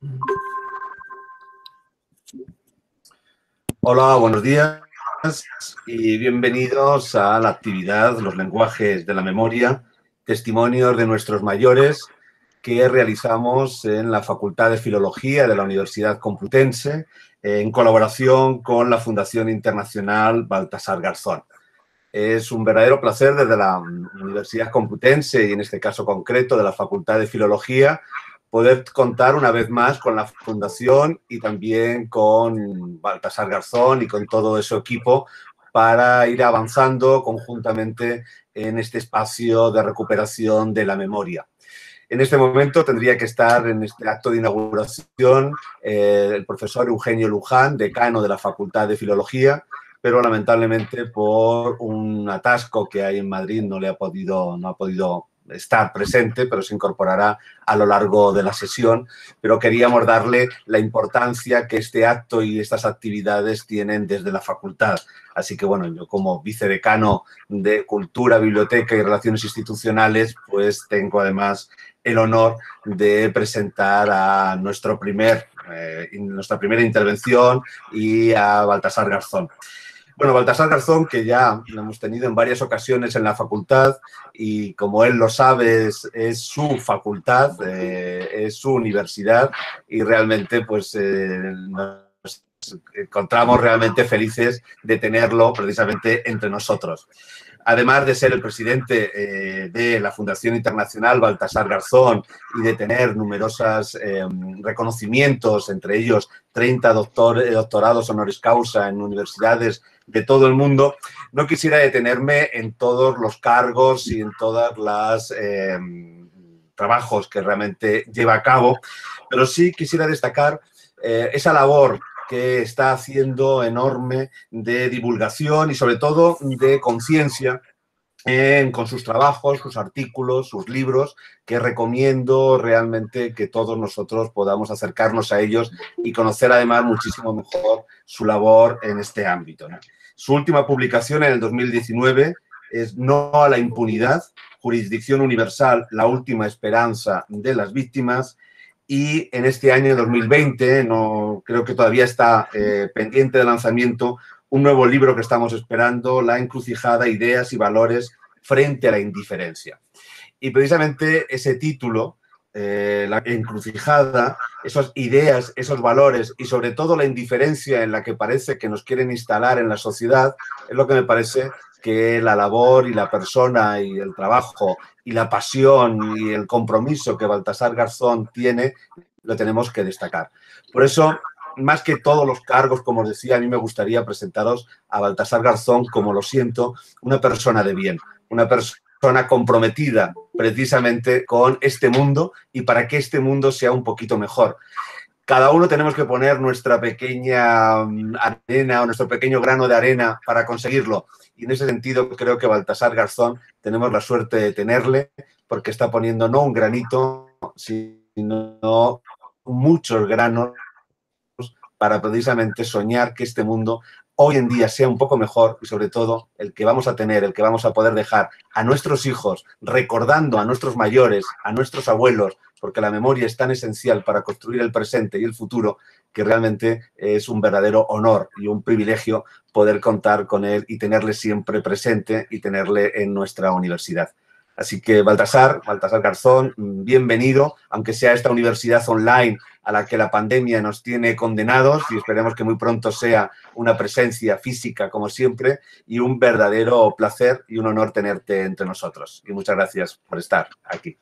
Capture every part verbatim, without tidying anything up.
Hola, buenos días y bienvenidos a la actividad Los lenguajes de la memoria, testimonios de nuestros mayores, que realizamos en la Facultad de Filología de la Universidad Complutense en colaboración con la Fundación Internacional Baltasar Garzón. Es un verdadero placer desde la Universidad Complutense y en este caso concreto de la Facultad de Filología poder contar una vez más con la Fundación y también con Baltasar Garzón y con todo su equipo para ir avanzando conjuntamente en este espacio de recuperación de la memoria. En este momento tendría que estar en este acto de inauguración eh, el profesor Eugenio Luján, decano de la Facultad de Filología, pero lamentablemente por un atasco que hay en Madrid no le ha podido, no ha podido estar presente, pero se incorporará a lo largo de la sesión. Pero queríamos darle la importancia que este acto y estas actividades tienen desde la facultad. Así que, bueno, yo como vicedecano de Cultura, Biblioteca y Relaciones Institucionales, pues tengo además el honor de presentar a nuestro primer, eh, nuestra primera intervención y a Baltasar Garzón. Bueno, Baltasar Garzón, que ya lo hemos tenido en varias ocasiones en la facultad y como él lo sabe, es, es su facultad, eh, es su universidad y realmente pues eh, nos encontramos realmente felices de tenerlo precisamente entre nosotros. Además de ser el presidente eh, de la Fundación Internacional Baltasar Garzón y de tener numerosos eh, reconocimientos, entre ellos treinta doctor, doctorados honoris causa en universidades de todo el mundo, no quisiera detenerme en todos los cargos y en todos los eh, trabajos que realmente lleva a cabo, pero sí quisiera destacar eh, esa labor que está haciendo enorme de divulgación y sobre todo de conciencia con sus trabajos, sus artículos, sus libros, que recomiendo realmente que todos nosotros podamos acercarnos a ellos y conocer además muchísimo mejor su labor en este ámbito, ¿no? Su última publicación en el dos mil diecinueve es No a la impunidad, jurisdicción universal, la última esperanza de las víctimas. Y en este año dos mil veinte, no, creo que todavía está eh, pendiente de lanzamiento, un nuevo libro que estamos esperando, La encrucijada, ideas y valores frente a la indiferencia. Y precisamente ese título, eh, La encrucijada, esas ideas, esos valores y sobre todo la indiferencia en la que parece que nos quieren instalar en la sociedad, es lo que me parece que la labor y la persona y el trabajo y la pasión y el compromiso que Baltasar Garzón tiene, lo tenemos que destacar. Por eso, más que todos los cargos, como os decía, a mí me gustaría presentaros a Baltasar Garzón, como lo siento, una persona de bien, una persona comprometida precisamente con este mundo y para que este mundo sea un poquito mejor. Cada uno tenemos que poner nuestra pequeña arena o nuestro pequeño grano de arena para conseguirlo. Y en ese sentido creo que Baltasar Garzón tenemos la suerte de tenerle porque está poniendo no un granito, sino muchos granos para precisamente soñar que este mundo hoy en día sea un poco mejor y sobre todo el que vamos a tener, el que vamos a poder dejar a nuestros hijos, recordando a nuestros mayores, a nuestros abuelos, porque la memoria es tan esencial para construir el presente y el futuro que realmente es un verdadero honor y un privilegio poder contar con él y tenerle siempre presente y tenerle en nuestra universidad. Así que Baltasar, Baltasar Garzón, bienvenido, aunque sea esta universidad online a la que la pandemia nos tiene condenados y esperemos que muy pronto sea una presencia física como siempre y un verdadero placer y un honor tenerte entre nosotros. Y muchas gracias por estar aquí.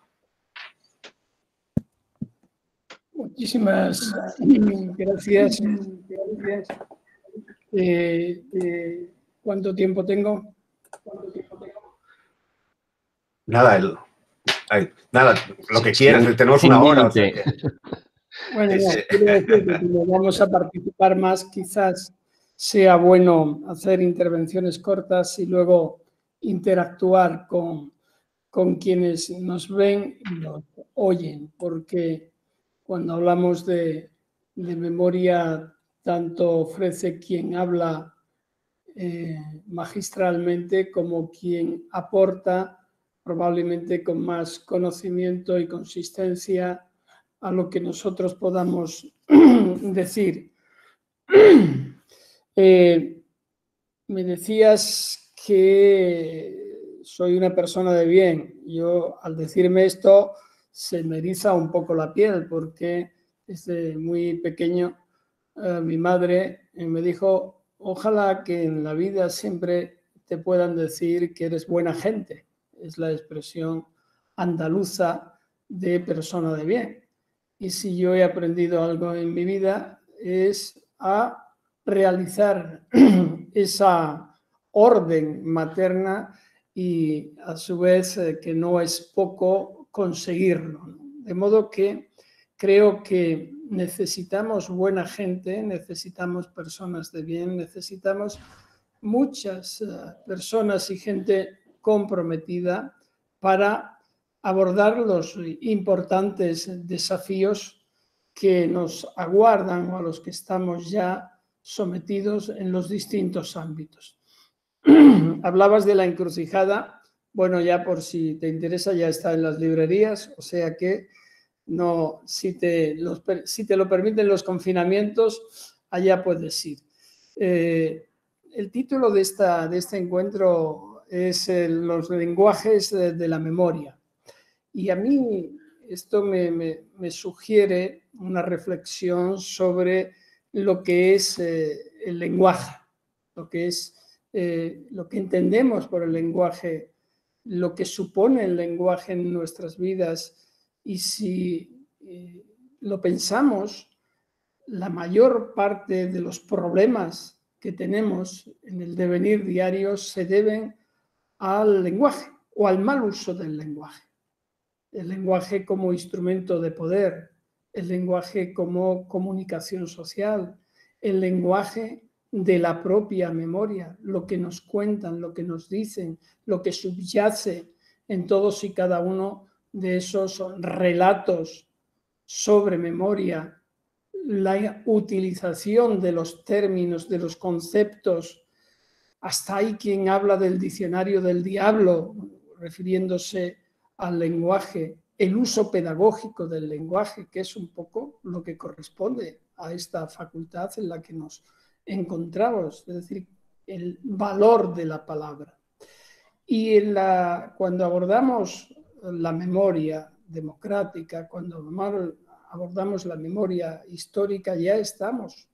Muchísimas gracias. Eh, eh, ¿Cuánto tiempo tengo? ¿Cuánto tiempo tengo? Nada, el, ay, nada, lo que quieras, tenemos una hora. O sea que... Bueno, no, quiero decir que como vamos a participar más, quizás sea bueno hacer intervenciones cortas y luego interactuar con, con quienes nos ven y nos oyen, porque cuando hablamos de, de memoria, tanto ofrece quien habla eh, magistralmente como quien aporta probablemente con más conocimiento y consistencia a lo que nosotros podamos decir. Eh, me decías que soy una persona de bien. Yo, al decirme esto, se me eriza un poco la piel, porque desde muy pequeño eh, mi madre me dijo: ojalá que en la vida siempre te puedan decir que eres buena gente. Es la expresión andaluza de persona de bien. Y si yo he aprendido algo en mi vida, es a realizar esa orden materna, y a su vez eh, que no es poco conseguirlo, ¿no? De modo que creo que necesitamos buena gente, necesitamos personas de bien, necesitamos muchas uh, personas y gente comprometida para abordar los importantes desafíos que nos aguardan o a los que estamos ya sometidos en los distintos ámbitos. Hablabas de La encrucijada. Bueno, ya por si te interesa, ya está en las librerías, o sea que no, si te, los, si te lo permiten los confinamientos, allá puedes ir. Eh, el título de, esta, de este encuentro es el, Los lenguajes de, de la memoria. Y a mí esto me, me, me sugiere una reflexión sobre lo que es eh, el lenguaje, lo que es eh, lo que entendemos por el lenguaje, lo que supone el lenguaje en nuestras vidas. Y si eh, lo pensamos, la mayor parte de los problemas que tenemos en el devenir diario se deben al lenguaje o al mal uso del lenguaje. El lenguaje como instrumento de poder, el lenguaje como comunicación social, el lenguaje de la propia memoria, lo que nos cuentan, lo que nos dicen, lo que subyace en todos y cada uno de esos relatos sobre memoria, la utilización de los términos, de los conceptos. Hasta hay quien habla del diccionario del diablo, refiriéndose al lenguaje, el uso pedagógico del lenguaje, que es un poco lo que corresponde a esta facultad en la que nos encontramos, es decir, el valor de la palabra. Y en la, cuando abordamos la memoria democrática, cuando abordamos la memoria histórica, ya estamos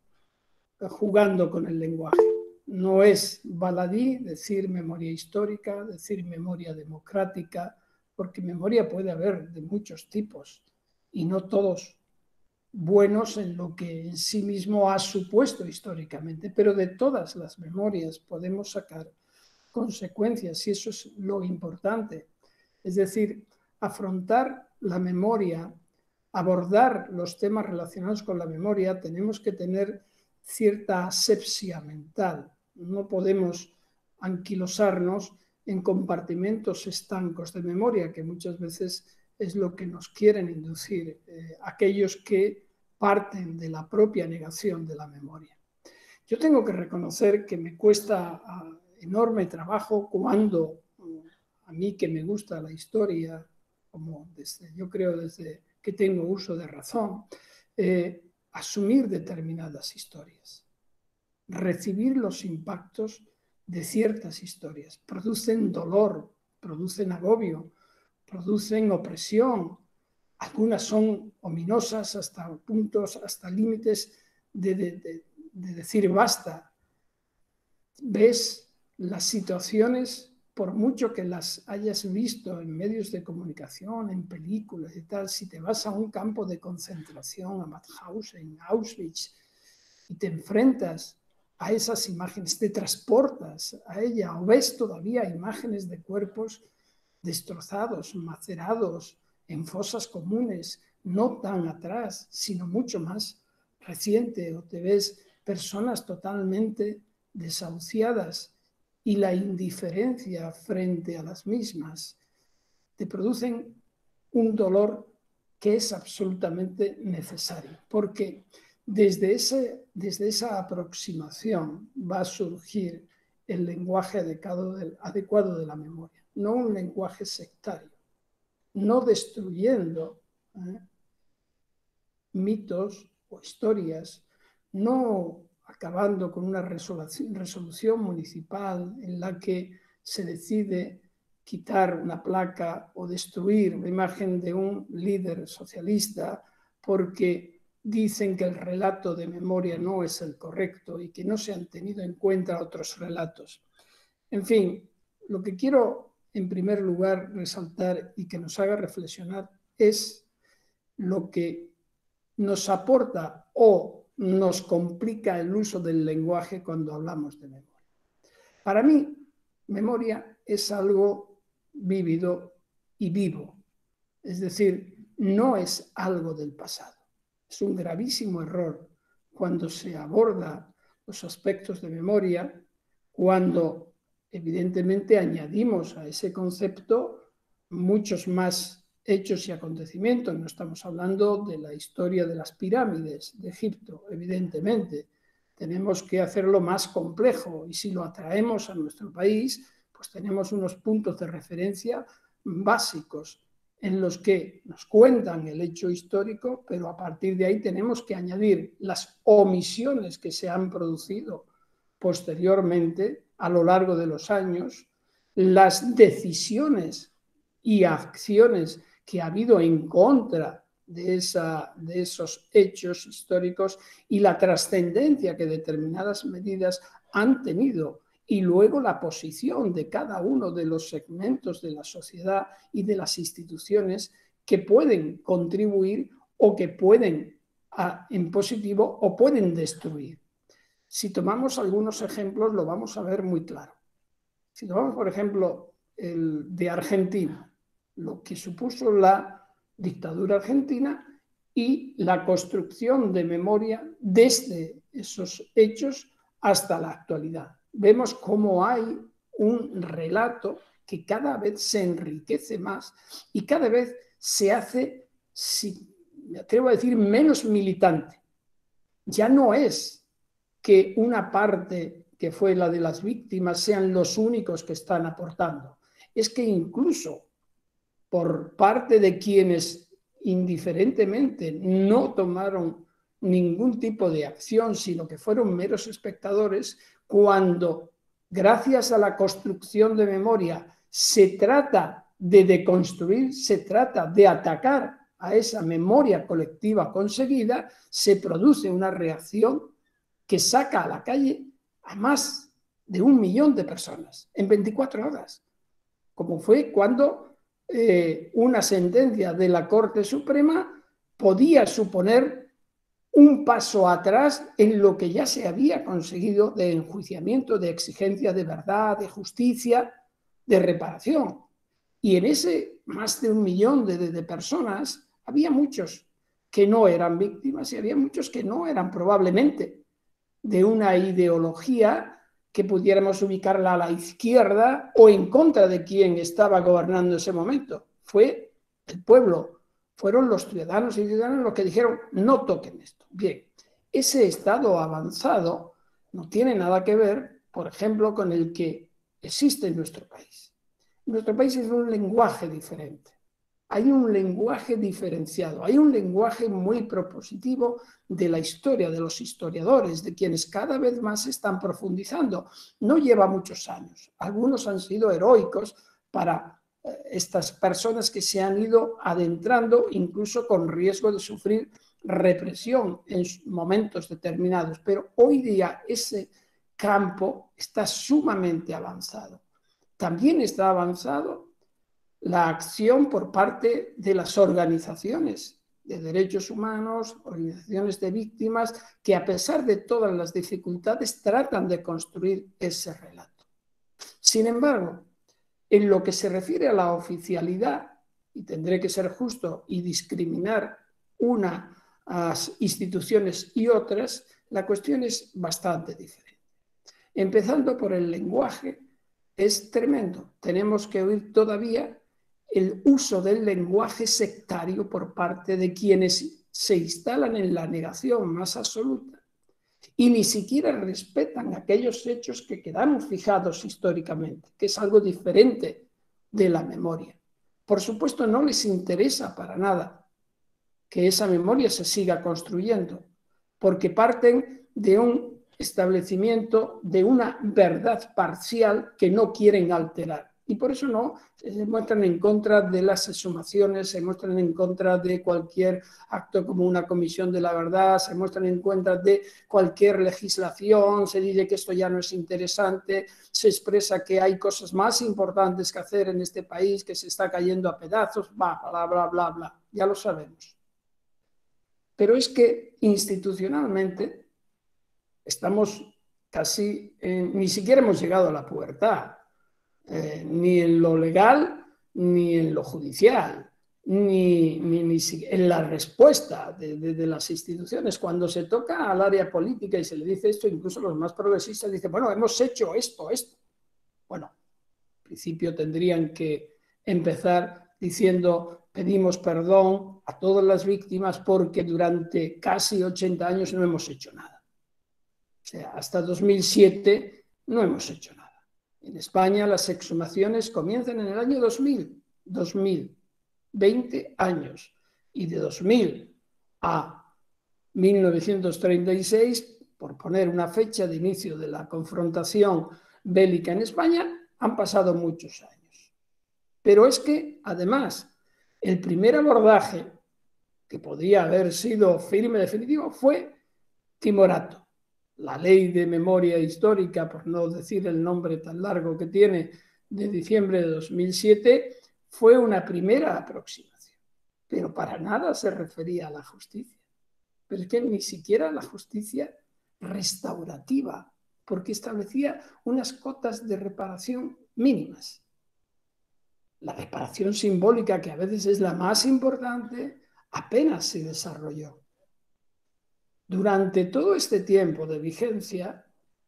jugando con el lenguaje. No es baladí decir memoria histórica, decir memoria democrática, porque memoria puede haber de muchos tipos y no todos buenos en lo que en sí mismo ha supuesto históricamente, pero de todas las memorias podemos sacar consecuencias, y eso es lo importante. Es decir, afrontar la memoria, abordar los temas relacionados con la memoria, tenemos que tener cierta asepsia mental. No podemos anquilosarnos en compartimentos estancos de memoria, que muchas veces es lo que nos quieren inducir eh, aquellos que parten de la propia negación de la memoria. Yo tengo que reconocer que me cuesta uh, enorme trabajo cuando, uh, a mí que me gusta la historia, como desde, yo creo desde que tengo uso de razón, eh, asumir determinadas historias, recibir los impactos de ciertas historias. Producen dolor, producen agobio, producen opresión. Algunas son ominosas hasta puntos, hasta límites de, de, de, de decir basta. Ves las situaciones, por mucho que las hayas visto en medios de comunicación, en películas y tal, si te vas a un campo de concentración, a Mauthausen, Auschwitz, y te enfrentas a esas imágenes, te transportas a ella, o ves todavía imágenes de cuerpos destrozados, macerados, en fosas comunes, no tan atrás, sino mucho más reciente, o te ves personas totalmente desahuciadas y la indiferencia frente a las mismas, te producen un dolor que es absolutamente necesario, porque desde, ese, desde esa aproximación va a surgir el lenguaje adecuado de, adecuado de la memoria, no un lenguaje sectario, no destruyendo, ¿eh? mitos o historias, no acabando con una resolución, resolución municipal en la que se decide quitar una placa o destruir una imagen de un líder socialista porque dicen que el relato de memoria no es el correcto y que no se han tenido en cuenta otros relatos. En fin, lo que quiero en primer lugar resaltar y que nos haga reflexionar es lo que nos aporta o nos complica el uso del lenguaje cuando hablamos de memoria. Para mí, memoria es algo vívido y vivo. Es decir, no es algo del pasado. Es un gravísimo error cuando se aborda los aspectos de memoria, cuando evidentemente añadimos a ese concepto muchos más hechos y acontecimientos. No estamos hablando de la historia de las pirámides de Egipto, evidentemente. Tenemos que hacerlo más complejo y si lo atraemos a nuestro país, pues tenemos unos puntos de referencia básicos en los que nos cuentan el hecho histórico, pero a partir de ahí tenemos que añadir las omisiones que se han producido posteriormente a lo largo de los años, las decisiones y acciones que ha habido en contra de, esa, de esos hechos históricos y la trascendencia que determinadas medidas han tenido y luego la posición de cada uno de los segmentos de la sociedad y de las instituciones que pueden contribuir o que pueden a, en positivo o pueden destruir. Si tomamos algunos ejemplos lo vamos a ver muy claro. Si tomamos, por ejemplo, el de Argentina, lo que supuso la dictadura argentina y la construcción de memoria desde esos hechos hasta la actualidad. Vemos cómo hay un relato que cada vez se enriquece más y cada vez se hace, si me atrevo a decir, menos militante. Ya no es que una parte que fue la de las víctimas sean los únicos que están aportando. Es que incluso por parte de quienes indiferentemente no tomaron ningún tipo de acción, sino que fueron meros espectadores, cuando, gracias a la construcción de memoria, se trata de deconstruir, se trata de atacar a esa memoria colectiva conseguida, se produce una reacción que saca a la calle a más de un millón de personas en veinticuatro horas, como fue cuando eh, una sentencia de la Corte Suprema podía suponer un paso atrás en lo que ya se había conseguido de enjuiciamiento, de exigencia de verdad, de justicia, de reparación. Y en ese más de un millón de, de, de personas había muchos que no eran víctimas y había muchos que no eran probablemente de una ideología que pudiéramos ubicarla a la izquierda o en contra de quien estaba gobernando ese momento. Fue el pueblo, fueron los ciudadanos y ciudadanas los que dijeron no toquen esto. Bien, ese estado avanzado no tiene nada que ver, por ejemplo, con el que existe en nuestro país. Nuestro país es un lenguaje diferente. Hay un lenguaje diferenciado, hay un lenguaje muy propositivo de la historia, de los historiadores, de quienes cada vez más están profundizando. No lleva muchos años. Algunos han sido heroicos para eh, estas personas que se han ido adentrando, incluso con riesgo de sufrir represión en momentos determinados. Pero hoy día ese campo está sumamente avanzado. También está avanzado la acción por parte de las organizaciones de derechos humanos, organizaciones de víctimas, que a pesar de todas las dificultades tratan de construir ese relato. Sin embargo, en lo que se refiere a la oficialidad, y tendré que ser justo y discriminar unas instituciones y otras, la cuestión es bastante diferente. Empezando por el lenguaje, es tremendo. Tenemos que oír todavía el uso del lenguaje sectario por parte de quienes se instalan en la negación más absoluta y ni siquiera respetan aquellos hechos que quedaron fijados históricamente, que es algo diferente de la memoria. Por supuesto, no les interesa para nada que esa memoria se siga construyendo, porque parten de un establecimiento de una verdad parcial que no quieren alterar. Y por eso no se muestran en contra de las exhumaciones, se muestran en contra de cualquier acto como una comisión de la verdad, se muestran en contra de cualquier legislación, se dice que esto ya no es interesante, se expresa que hay cosas más importantes que hacer en este país, que se está cayendo a pedazos, bla, bla, bla, bla, bla. Ya lo sabemos. Pero es que institucionalmente estamos casi, eh, ni siquiera hemos llegado a la pubertad. Eh, ni en lo legal, ni en lo judicial, ni, ni, ni en la respuesta de, de, de las instituciones. Cuando se toca al área política y se le dice esto, incluso los más progresistas dicen, bueno, hemos hecho esto, esto. Bueno, en principio tendrían que empezar diciendo, pedimos perdón a todas las víctimas porque durante casi ochenta años no hemos hecho nada. O sea, hasta dos mil siete no hemos hecho nada. En España las exhumaciones comienzan en el año dos mil, dos mil, veinte años. Y de dos mil a mil novecientos treinta y seis, por poner una fecha de inicio de la confrontación bélica en España, han pasado muchos años. Pero es que, además, el primer abordaje, que podría haber sido firme definitivo, fue timorato. La ley de memoria histórica, por no decir el nombre tan largo que tiene, de diciembre de dos mil siete, fue una primera aproximación, pero para nada se refería a la justicia. Pero es que ni siquiera la justicia restaurativa, porque establecía unas cotas de reparación mínimas. La reparación simbólica, que a veces es la más importante, apenas se desarrolló. Durante todo este tiempo de vigencia,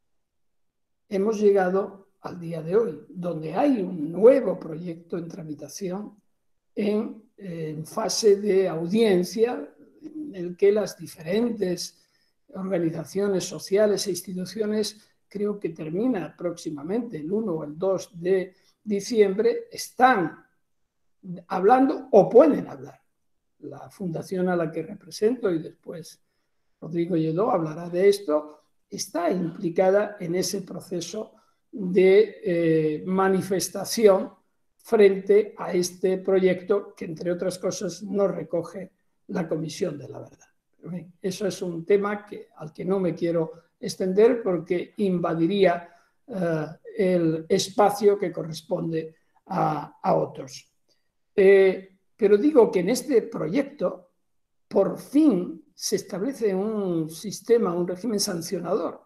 hemos llegado al día de hoy, donde hay un nuevo proyecto en tramitación en, en fase de audiencia, en el que las diferentes organizaciones sociales e instituciones, creo que termina próximamente, el uno o el dos de diciembre, están hablando o pueden hablar. La fundación a la que represento, y después Rodrigo Lledó hablará de esto, está implicada en ese proceso de eh, manifestación frente a este proyecto que, entre otras cosas, no recoge la Comisión de la Verdad. Pero bien, eso es un tema que, al que no me quiero extender porque invadiría eh, el espacio que corresponde a, a otros. Eh, pero digo que en este proyecto, por fin, se establece un sistema, un régimen sancionador.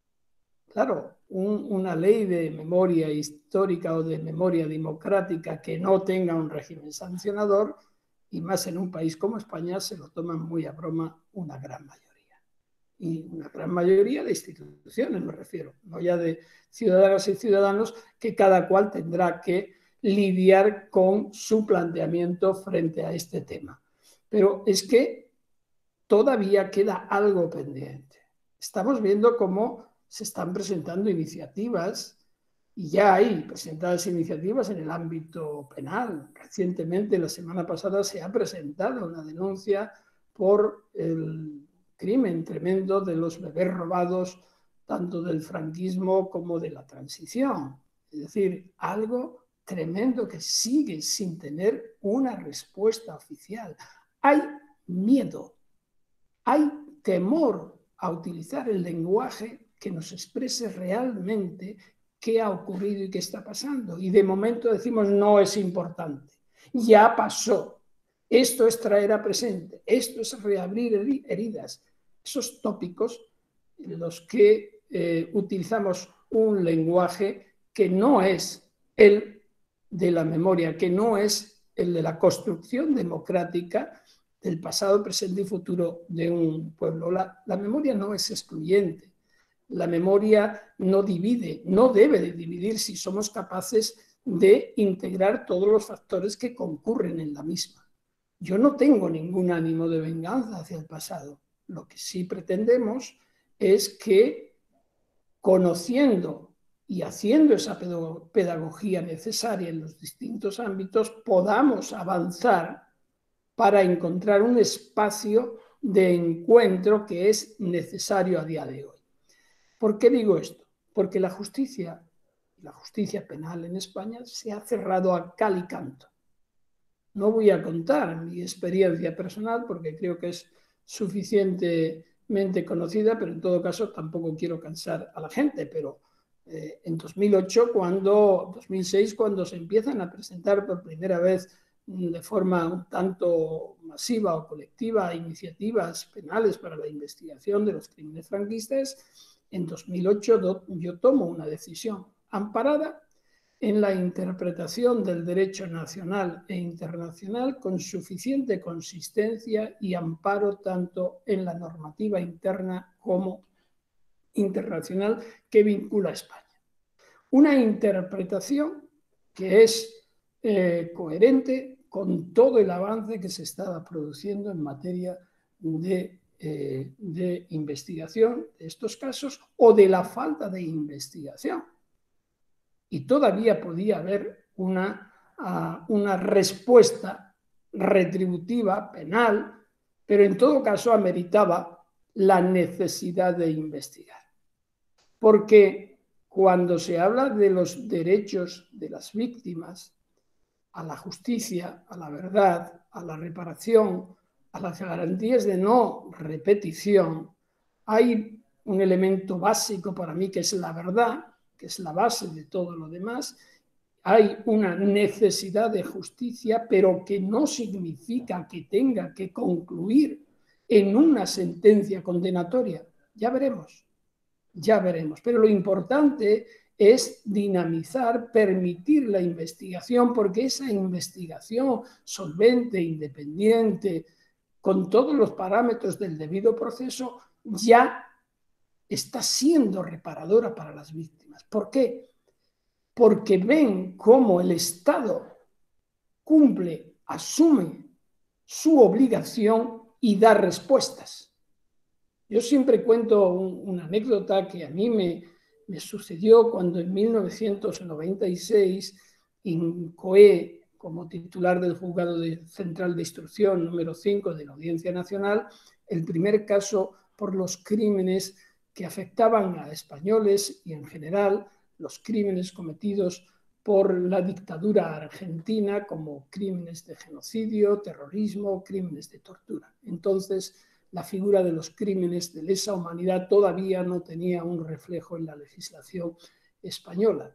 Claro, un, una ley de memoria histórica o de memoria democrática que no tenga un régimen sancionador, y más en un país como España, se lo toman muy a broma una gran mayoría. Y una gran mayoría de instituciones, me refiero, no ya de ciudadanas y ciudadanos, que cada cual tendrá que lidiar con su planteamiento frente a este tema. Pero es que todavía queda algo pendiente. Estamos viendo cómo se están presentando iniciativas y ya hay presentadas iniciativas en el ámbito penal. Recientemente, la semana pasada, se ha presentado una denuncia por el crimen tremendo de los bebés robados, tanto del franquismo como de la transición. Es decir, algo tremendo que sigue sin tener una respuesta oficial. Hay miedo. Hay temor a utilizar el lenguaje que nos exprese realmente qué ha ocurrido y qué está pasando. Y de momento decimos, no es importante. Ya pasó. Esto es traer a presente. Esto es reabrir heridas. Esos tópicos en los que eh, utilizamos un lenguaje que no es el de la memoria, que no es el de la construcción democrática del pasado, presente y futuro de un pueblo. La, la memoria no es excluyente. La memoria no divide, no debe de dividir si somos capaces de integrar todos los factores que concurren en la misma. Yo no tengo ningún ánimo de venganza hacia el pasado. Lo que sí pretendemos es que, conociendo y haciendo esa pedagogía necesaria en los distintos ámbitos, podamos avanzar para encontrar un espacio de encuentro que es necesario a día de hoy. ¿Por qué digo esto? Porque la justicia, la justicia penal en España se ha cerrado a cal y canto. No voy a contar mi experiencia personal porque creo que es suficientemente conocida, pero en todo caso tampoco quiero cansar a la gente, pero eh, en dos mil ocho, cuando, dos mil seis, cuando se empiezan a presentar por primera vez de forma un tanto masiva o colectiva iniciativas penales para la investigación de los crímenes franquistas, en dos mil ocho yo tomo una decisión amparada en la interpretación del derecho nacional e internacional con suficiente consistencia y amparo tanto en la normativa interna como internacional que vincula a España. Una interpretación que es eh, coherente con todo el avance que se estaba produciendo en materia de, eh, de investigación de estos casos o de la falta de investigación. Y todavía podía haber una, uh, una respuesta retributiva, penal, pero en todo caso ameritaba la necesidad de investigar. Porque cuando se habla de los derechos de las víctimas a la justicia, a la verdad, a la reparación, a las garantías de no repetición, hay un elemento básico para mí que es la verdad, que es la base de todo lo demás. Hay una necesidad de justicia, pero que no significa que tenga que concluir en una sentencia condenatoria. Ya veremos, ya veremos. Pero lo importante es dinamizar, permitir la investigación, porque esa investigación solvente, independiente, con todos los parámetros del debido proceso, ya está siendo reparadora para las víctimas. ¿Por qué? Porque ven cómo el Estado cumple, asume su obligación y da respuestas. Yo siempre cuento un, una anécdota que a mí me, me sucedió cuando en mil novecientos noventa y seis incoé como titular del Juzgado de Central de Instrucción número cinco de la Audiencia Nacional el primer caso por los crímenes que afectaban a españoles y en general los crímenes cometidos por la dictadura argentina como crímenes de genocidio, terrorismo, crímenes de tortura. Entonces, la figura de los crímenes de lesa humanidad todavía no tenía un reflejo en la legislación española.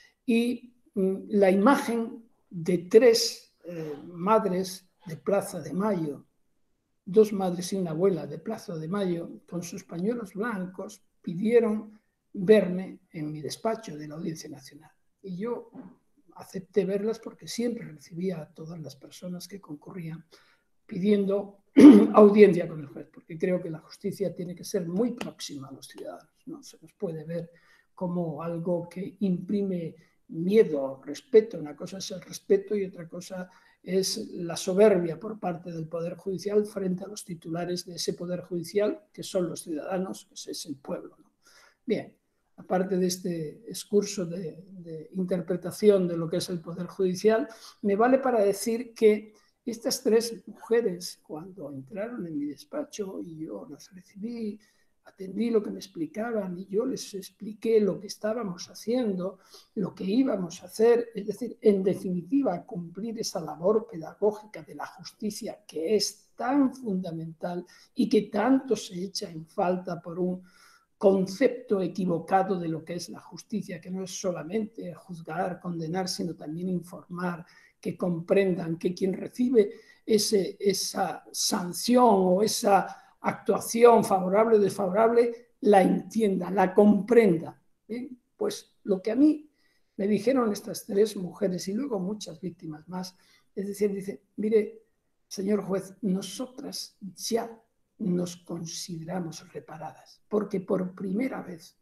Y mm, la imagen de tres eh, madres de Plaza de Mayo, dos madres y una abuela de Plaza de Mayo, con sus pañuelos blancos, pidieron verme en mi despacho de la Audiencia Nacional. Y yo acepté verlas porque siempre recibía a todas las personas que concurrían pidiendo audiencia con el juez, porque creo que la justicia tiene que ser muy próxima a los ciudadanos. No se nos puede ver como algo que imprime miedo, respeto. Una cosa es el respeto y otra cosa es la soberbia por parte del Poder Judicial frente a los titulares de ese Poder Judicial, que son los ciudadanos, que es el pueblo, ¿no? Bien, aparte de este excurso de, de interpretación de lo que es el Poder Judicial, me vale para decir que estas tres mujeres, cuando entraron en mi despacho y yo las recibí, atendí lo que me explicaban y yo les expliqué lo que estábamos haciendo, lo que íbamos a hacer, es decir, en definitiva, cumplir esa labor pedagógica de la justicia que es tan fundamental y que tanto se echa en falta por un concepto equivocado de lo que es la justicia, que no es solamente juzgar, condenar, sino también informar, que comprendan, que quien recibe ese, esa sanción o esa actuación favorable o desfavorable la entienda, la comprenda. ¿Bien? Pues lo que a mí me dijeron estas tres mujeres y luego muchas víctimas más, es decir, dice, mire, señor juez, nosotras ya nos consideramos reparadas, porque por primera vez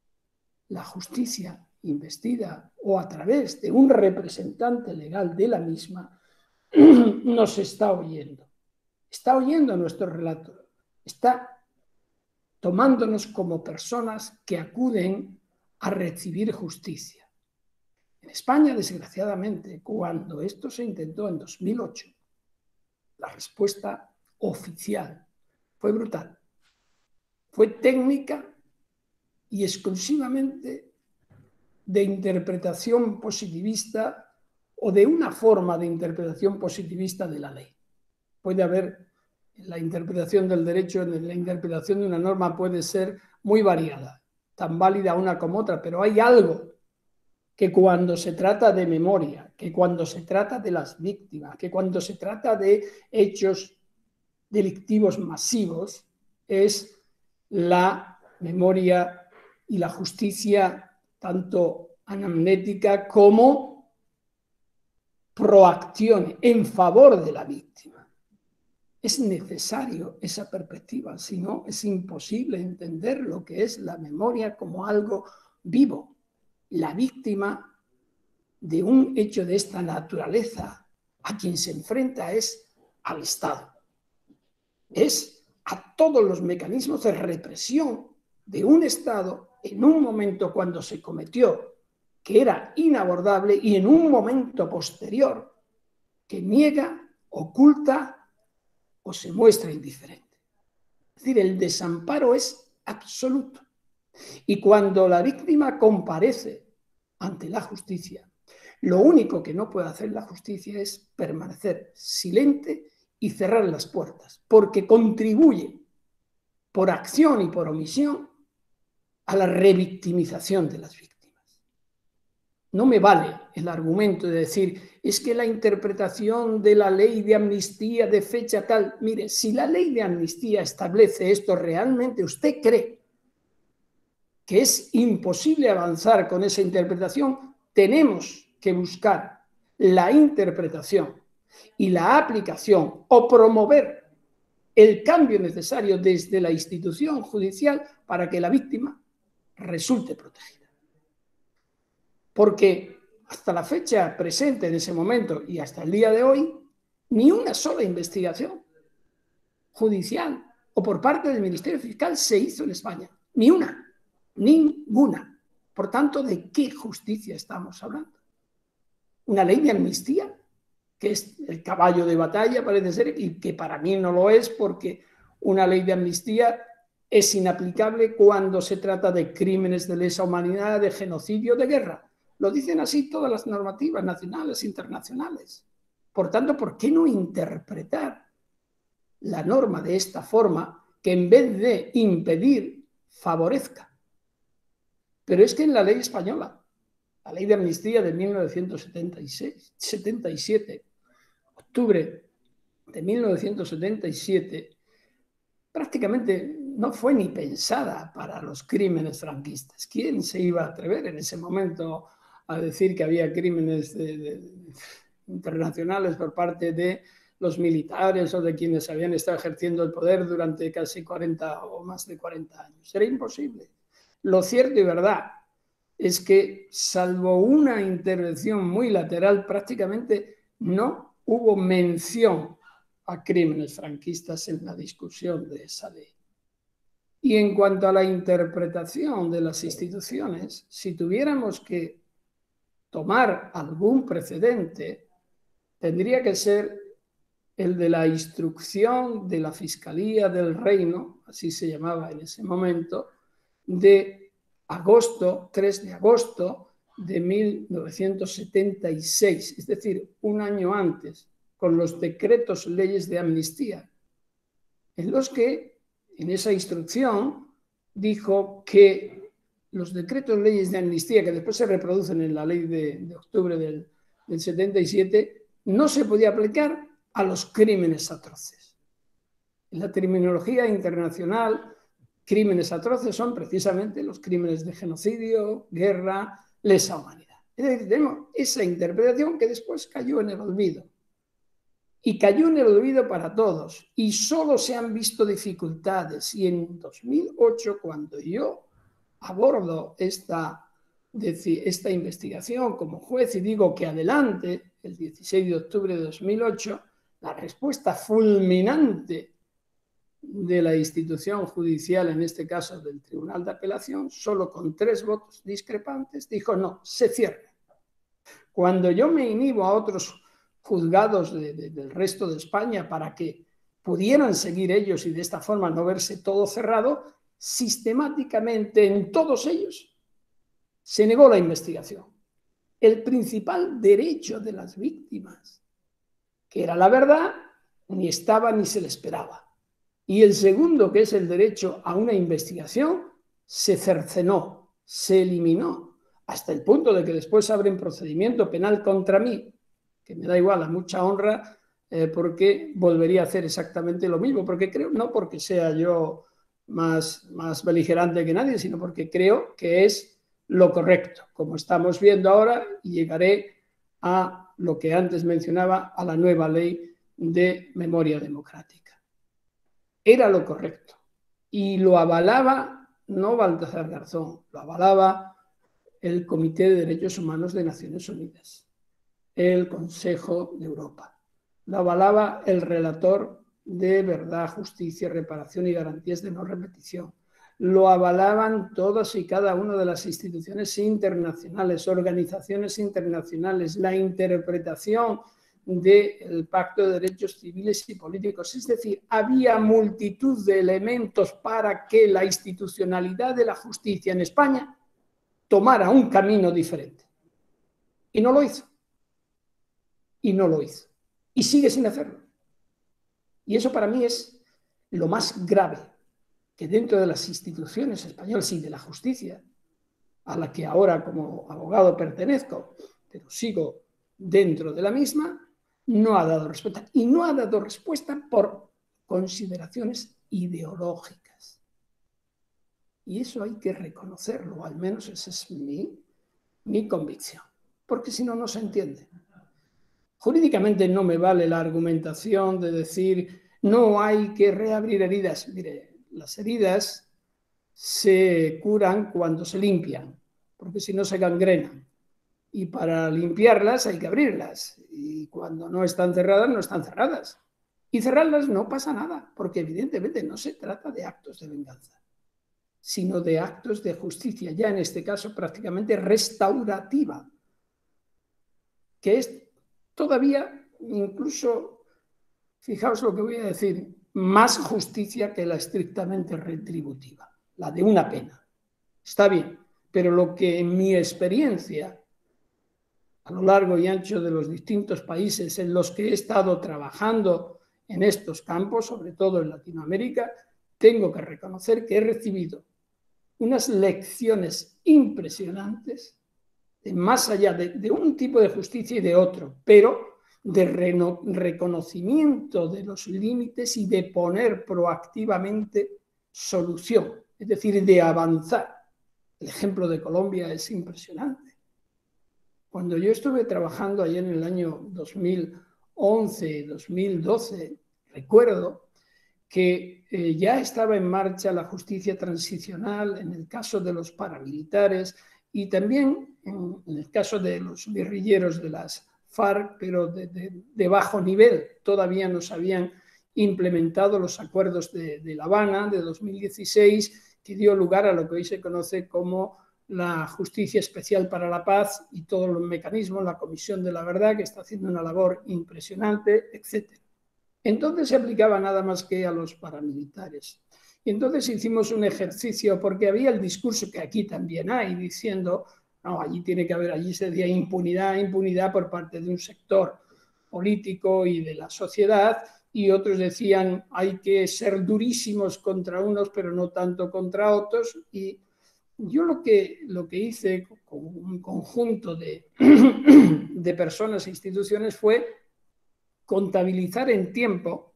la justicia investida o a través de un representante legal de la misma nos está oyendo. Está oyendo nuestro relato, está tomándonos como personas que acuden a recibir justicia. En España, desgraciadamente, cuando esto se intentó en dos mil ocho, La respuesta oficial fue brutal. Fue técnica y exclusivamente de interpretación positivista o de una forma de interpretación positivista de la ley. Puede haber, la interpretación del derecho, la interpretación de una norma puede ser muy variada, tan válida una como otra, pero hay algo que cuando se trata de memoria, que cuando se trata de las víctimas, que cuando se trata de hechos delictivos masivos, es la memoria y la justicia tanto anamnética como proacción en favor de la víctima. Es necesario esa perspectiva, si no es imposible entender lo que es la memoria como algo vivo. La víctima de un hecho de esta naturaleza a quien se enfrenta es al Estado. Es a todos los mecanismos de represión de un Estado en un momento cuando se cometió que era inabordable y en un momento posterior que niega, oculta o se muestra indiferente. Es decir, el desamparo es absoluto. Y cuando la víctima comparece ante la justicia, lo único que no puede hacer la justicia es permanecer silente y cerrar las puertas, porque contribuye por acción y por omisión a la revictimización de las víctimas. No me vale el argumento de decir, es que la interpretación de la ley de amnistía de fecha tal, mire, si la ley de amnistía establece esto, ¿realmente usted cree que es imposible avanzar con esa interpretación? Tenemos que buscar la interpretación y la aplicación o promover el cambio necesario desde la institución judicial para que la víctima resulte protegida. Porque hasta la fecha presente en ese momento y hasta el día de hoy, ni una sola investigación judicial o por parte del Ministerio Fiscal se hizo en España. Ni una, ninguna. Por tanto, ¿de qué justicia estamos hablando? ¿Una ley de amnistía? Que es el caballo de batalla, parece ser, y que para mí no lo es, porque una ley de amnistía es inaplicable cuando se trata de crímenes de lesa humanidad, de genocidio, de guerra. Lo dicen así todas las normativas nacionales e internacionales. Por tanto, ¿por qué no interpretar la norma de esta forma que en vez de impedir, favorezca? Pero es que en la ley española, la ley de amnistía de mil novecientos setenta y seis, setenta y siete, octubre de mil novecientos setenta y siete, prácticamente no fue ni pensada para los crímenes franquistas. ¿Quién se iba a atrever en ese momento a decir que había crímenes de, de, internacionales por parte de los militares o de quienes habían estado ejerciendo el poder durante casi cuarenta o más de cuarenta años? Era imposible. Lo cierto y verdad es que, salvo una intervención muy lateral, prácticamente no hubo mención a crímenes franquistas en la discusión de esa ley. Y en cuanto a la interpretación de las instituciones, si tuviéramos que tomar algún precedente, tendría que ser el de la instrucción de la Fiscalía del Reino, así se llamaba en ese momento, de agosto, tres de agosto de mil novecientos setenta y seis, es decir, un año antes, con los decretos leyes de amnistía, en los que, en esa instrucción, dijo que los decretos leyes de amnistía, que después se reproducen en la ley de, de octubre del, del setenta y siete, no se podía aplicar a los crímenes atroces. En la terminología internacional, crímenes atroces son precisamente los crímenes de genocidio, guerra, lesa humanidad. Es decir, tenemos esa interpretación que después cayó en el olvido. Y cayó en el olvido para todos. Y solo se han visto dificultades. Y en dos mil ocho, cuando yo abordo esta, esta investigación como juez y digo que adelante, el dieciséis de octubre de dos mil ocho, la respuesta fulminante de la institución judicial, en este caso del Tribunal de Apelación, solo con tres votos discrepantes, dijo no, se cierra. Cuando yo me inhibo a otros juzgados de, de, del resto de España para que pudieran seguir ellos y de esta forma no verse todo cerrado, sistemáticamente en todos ellos se negó la investigación. El principal derecho de las víctimas, que era la verdad, ni estaba ni se le esperaba. Y el segundo, que es el derecho a una investigación, se cercenó, se eliminó, hasta el punto de que después abren procedimiento penal contra mí, que me da igual, a mucha honra, eh, porque volvería a hacer exactamente lo mismo, porque creo, no porque sea yo más, más beligerante que nadie, sino porque creo que es lo correcto, como estamos viendo ahora, y llegaré a lo que antes mencionaba, a la nueva ley de memoria democrática. Era lo correcto, y lo avalaba no Baltasar Garzón, lo avalaba el Comité de Derechos Humanos de Naciones Unidas, el Consejo de Europa, lo avalaba el relator de Verdad, Justicia, Reparación y Garantías de No Repetición, lo avalaban todas y cada una de las instituciones internacionales, organizaciones internacionales, la interpretación del Pacto de Derechos Civiles y Políticos. Es decir, había multitud de elementos para que la institucionalidad de la justicia en España tomara un camino diferente. Y no lo hizo. Y no lo hizo. Y sigue sin hacerlo. Y eso para mí es lo más grave, que dentro de las instituciones españolas y de la justicia, a la que ahora como abogado pertenezco, pero sigo dentro de la misma, no ha dado respuesta. Y no ha dado respuesta por consideraciones ideológicas. Y eso hay que reconocerlo, al menos esa es mi, mi convicción, porque si no, no se entiende. Jurídicamente no me vale la argumentación de decir no hay que reabrir heridas. Mire, las heridas se curan cuando se limpian, porque si no se gangrenan. Y para limpiarlas hay que abrirlas. Y cuando no están cerradas, no están cerradas. Y cerrarlas no pasa nada, porque evidentemente no se trata de actos de venganza, sino de actos de justicia, ya en este caso prácticamente restaurativa, que es todavía, incluso, fijaos lo que voy a decir, más justicia que la estrictamente retributiva, la de una pena. Está bien, pero lo que en mi experiencia, a lo largo y ancho de los distintos países en los que he estado trabajando en estos campos, sobre todo en Latinoamérica, tengo que reconocer que he recibido unas lecciones impresionantes, de más allá de, de un tipo de justicia y de otro, pero de reno, reconocimiento de los límites y de poner proactivamente solución, es decir, de avanzar. El ejemplo de Colombia es impresionante. Cuando yo estuve trabajando allá en el año dos mil once, dos mil doce, recuerdo que eh, ya estaba en marcha la justicia transicional en el caso de los paramilitares y también en, en el caso de los guerrilleros de las FARC, pero de, de, de bajo nivel. Todavía no se habían implementado los acuerdos de, de La Habana de dos mil dieciséis, que dio lugar a lo que hoy se conoce como la Justicia Especial para la Paz y todos los mecanismos, la Comisión de la Verdad, que está haciendo una labor impresionante, etcétera. Entonces se aplicaba nada más que a los paramilitares. Y entonces hicimos un ejercicio, porque había el discurso que aquí también hay, diciendo, no, allí tiene que haber, allí se decía impunidad, impunidad por parte de un sector político y de la sociedad, y otros decían, hay que ser durísimos contra unos, pero no tanto contra otros, y yo lo que, lo que hice con un conjunto de, de personas e instituciones fue contabilizar en tiempo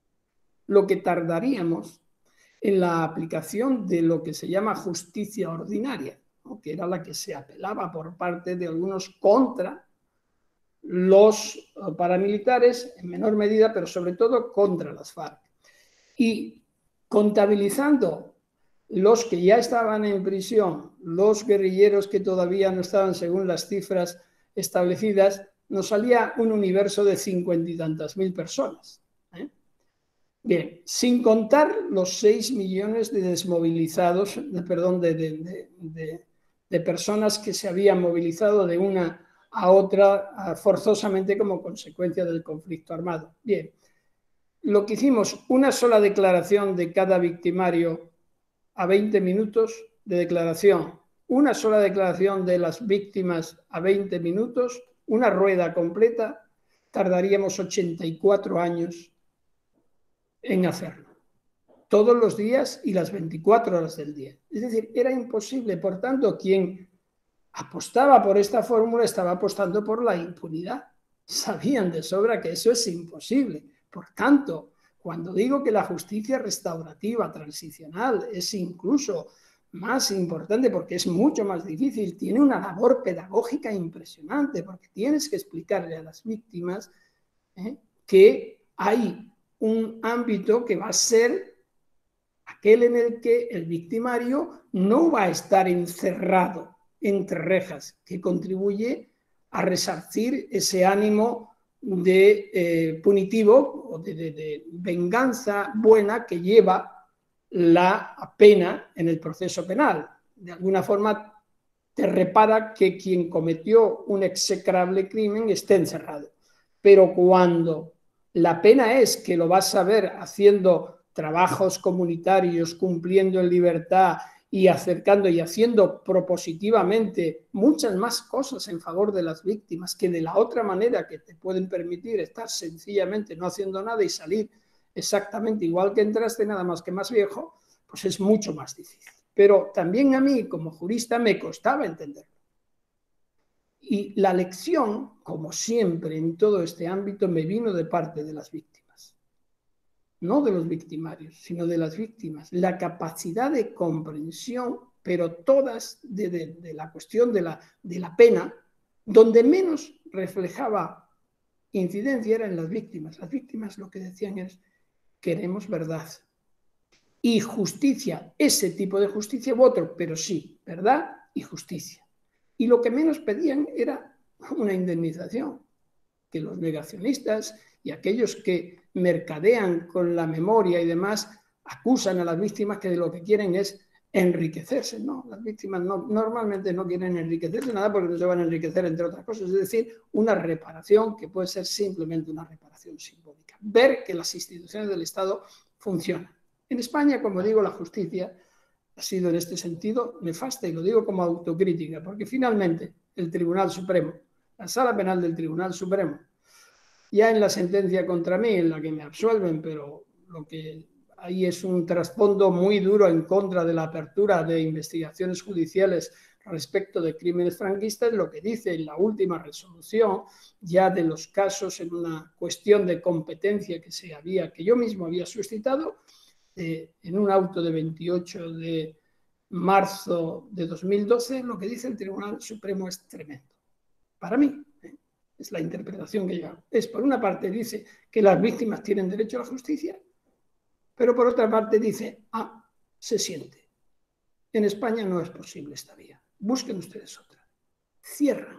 lo que tardaríamos en la aplicación de lo que se llama justicia ordinaria, ¿no? Que era la que se apelaba por parte de algunos contra los paramilitares, en menor medida, pero sobre todo contra las FARC. Y contabilizando los que ya estaban en prisión, los guerrilleros que todavía no estaban según las cifras establecidas, nos salía un universo de cincuenta y tantas mil personas. ¿eh? Bien, sin contar los seis millones de desmovilizados, de, perdón, de, de, de, de, de personas que se habían movilizado de una a otra a, forzosamente como consecuencia del conflicto armado. Bien, lo que hicimos, una sola declaración de cada victimario a veinte minutos de declaración, una sola declaración de las víctimas a veinte minutos, una rueda completa, tardaríamos ochenta y cuatro años en hacerlo. Todos los días y las veinticuatro horas del día. Es decir, era imposible. Por tanto, quien apostaba por esta fórmula estaba apostando por la impunidad. Sabían de sobra que eso es imposible. Por tanto, cuando digo que la justicia restaurativa, transicional, es incluso más importante porque es mucho más difícil, tiene una labor pedagógica impresionante, porque tienes que explicarle a las víctimas ¿eh? que hay un ámbito que va a ser aquel en el que el victimario no va a estar encerrado entre rejas, que contribuye a resarcir ese ánimo de eh, punitivo o de, de, de venganza buena que lleva la pena en el proceso penal. De alguna forma te repara que quien cometió un execrable crimen esté encerrado. Pero cuando la pena es que lo vas a ver haciendo trabajos comunitarios, cumpliendo en libertad y acercando y haciendo propositivamente muchas más cosas en favor de las víctimas que de la otra manera que te pueden permitir estar sencillamente no haciendo nada y salir exactamente igual que entraste, nada más que más viejo, pues es mucho más difícil. Pero también a mí, como jurista, me costaba entenderlo. Y la lección, como siempre en todo este ámbito, me vino de parte de las víctimas. No de los victimarios, sino de las víctimas. La capacidad de comprensión, pero todas de, de, de la cuestión de la, de la pena, donde menos reflejaba incidencia era en las víctimas. Las víctimas lo que decían es, queremos verdad. Y justicia, ese tipo de justicia u otro, pero sí, verdad y justicia. Y lo que menos pedían era una indemnización, que los negacionistas y aquellos que mercadean con la memoria y demás acusan a las víctimas que de lo que quieren es enriquecerse. No, las víctimas no, normalmente no quieren enriquecerse nada porque no se van a enriquecer entre otras cosas, es decir, una reparación que puede ser simplemente una reparación simbólica. Ver que las instituciones del Estado funcionan. En España, como digo, la justicia ha sido en este sentido nefasta y lo digo como autocrítica, porque finalmente el Tribunal Supremo, la Sala Penal del Tribunal Supremo, ya en la sentencia contra mí, en la que me absuelven, pero lo que ahí es un trasfondo muy duro en contra de la apertura de investigaciones judiciales respecto de crímenes franquistas, lo que dice en la última resolución ya de los casos en una cuestión de competencia que se había, que yo mismo había suscitado, eh, en un auto de veintiocho de marzo de dos mil doce, lo que dice el Tribunal Supremo es tremendo. Para mí, ¿eh? es la interpretación que yo hago. Es, por una parte, dice que las víctimas tienen derecho a la justicia, pero por otra parte dice, ah, se siente. En España no es posible esta vía. Busquen ustedes otra. Cierran.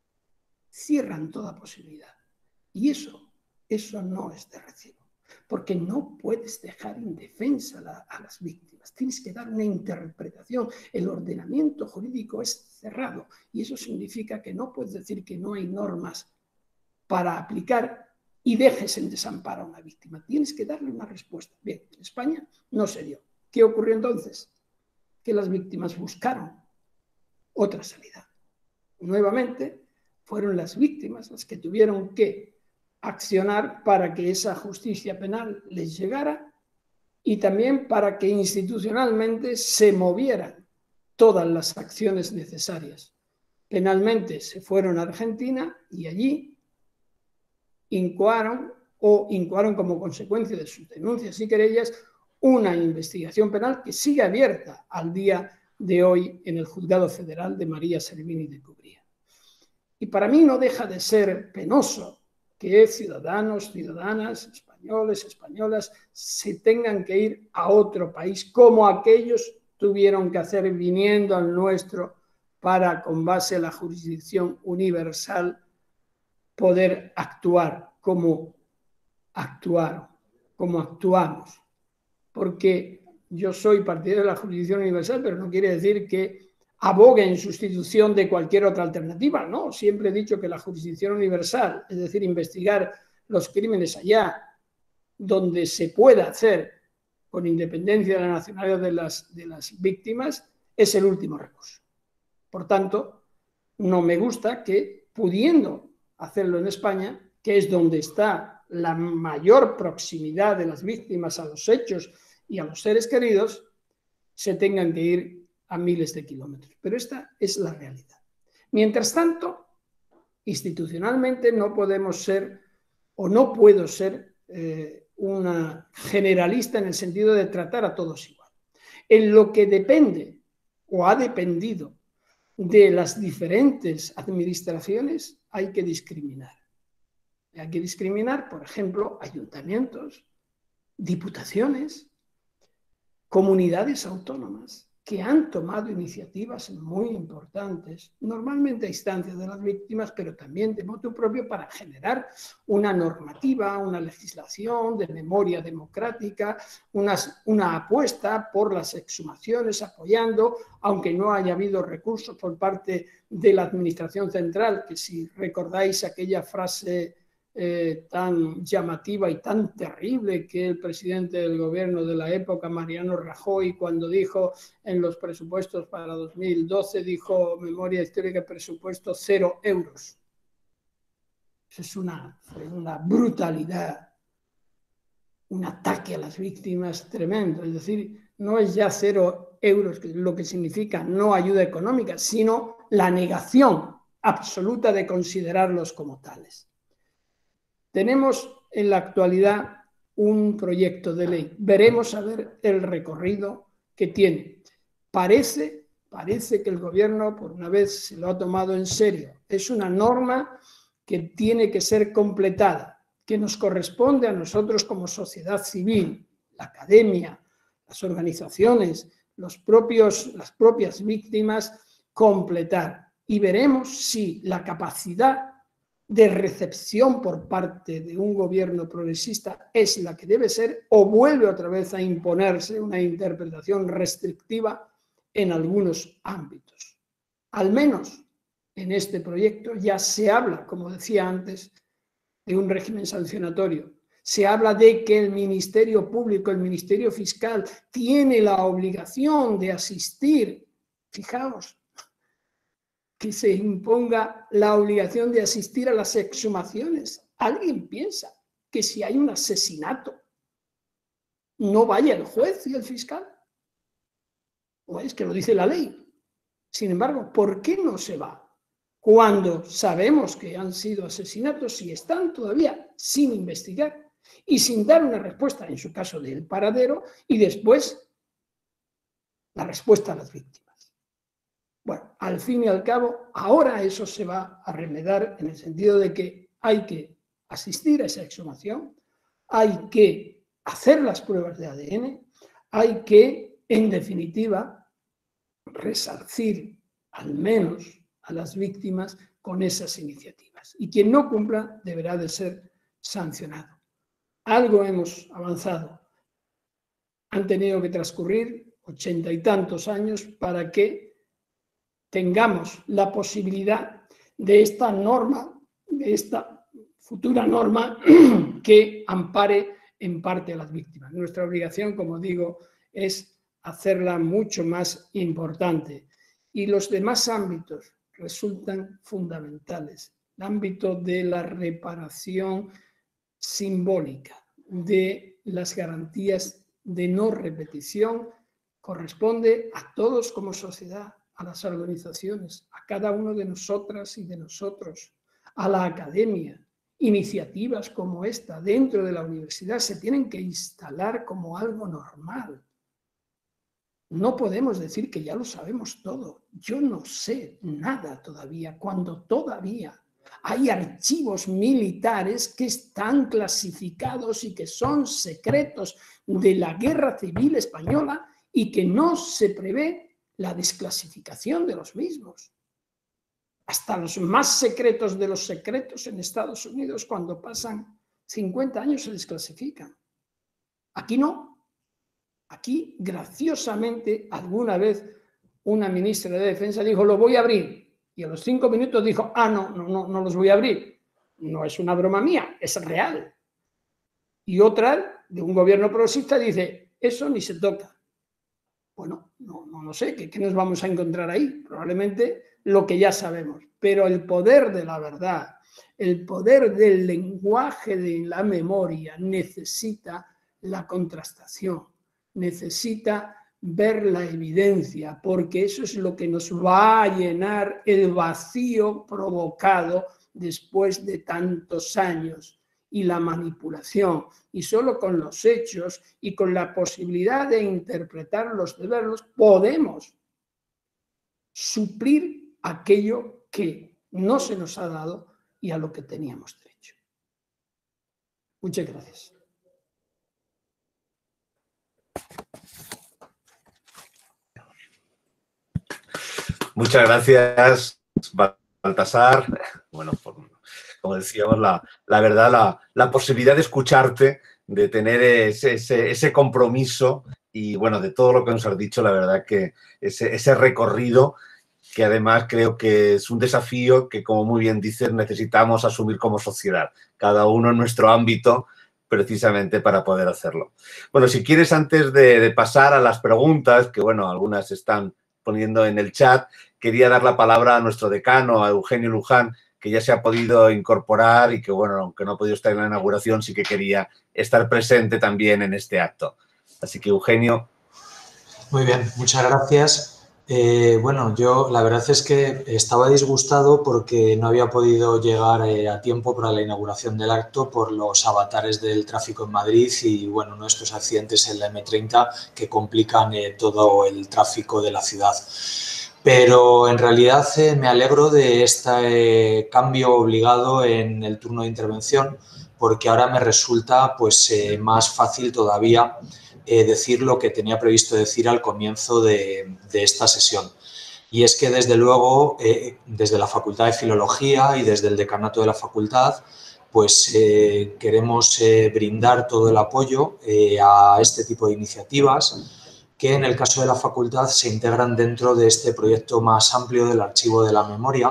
Cierran toda posibilidad. Y eso, eso no es de recibo. Porque no puedes dejar indefensa la, a las víctimas. Tienes que dar una interpretación. El ordenamiento jurídico es cerrado y eso significa que no puedes decir que no hay normas para aplicar y dejes en desamparo a una víctima. Tienes que darle una respuesta. Bien, en España no se dio. ¿Qué ocurrió entonces? Que las víctimas buscaron otra salida. Nuevamente, fueron las víctimas las que tuvieron que accionar para que esa justicia penal les llegara y también para que institucionalmente se movieran todas las acciones necesarias. Penalmente se fueron a Argentina y allí incoaron o incoaron como consecuencia de sus denuncias y querellas una investigación penal que sigue abierta al día de hoy en el Juzgado Federal de María Servini de Cubría. Y para mí no deja de ser penoso que ciudadanos, ciudadanas, españoles, españolas, se tengan que ir a otro país como aquellos tuvieron que hacer viniendo al nuestro para, con base a la jurisdicción universal, poder actuar como actuaron, como actuamos. Porque yo soy partidario de la jurisdicción universal, pero no quiere decir que abogue en sustitución de cualquier otra alternativa, no, siempre he dicho que la jurisdicción universal, es decir, investigar los crímenes allá donde se pueda hacer con independencia de la nacionalidad de las, de las víctimas, es el último recurso. Por tanto, no me gusta que, pudiendo hacerlo en España, que es donde está la mayor proximidad de las víctimas a los hechos y a los seres queridos, se tengan que ir a miles de kilómetros. Pero esta es la realidad. Mientras tanto, institucionalmente no podemos ser, o no puedo ser, eh, una generalista en el sentido de tratar a todos igual. En lo que depende o ha dependido de las diferentes administraciones, hay que discriminar. Hay que discriminar, por ejemplo, ayuntamientos, diputaciones, comunidades autónomas que han tomado iniciativas muy importantes, normalmente a instancias de las víctimas, pero también de motu propio para generar una normativa, una legislación de memoria democrática, una, una apuesta por las exhumaciones, apoyando, aunque no haya habido recursos por parte de la Administración Central, que si recordáis aquella frase Eh, tan llamativa y tan terrible que el presidente del gobierno de la época, Mariano Rajoy, cuando dijo en los presupuestos para dos mil doce, dijo memoria histórica, presupuesto cero euros. Eso es una, una brutalidad, un ataque a las víctimas tremendo. Es decir, no es ya cero euros lo que significa no ayuda económica, sino la negación absoluta de considerarlos como tales. Tenemos en la actualidad un proyecto de ley. Veremos a ver el recorrido que tiene. Parece, parece que el gobierno por una vez se lo ha tomado en serio. Es una norma que tiene que ser completada, que nos corresponde a nosotros como sociedad civil, la academia, las organizaciones, los propios, las propias víctimas, completar. Y veremos si la capacidad de recepción por parte de un gobierno progresista es la que debe ser o vuelve otra vez a imponerse una interpretación restrictiva en algunos ámbitos. Al menos en este proyecto ya se habla, como decía antes, de un régimen sancionatorio. Se habla de que el Ministerio Público, el Ministerio Fiscal, tiene la obligación de asistir, fijaos, que se imponga la obligación de asistir a las exhumaciones. ¿Alguien piensa que si hay un asesinato no vaya el juez y el fiscal? ¿O es que lo dice la ley? Sin embargo, ¿por qué no se va? Cuando sabemos que han sido asesinatos y están todavía sin investigar y sin dar una respuesta, en su caso del paradero, y después la respuesta a las víctimas. Bueno, al fin y al cabo, ahora eso se va a remediar en el sentido de que hay que asistir a esa exhumación, hay que hacer las pruebas de A D N, hay que, en definitiva, resarcir al menos a las víctimas con esas iniciativas. Y quien no cumpla deberá de ser sancionado. Algo hemos avanzado. Han tenido que transcurrir ochenta y tantos años para que tengamos la posibilidad de esta norma, de esta futura norma que ampare en parte a las víctimas. Nuestra obligación, como digo, es hacerla mucho más importante. Y los demás ámbitos resultan fundamentales. El ámbito de la reparación simbólica, de las garantías de no repetición, corresponde a todos como sociedad, a las organizaciones, a cada uno de nosotras y de nosotros, a la academia. Iniciativas como esta dentro de la universidad se tienen que instalar como algo normal. No podemos decir que ya lo sabemos todo. Yo no sé nada todavía, cuando todavía hay archivos militares que están clasificados y que son secretos de la Guerra Civil Española y que no se prevé la desclasificación de los mismos. Hasta los más secretos de los secretos en Estados Unidos, cuando pasan cincuenta años, se desclasifican. Aquí no. Aquí, graciosamente, alguna vez una ministra de Defensa dijo, lo voy a abrir. Y a los cinco minutos dijo, ah, no, no, no, no los voy a abrir. No es una broma mía, es real. Y otra, de un gobierno progresista, dice, eso ni se toca. Bueno, no, no, no sé, ¿qué, ¿qué nos vamos a encontrar ahí? Probablemente lo que ya sabemos. Pero el poder de la verdad, el poder del lenguaje de la memoria necesita la contrastación, necesita ver la evidencia, porque eso es lo que nos va a llenar el vacío provocado después de tantos años y la manipulación. Y solo con los hechos y con la posibilidad de interpretarlos, de verlos, podemos suplir aquello que no se nos ha dado y a lo que teníamos derecho. Muchas gracias. Muchas gracias, Baltasar. Bueno, por, como decíamos, la, la verdad, la, la posibilidad de escucharte, de tener ese, ese, ese compromiso y, bueno, de todo lo que nos has dicho, la verdad que ese, ese recorrido, que además creo que es un desafío que, como muy bien dices, necesitamos asumir como sociedad, cada uno en nuestro ámbito, precisamente para poder hacerlo. Bueno, si quieres, antes de, de pasar a las preguntas, que, bueno, algunas están poniendo en el chat, quería dar la palabra a nuestro decano, a Eugenio Luján, que ya se ha podido incorporar y que, bueno, aunque no ha podido estar en la inauguración, sí que quería estar presente también en este acto. Así que, Eugenio. Muy bien, muchas gracias. Eh, bueno, yo la verdad es que estaba disgustado porque no había podido llegar eh, a tiempo para la inauguración del acto por los avatares del tráfico en Madrid y, bueno, nuestros accidentes en la eme treinta que complican eh, todo el tráfico de la ciudad. Pero en realidad eh, me alegro de este eh, cambio obligado en el turno de intervención porque ahora me resulta pues, eh, más fácil todavía eh, decir lo que tenía previsto decir al comienzo de, de esta sesión. Y es que, desde luego, eh, desde la Facultad de Filología y desde el decanato de la facultad, pues eh, queremos eh, brindar todo el apoyo eh, a este tipo de iniciativas que, en el caso de la facultad, se integran dentro de este proyecto más amplio del Archivo de la Memoria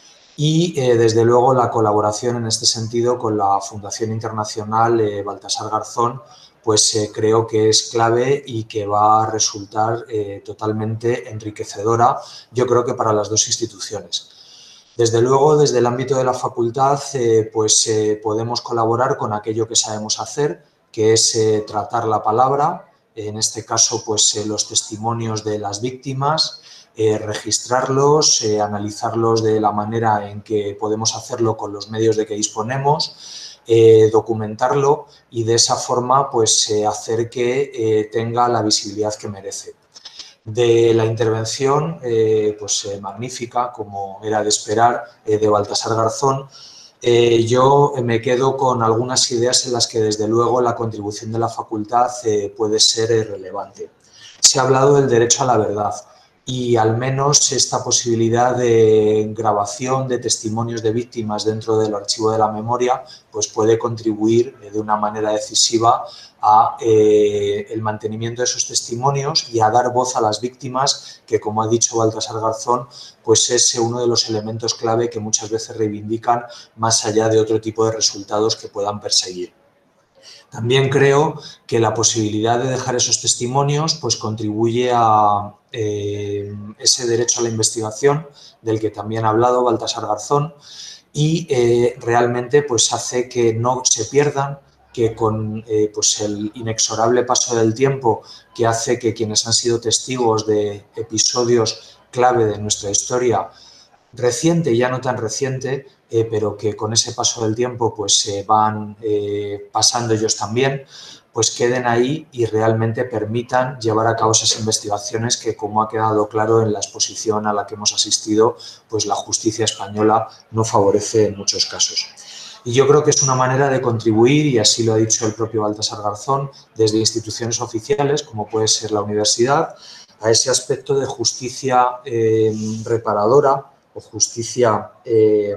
y, eh, desde luego, la colaboración en este sentido con la Fundación Internacional eh, Baltasar Garzón, pues eh, creo que es clave y que va a resultar eh, totalmente enriquecedora, yo creo que para las dos instituciones. Desde luego, desde el ámbito de la facultad, eh, pues eh, podemos colaborar con aquello que sabemos hacer, que es eh, tratar la palabra, en este caso, pues eh, los testimonios de las víctimas, eh, registrarlos, eh, analizarlos de la manera en que podemos hacerlo con los medios de que disponemos, Eh, documentarlo y de esa forma pues eh, hacer que eh, tenga la visibilidad que merece. De la intervención eh, pues eh, magnífica, como era de esperar, eh, de Baltasar Garzón, eh, yo me quedo con algunas ideas en las que, desde luego, la contribución de la facultad eh, puede ser eh, relevante. Se ha hablado del derecho a la verdad. Y al menos esta posibilidad de grabación de testimonios de víctimas dentro del archivo de la memoria pues puede contribuir de una manera decisiva a eh, el mantenimiento de esos testimonios y a dar voz a las víctimas, que, como ha dicho Baltasar Garzón, pues es uno de los elementos clave que muchas veces reivindican, más allá de otro tipo de resultados que puedan perseguir. También creo que la posibilidad de dejar esos testimonios pues contribuye a eh, ese derecho a la investigación del que también ha hablado Baltasar Garzón y eh, realmente pues hace que no se pierdan, que con eh, pues el inexorable paso del tiempo, que hace que quienes han sido testigos de episodios clave de nuestra historia, reciente y ya no tan reciente, eh, pero que con ese paso del tiempo pues se eh, van eh, pasando ellos también, pues queden ahí y realmente permitan llevar a cabo esas investigaciones que, como ha quedado claro en la exposición a la que hemos asistido, pues la justicia española no favorece en muchos casos. Y yo creo que es una manera de contribuir, y así lo ha dicho el propio Baltasar Garzón, desde instituciones oficiales, como puede ser la universidad, a ese aspecto de justicia eh, reparadora, o justicia eh,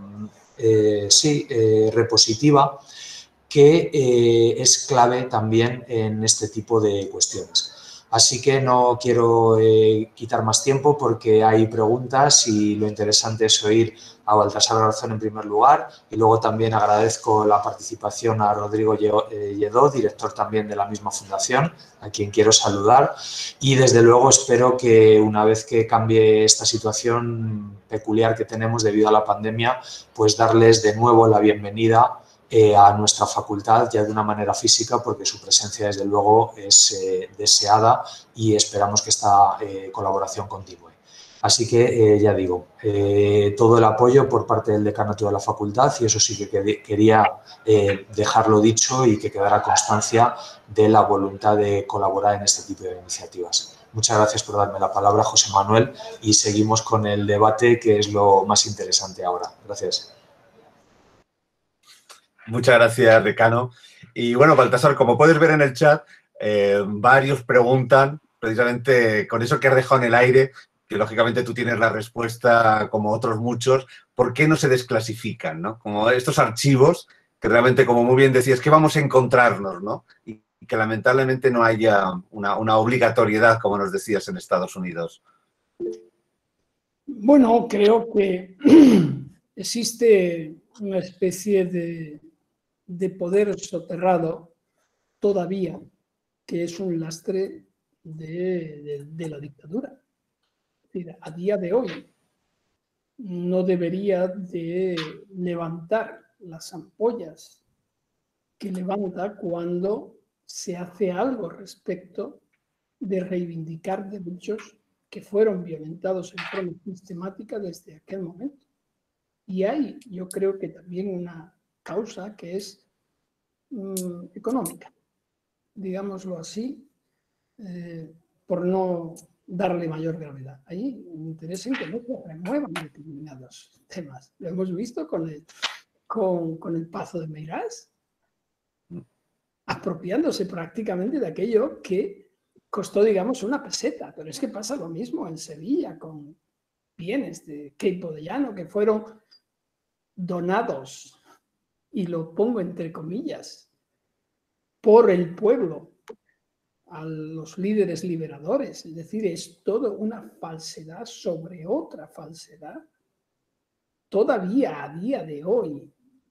eh, sí, eh, repositiva, que eh, es clave también en este tipo de cuestiones. Así que no quiero eh, quitar más tiempo porque hay preguntas y lo interesante es oír a Baltasar Garzón en primer lugar y luego también agradezco la participación a Rodrigo Lledó, director también de la misma fundación, a quien quiero saludar y desde luego espero que una vez que cambie esta situación peculiar que tenemos debido a la pandemia, pues darles de nuevo la bienvenida Eh, a nuestra facultad ya de una manera física porque su presencia desde luego es eh, deseada y esperamos que esta eh, colaboración continúe. Así que eh, ya digo, eh, todo el apoyo por parte del decanato de la facultad y eso sí que quería eh, dejarlo dicho y que quedara constancia de la voluntad de colaborar en este tipo de iniciativas. Muchas gracias por darme la palabra, José Manuel, y seguimos con el debate que es lo más interesante ahora. Gracias. Muchas gracias, decano. Y bueno, Baltasar, como puedes ver en el chat, eh, varios preguntan, precisamente con eso que has dejado en el aire, que lógicamente tú tienes la respuesta, como otros muchos, ¿por qué no se desclasifican, ¿no? Como estos archivos, que realmente, como muy bien decías, que vamos a encontrarnos, ¿no? Y que lamentablemente no haya una, una obligatoriedad, como nos decías, en Estados Unidos. Bueno, creo que existe una especie de, de poder soterrado todavía, que es un lastre de, de, de la dictadura. Es decir, a día de hoy no debería de levantar las ampollas que levanta cuando se hace algo respecto de reivindicar derechos que fueron violentados en forma sistemática desde aquel momento. Y hay, yo creo que también una causa que es mmm, económica, digámoslo así, eh, por no darle mayor gravedad. Hay un interés en que no se remuevan determinados temas. Lo hemos visto con el, con, con el Pazo de Meirás, apropiándose prácticamente de aquello que costó, digamos, una peseta. Pero es que pasa lo mismo en Sevilla con bienes de Queipo de Llano que fueron donados, y lo pongo entre comillas, por el pueblo a los líderes liberadores. Es decir, es todo una falsedad sobre otra falsedad. Todavía a día de hoy,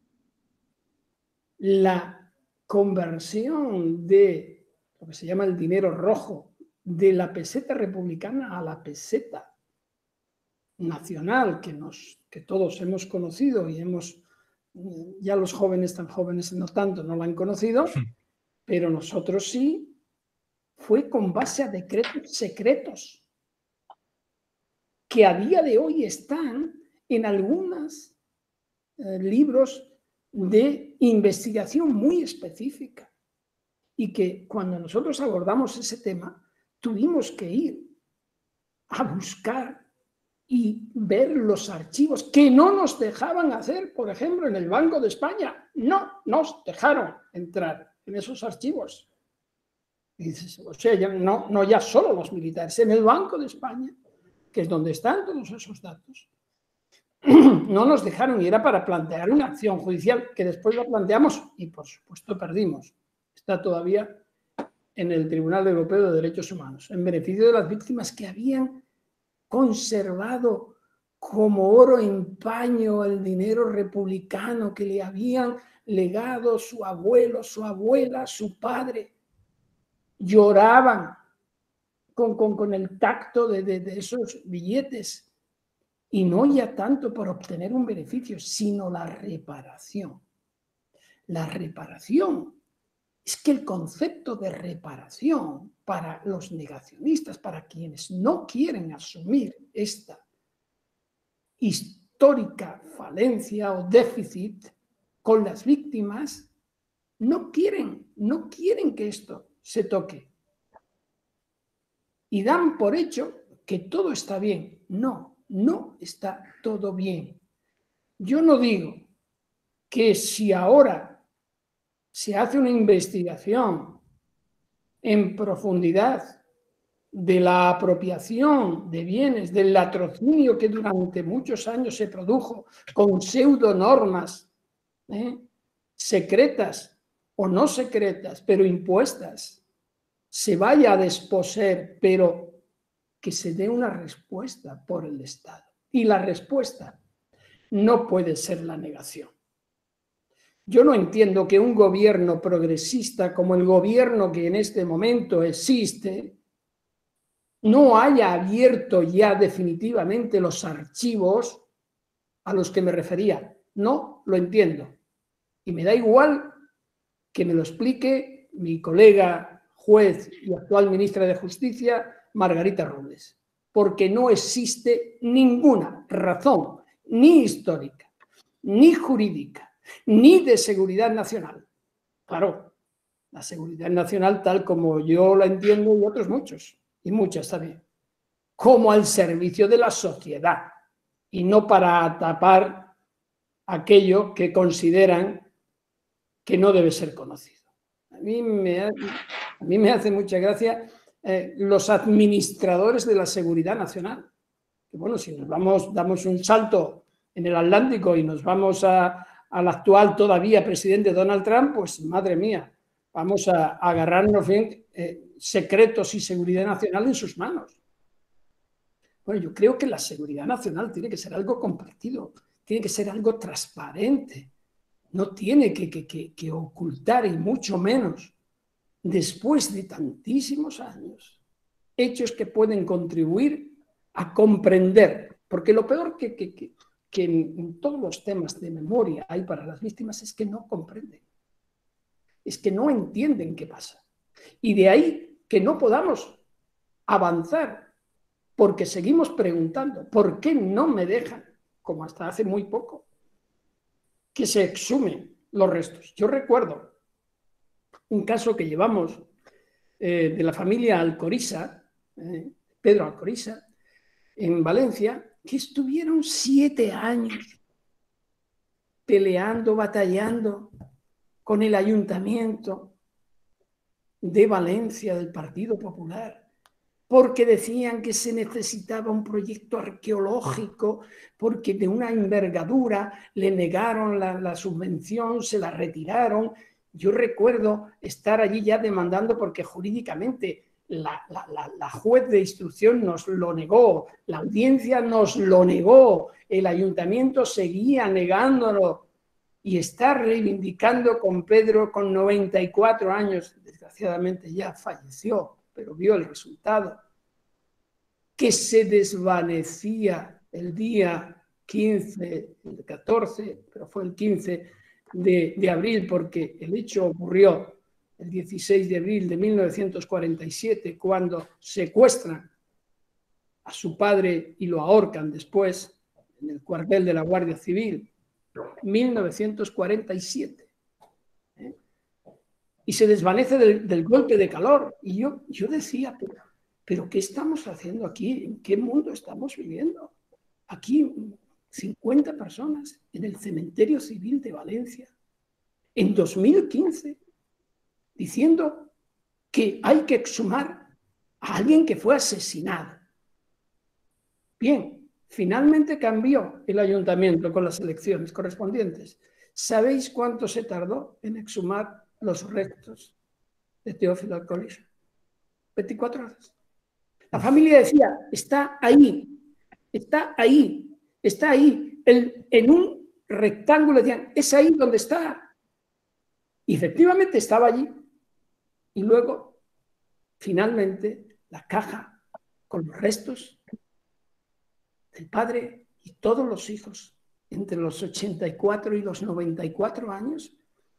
la conversión de lo que se llama el dinero rojo de la peseta republicana a la peseta nacional que, nos, que todos hemos conocido y hemos, ya los jóvenes tan jóvenes no tanto, no la han conocido, pero nosotros sí, fue con base a decretos secretos que a día de hoy están en algunos eh, libros de investigación muy específica y que cuando nosotros abordamos ese tema tuvimos que ir a buscar y ver los archivos que no nos dejaban hacer, por ejemplo, en el Banco de España. No nos dejaron entrar en esos archivos. Y dices, o sea, ya no, no ya solo los militares, en el Banco de España, que es donde están todos esos datos, no nos dejaron y era para plantear una acción judicial que después la planteamos y, por supuesto, perdimos. Está todavía en el Tribunal Europeo de Derechos Humanos, en beneficio de las víctimas que habían conservado como oro en paño el dinero republicano que le habían legado su abuelo, su abuela, su padre. Lloraban con, con, con el tacto de, de, de esos billetes. Y no ya tanto por obtener un beneficio, sino la reparación. La reparación es que el concepto de reparación para los negacionistas, para quienes no quieren asumir esta histórica falencia o déficit con las víctimas, no quieren, no quieren que esto se toque. Y dan por hecho que todo está bien. No, no está todo bien. Yo no digo que si ahora se hace una investigación en profundidad de la apropiación de bienes, del latrocinio que durante muchos años se produjo con pseudonormas ¿eh? secretas o no secretas, pero impuestas, se vaya a desposeer, pero que se dé una respuesta por el Estado. Y la respuesta no puede ser la negación. Yo no entiendo que un gobierno progresista como el gobierno que en este momento existe no haya abierto ya definitivamente los archivos a los que me refería. No lo entiendo. Y me da igual que me lo explique mi colega juez y actual ministra de Justicia, Margarita Robles, porque no existe ninguna razón, ni histórica, ni jurídica, ni de seguridad nacional. Claro, la seguridad nacional tal como yo la entiendo y otros muchos, y muchas también, como al servicio de la sociedad y no para tapar aquello que consideran que no debe ser conocido. A mí me, a mí me hace mucha gracia eh, los administradores de la seguridad nacional. Que bueno, si nos vamos, damos un salto en el Atlántico y nos vamos a, al actual todavía presidente Donald Trump, pues madre mía, vamos a, a agarrarnos bien eh, secretos y seguridad nacional en sus manos. Bueno, yo creo que la seguridad nacional tiene que ser algo compartido, tiene que ser algo transparente, no tiene que, que, que, que ocultar, y mucho menos después de tantísimos años, hechos que pueden contribuir a comprender, porque lo peor que, que, que, que en todos los temas de memoria hay para las víctimas es que no comprenden, es que no entienden qué pasa. Y de ahí que no podamos avanzar, porque seguimos preguntando, ¿por qué no me dejan, como hasta hace muy poco, que se exhumen los restos? Yo recuerdo un caso que llevamos eh, de la familia Alcoriza, eh, Pedro Alcoriza, en Valencia, que estuvieron siete años peleando, batallando con el ayuntamiento de Valencia del Partido Popular, porque decían que se necesitaba un proyecto arqueológico, porque de una envergadura le negaron la, la subvención, se la retiraron. Yo recuerdo estar allí ya demandando porque jurídicamente la, la, la, la juez de instrucción nos lo negó, la audiencia nos lo negó, el ayuntamiento seguía negándolo, y estar reivindicando con Pedro con noventa y cuatro años, desgraciadamente ya falleció, pero vio el resultado, que se desvanecía el día quince, el catorce, pero fue el quince de, de abril, porque el hecho ocurrió el dieciséis de abril de mil novecientos cuarenta y siete, cuando secuestran a su padre y lo ahorcan después en el cuartel de la Guardia Civil, mil novecientos cuarenta y siete. ¿Eh? Y se desvanece del, del golpe de calor. Y yo, yo decía, pero, pero ¿qué estamos haciendo aquí? ¿En qué mundo estamos viviendo? Aquí cincuenta personas en el cementerio civil de Valencia, en dos mil quince, diciendo que hay que exhumar a alguien que fue asesinado. Bien, finalmente cambió el ayuntamiento con las elecciones correspondientes. ¿Sabéis cuánto se tardó en exhumar los restos de Teófilo Alcoriza? veinticuatro horas. La familia decía, está ahí, está ahí, está ahí. El, en un rectángulo decían, es ahí donde está. Y efectivamente estaba allí. Y luego, finalmente, la caja con los restos del padre y todos los hijos, entre los ochenta y cuatro y los noventa y cuatro años,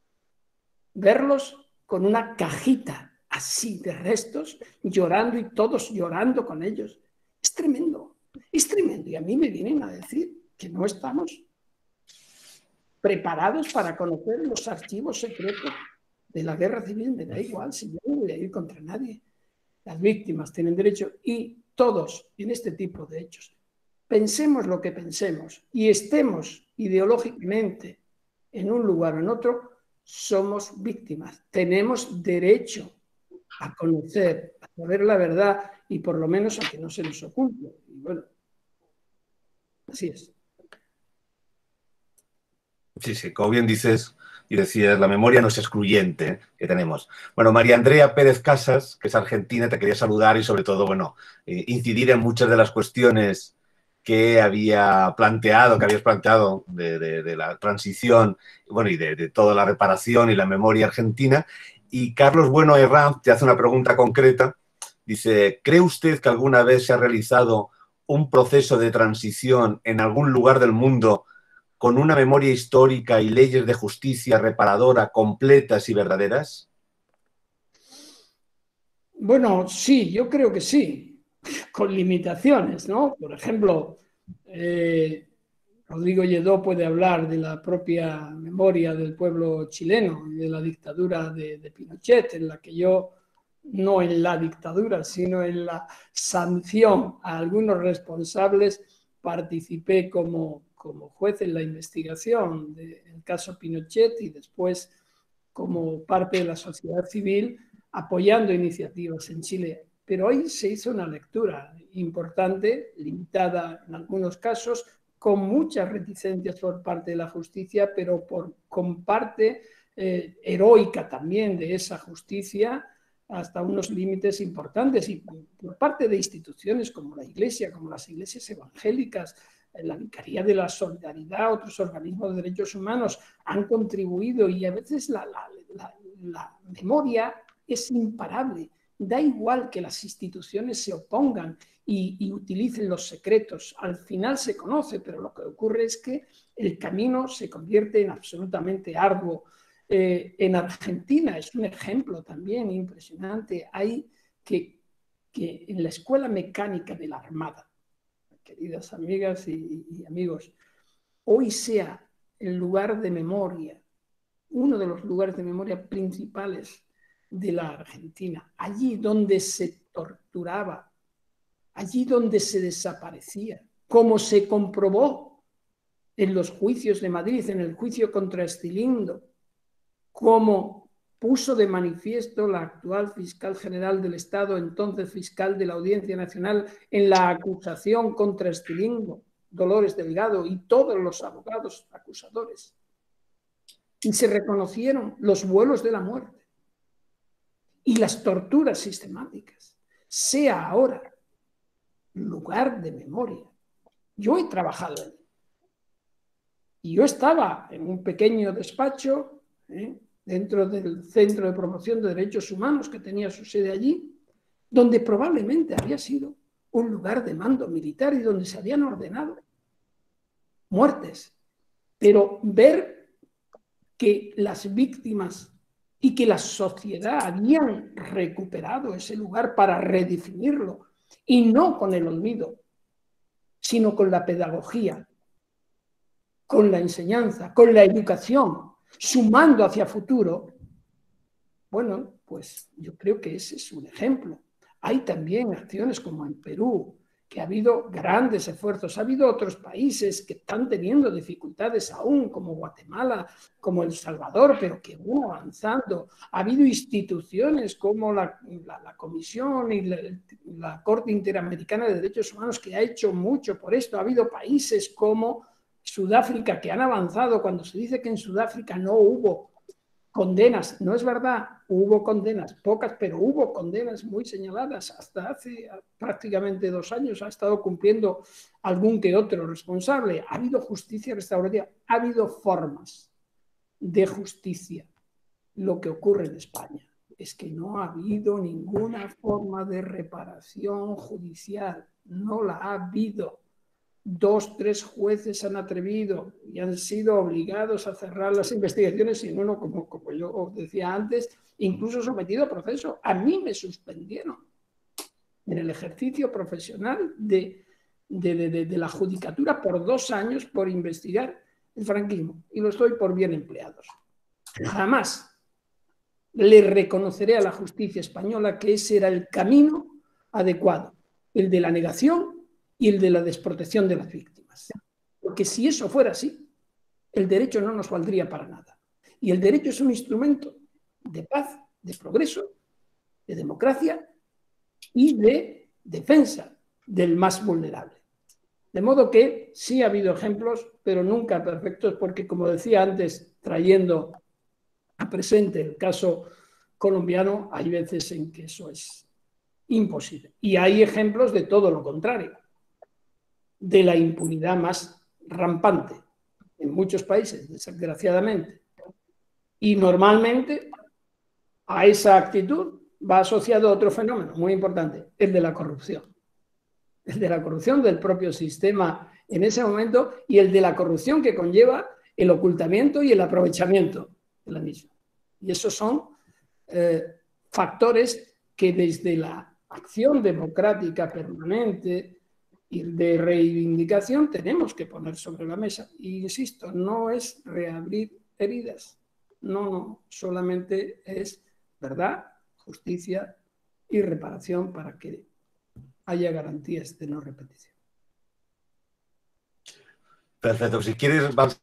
verlos con una cajita así de restos, llorando, y todos llorando con ellos. Es tremendo, es tremendo. Y a mí me vienen a decir que no estamos preparados para conocer los archivos secretos de la guerra civil. Me da igual, si yo no voy a ir contra nadie. Las víctimas tienen derecho, y todos en este tipo de hechos, pensemos lo que pensemos y estemos ideológicamente en un lugar o en otro, somos víctimas. Tenemos derecho a conocer, a saber la verdad, y por lo menos a que no se nos oculte. Y bueno, así es. Sí, sí, como bien dices, y decías, la memoria no es excluyente que tenemos. Bueno, María Andrea Pérez Casas, que es argentina, te quería saludar y sobre todo, bueno, eh, incidir en muchas de las cuestiones que había planteado, que habías planteado de, de, de la transición, bueno, y de, de toda la reparación y la memoria argentina. Y Carlos Bueno Herranz te hace una pregunta concreta. Dice, ¿cree usted que alguna vez se ha realizado un proceso de transición en algún lugar del mundo con una memoria histórica y leyes de justicia reparadora completas y verdaderas? Bueno, sí, yo creo que sí, con limitaciones, ¿no? Por ejemplo, eh, Rodrigo Lledó puede hablar de la propia memoria del pueblo chileno y de la dictadura de, de Pinochet, en la que yo, no en la dictadura, sino en la sanción a algunos responsables, participé como, como juez en la investigación del caso Pinochet y después como parte de la sociedad civil apoyando iniciativas en Chile. Pero hoy se hizo una lectura importante, limitada en algunos casos, con muchas reticencias por parte de la justicia, pero por, con parte eh, heroica también de esa justicia hasta unos límites importantes, y por parte de instituciones como la Iglesia, como las iglesias evangélicas, la Vicaría de la Solidaridad, otros organismos de derechos humanos han contribuido, y a veces la, la, la, la memoria es imparable. Da igual que las instituciones se opongan y, y utilicen los secretos. Al final se conoce, pero lo que ocurre es que el camino se convierte en absolutamente arduo. Eh, en Argentina es un ejemplo también impresionante. Hay que, que en la Escuela Mecánica de la Armada, queridas amigas y, y amigos, hoy sea el lugar de memoria, uno de los lugares de memoria principales de la Argentina, allí donde se torturaba, allí donde se desaparecía, como se comprobó en los juicios de Madrid, en el juicio contra Estilindo, como puso de manifiesto la actual fiscal general del Estado, entonces fiscal de la Audiencia Nacional, en la acusación contra Estilindo, Dolores Delgado y todos los abogados acusadores. Y se reconocieron los vuelos de la muerte y las torturas sistemáticas, sea ahora lugar de memoria. Yo he trabajado allí. Y yo estaba en un pequeño despacho, ¿eh? dentro del Centro de Promoción de Derechos Humanos, que tenía su sede allí, donde probablemente había sido un lugar de mando militar y donde se habían ordenado muertes. Pero ver que las víctimas y que la sociedad habían recuperado ese lugar para redefinirlo, y no con el olvido, sino con la pedagogía, con la enseñanza, con la educación, sumando hacia futuro, bueno, pues yo creo que ese es un ejemplo. Hay también acciones como en Perú, que ha habido grandes esfuerzos. Ha habido otros países que están teniendo dificultades aún, como Guatemala, como El Salvador, pero que van avanzando. Ha habido instituciones como la, la, la Comisión y la, la Corte Interamericana de Derechos Humanos que ha hecho mucho por esto. Ha habido países como Sudáfrica que han avanzado. Cuando se dice que en Sudáfrica no hubo condenas, no es verdad, hubo condenas, pocas, pero hubo condenas muy señaladas. Hasta hace prácticamente dos años ha estado cumpliendo algún que otro responsable. Ha habido justicia restaurativa, ha habido formas de justicia. Lo que ocurre en España es que no ha habido ninguna forma de reparación judicial, no la ha habido. Dos, tres jueces han atrevido y han sido obligados a cerrar las investigaciones, y uno, como, como yo os decía antes, incluso sometido a proceso. A mí me suspendieron en el ejercicio profesional de, de, de, de, de la judicatura por dos años por investigar el franquismo, y lo estoy por bien empleados. Jamás le reconoceré a la justicia española que ese era el camino adecuado, el de la negación y el de la desprotección de las víctimas. Porque si eso fuera así, el derecho no nos valdría para nada. Y el derecho es un instrumento de paz, de progreso, de democracia y de defensa del más vulnerable. De modo que sí ha habido ejemplos, pero nunca perfectos, porque, como decía antes, trayendo presente el caso colombiano, hay veces en que eso es imposible. Y hay ejemplos de todo lo contrario, de la impunidad más rampante en muchos países, desgraciadamente. Y normalmente a esa actitud va asociado otro fenómeno muy importante, el de la corrupción. El de la corrupción del propio sistema en ese momento y el de la corrupción que conlleva el ocultamiento y el aprovechamiento de la misma. Y esos son eh, factores que desde la acción democrática permanente y de reivindicación tenemos que poner sobre la mesa. Y insisto, no es reabrir heridas, no, no, solamente es verdad, justicia y reparación para que haya garantías de no repetición. Perfecto. Si quieres, vamos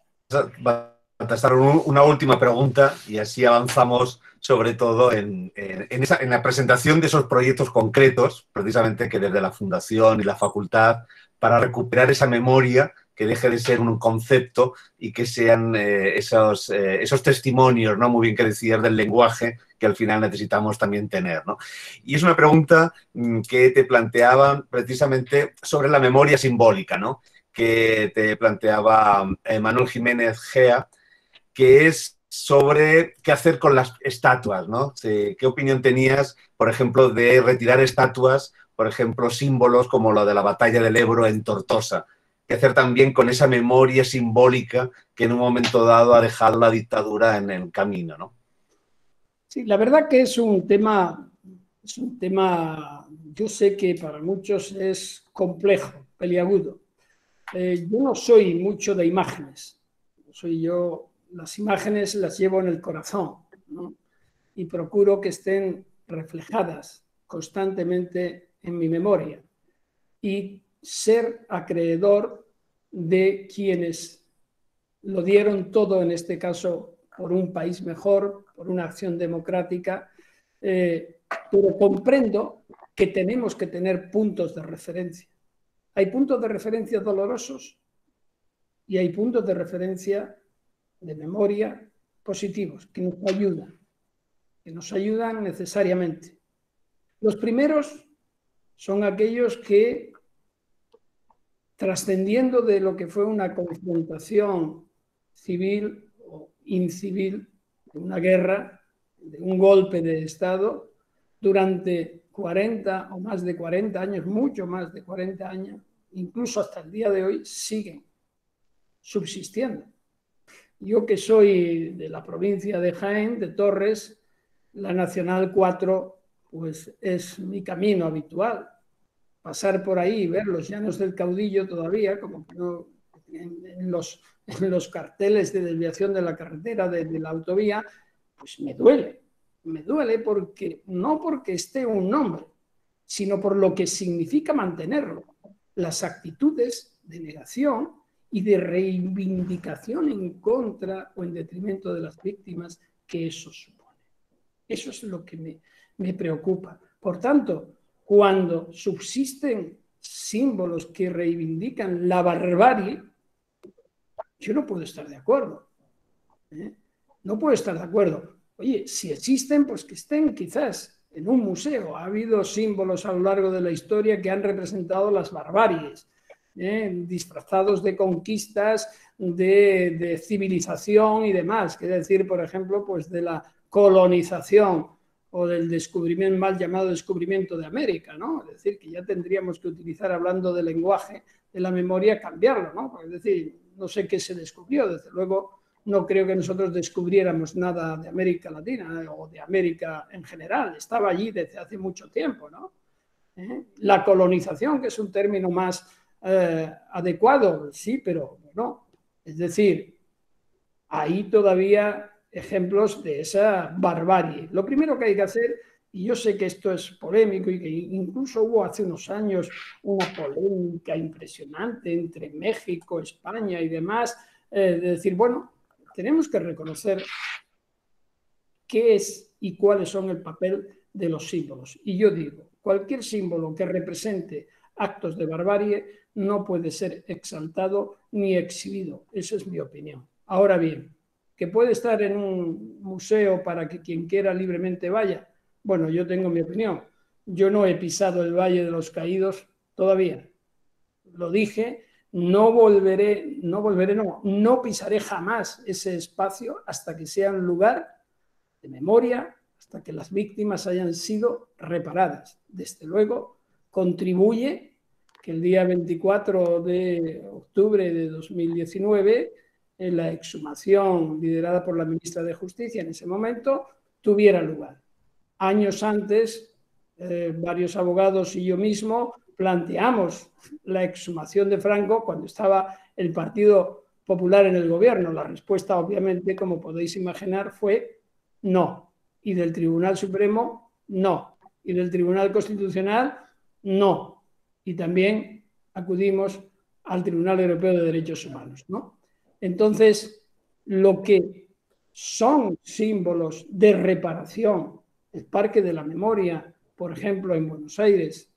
a contestar una última pregunta y así avanzamos sobre todo en, en, en, esa, en la presentación de esos proyectos concretos, precisamente que desde la Fundación y la Facultad, para recuperar esa memoria que deje de ser un concepto y que sean eh, esos, eh, esos testimonios, ¿no? Muy bien que decías, del lenguaje que al final necesitamos también tener, ¿no? Y es una pregunta mmm, que te planteaban precisamente sobre la memoria simbólica, ¿no? Que te planteaba eh, Manuel Jiménez Gea, que es sobre qué hacer con las estatuas, ¿no? ¿Qué opinión tenías, por ejemplo, de retirar estatuas, por ejemplo, símbolos como lo de la batalla del Ebro en Tortosa? ¿Qué hacer también con esa memoria simbólica que en un momento dado ha dejado la dictadura en el camino, ¿no? Sí, la verdad que es un tema, es un tema, yo sé que para muchos es complejo, peliagudo. Eh, yo no soy mucho de imágenes, soy yo, las imágenes las llevo en el corazón, ¿no? Y procuro que estén reflejadas constantemente en mi memoria y ser acreedor de quienes lo dieron todo, en este caso, por un país mejor, por una acción democrática, eh, pero comprendo que tenemos que tener puntos de referencia. Hay puntos de referencia dolorosos y hay puntos de referencia de memoria positivos, que nos ayudan, que nos ayudan necesariamente. Los primeros son aquellos que, trascendiendo de lo que fue una confrontación civil o incivil, de una guerra, de un golpe de Estado, durante cuarenta o más de cuarenta años, mucho más de cuarenta años, incluso hasta el día de hoy, siguen subsistiendo. Yo que soy de la provincia de Jaén, de Torres, la Nacional cuatro pues es mi camino habitual. Pasar por ahí y ver los llanos del Caudillo todavía, como que no, en, en, los, en los carteles de desviación de la carretera, de, de la autovía, pues me duele. Me duele porque no porque esté un nombre, sino por lo que significa mantenerlo. Las actitudes de negación y de reivindicación en contra o en detrimento de las víctimas que eso supone. Eso es lo que me, me preocupa. Por tanto, cuando subsisten símbolos que reivindican la barbarie, yo no puedo estar de acuerdo. ¿eh? No puedo estar de acuerdo. Oye, si existen, pues que estén quizás en un museo. Ha habido símbolos a lo largo de la historia que han representado las barbaries, ¿eh? disfrazados de conquistas, de, de civilización y demás. Quiere decir, por ejemplo, pues de la colonización o del descubrimiento, mal llamado descubrimiento de América, ¿no? Es decir, que ya tendríamos que utilizar, hablando del lenguaje de la memoria, cambiarlo, ¿no? Es decir, no sé qué se descubrió, desde luego no creo que nosotros descubriéramos nada de América Latina o de América en general, estaba allí desde hace mucho tiempo, ¿no? ¿Eh? La colonización, que es un término más eh, adecuado, sí, pero no. Es decir, ahí todavía ejemplos de esa barbarie. Lo primero que hay que hacer, y yo sé que esto es polémico y que incluso hubo hace unos años una polémica impresionante entre México, España y demás, eh, de decir, bueno, tenemos que reconocer qué es y cuáles son el papel de los símbolos. Y yo digo, cualquier símbolo que represente actos de barbarie no puede ser exaltado ni exhibido. Esa es mi opinión. Ahora bien, ¿Que puede estar en un museo para que quien quiera libremente vaya? Bueno, yo tengo mi opinión. Yo no he pisado el Valle de los Caídos todavía. Lo dije, no volveré, no volveré, no, no pisaré jamás ese espacio hasta que sea un lugar de memoria, hasta que las víctimas hayan sido reparadas. Desde luego, contribuye que el día veinticuatro de octubre de dos mil diecinueve, en la exhumación liderada por la ministra de Justicia en ese momento, tuviera lugar. Años antes, eh, varios abogados y yo mismo planteamos la exhumación de Franco cuando estaba el Partido Popular en el gobierno. La respuesta, obviamente, como podéis imaginar, fue no. Y del Tribunal Supremo, no. Y del Tribunal Constitucional, no. Y también acudimos al Tribunal Europeo de Derechos Humanos, ¿no? Entonces, lo que son símbolos de reparación, el Parque de la Memoria, por ejemplo, en Buenos Aires,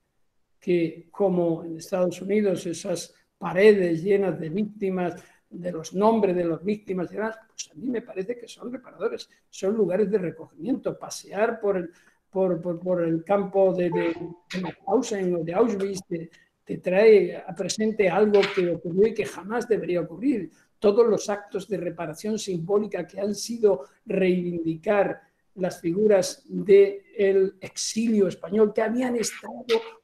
que como en Estados Unidos esas paredes llenas de víctimas, de los nombres de las víctimas y demás, pues a mí me parece que son reparadores, son lugares de recogimiento. Pasear por el, por, por, por el campo de, de, de Mauthausen o de Auschwitz te, te trae a presente algo que ocurrió y que jamás debería ocurrir. Todos los actos de reparación simbólica que han sido reivindicar las figuras del exilio español, que habían estado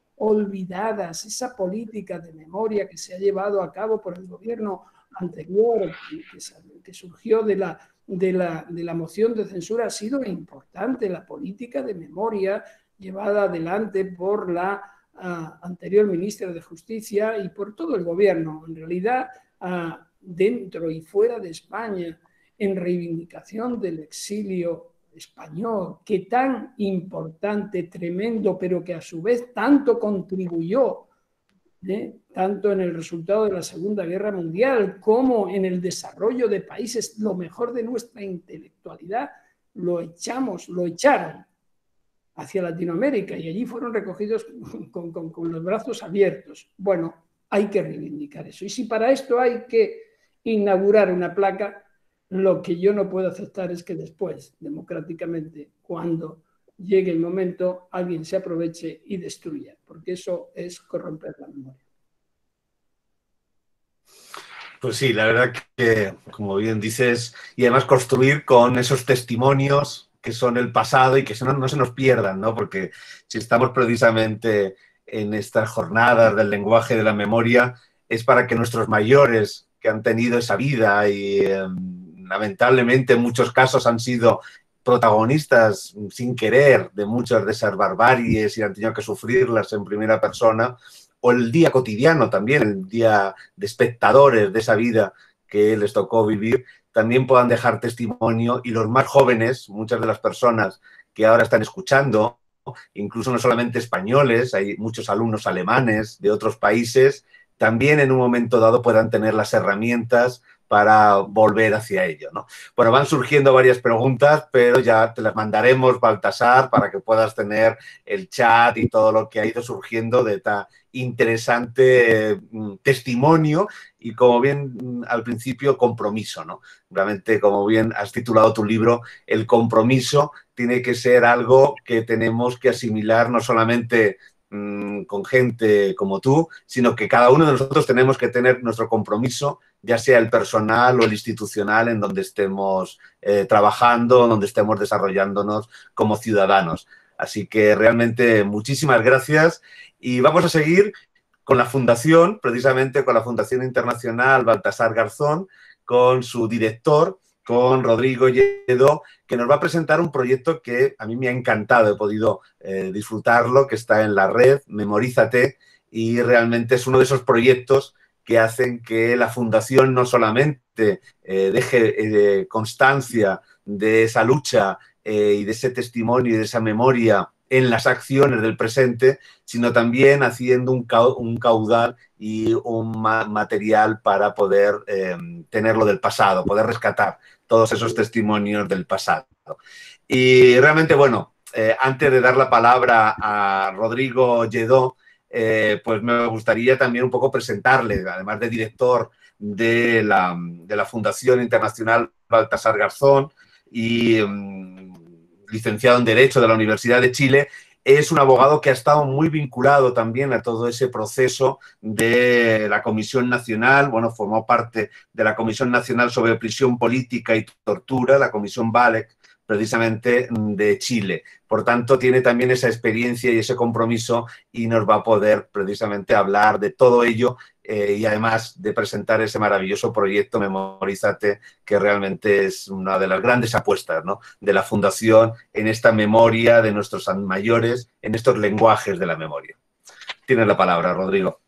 olvidadas, esa política de memoria que se ha llevado a cabo por el gobierno anterior, que, que surgió de la, de, la, de la moción de censura, ha sido importante. La política de memoria llevada adelante por la uh, anterior ministra de Justicia y por todo el gobierno, en realidad uh, dentro y fuera de España, en reivindicación del exilio español, que tan importante, tremendo, pero que a su vez tanto contribuyó, ¿eh? tanto en el resultado de la Segunda Guerra Mundial como en el desarrollo de países. Lo mejor de nuestra intelectualidad lo echamos, lo echaron hacia Latinoamérica y allí fueron recogidos con, con, con los brazos abiertos. Bueno, hay que reivindicar eso. Y si para esto hay que inaugurar una placa, lo que yo no puedo aceptar es que después, democráticamente, cuando llegue el momento, alguien se aproveche y destruya, porque eso es corromper la memoria. Pues sí, la verdad que, como bien dices, y además construir con esos testimonios que son el pasado y que no, no se nos pierdan, ¿no? Porque si estamos precisamente en estas jornadas del lenguaje de la memoria, es para que nuestros mayores que han tenido esa vida y eh, lamentablemente en muchos casos han sido protagonistas sin querer de muchas de esas barbaries y han tenido que sufrirlas en primera persona, o el día cotidiano también, el día de espectadores de esa vida que les tocó vivir, también puedan dejar testimonio, y los más jóvenes, muchas de las personas que ahora están escuchando, incluso no solamente españoles, hay muchos alumnos alemanes de otros países, también en un momento dado puedan tener las herramientas para volver hacia ello, ¿no? Bueno, van surgiendo varias preguntas, pero ya te las mandaremos, Baltasar, para que puedas tener el chat y todo lo que ha ido surgiendo de tan interesante eh, testimonio y, como bien al principio, compromiso, ¿no? Realmente, como bien has titulado tu libro, el compromiso tiene que ser algo que tenemos que asimilar no solamente con gente como tú, sino que cada uno de nosotros tenemos que tener nuestro compromiso, ya sea el personal o el institucional, en donde estemos eh, trabajando, donde estemos desarrollándonos como ciudadanos. Así que realmente muchísimas gracias y vamos a seguir con la Fundación, precisamente con la Fundación Internacional Baltasar Garzón, con su director, con Rodrigo Lledó, que nos va a presentar un proyecto que a mí me ha encantado, he podido eh, disfrutarlo, que está en la red, Memorízate, y realmente es uno de esos proyectos que hacen que la Fundación no solamente eh, deje eh, constancia de esa lucha eh, y de ese testimonio y de esa memoria en las acciones del presente, sino también haciendo un, un caudal y un ma material para poder eh, tenerlo del pasado, poder rescatar todos esos testimonios del pasado. Y realmente, bueno, eh, antes de dar la palabra a Rodrigo Lledó, eh, pues me gustaría también un poco presentarle, además de director de la, de la Fundación Internacional Baltasar Garzón y um, licenciado en Derecho de la Universidad de Chile. Es un abogado que ha estado muy vinculado también a todo ese proceso de la Comisión Nacional, bueno, formó parte de la Comisión Nacional sobre Prisión Política y Tortura, la Comisión Valech, precisamente de Chile. Por tanto, tiene también esa experiencia y ese compromiso y nos va a poder precisamente hablar de todo ello eh, y además de presentar ese maravilloso proyecto Memorízate, que realmente es una de las grandes apuestas, ¿no?, de la Fundación en esta memoria de nuestros mayores, en estos lenguajes de la memoria. Tienes la palabra, Rodrigo.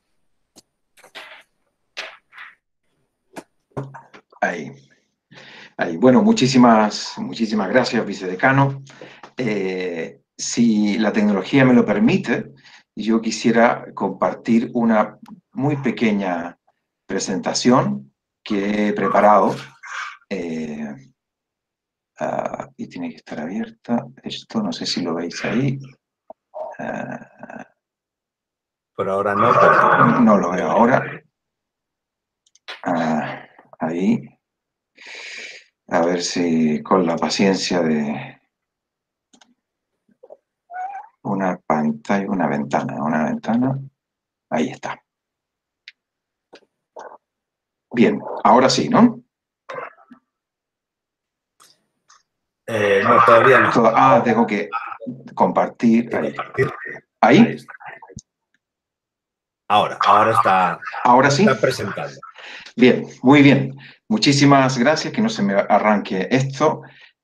Ahí. Ahí. Bueno, muchísimas, muchísimas gracias, vicedecano. Eh, si la tecnología me lo permite, yo quisiera compartir una muy pequeña presentación que he preparado. Eh, uh, y tiene que estar abierta. Esto no sé si lo veis ahí. Uh, Por ahora no. Pero... No lo veo ahora. Uh, ahí. A ver si con la paciencia de una pantalla, una ventana, una ventana. Ahí está. Bien, ahora sí, ¿no? Eh, no, todavía no. Ah, tengo que compartir. Ahí. ¿Ahí? Ahora, ahora está, ¿Ahora sí? está presentando. Bien, muy bien. Muchísimas gracias, que no se me arranque esto.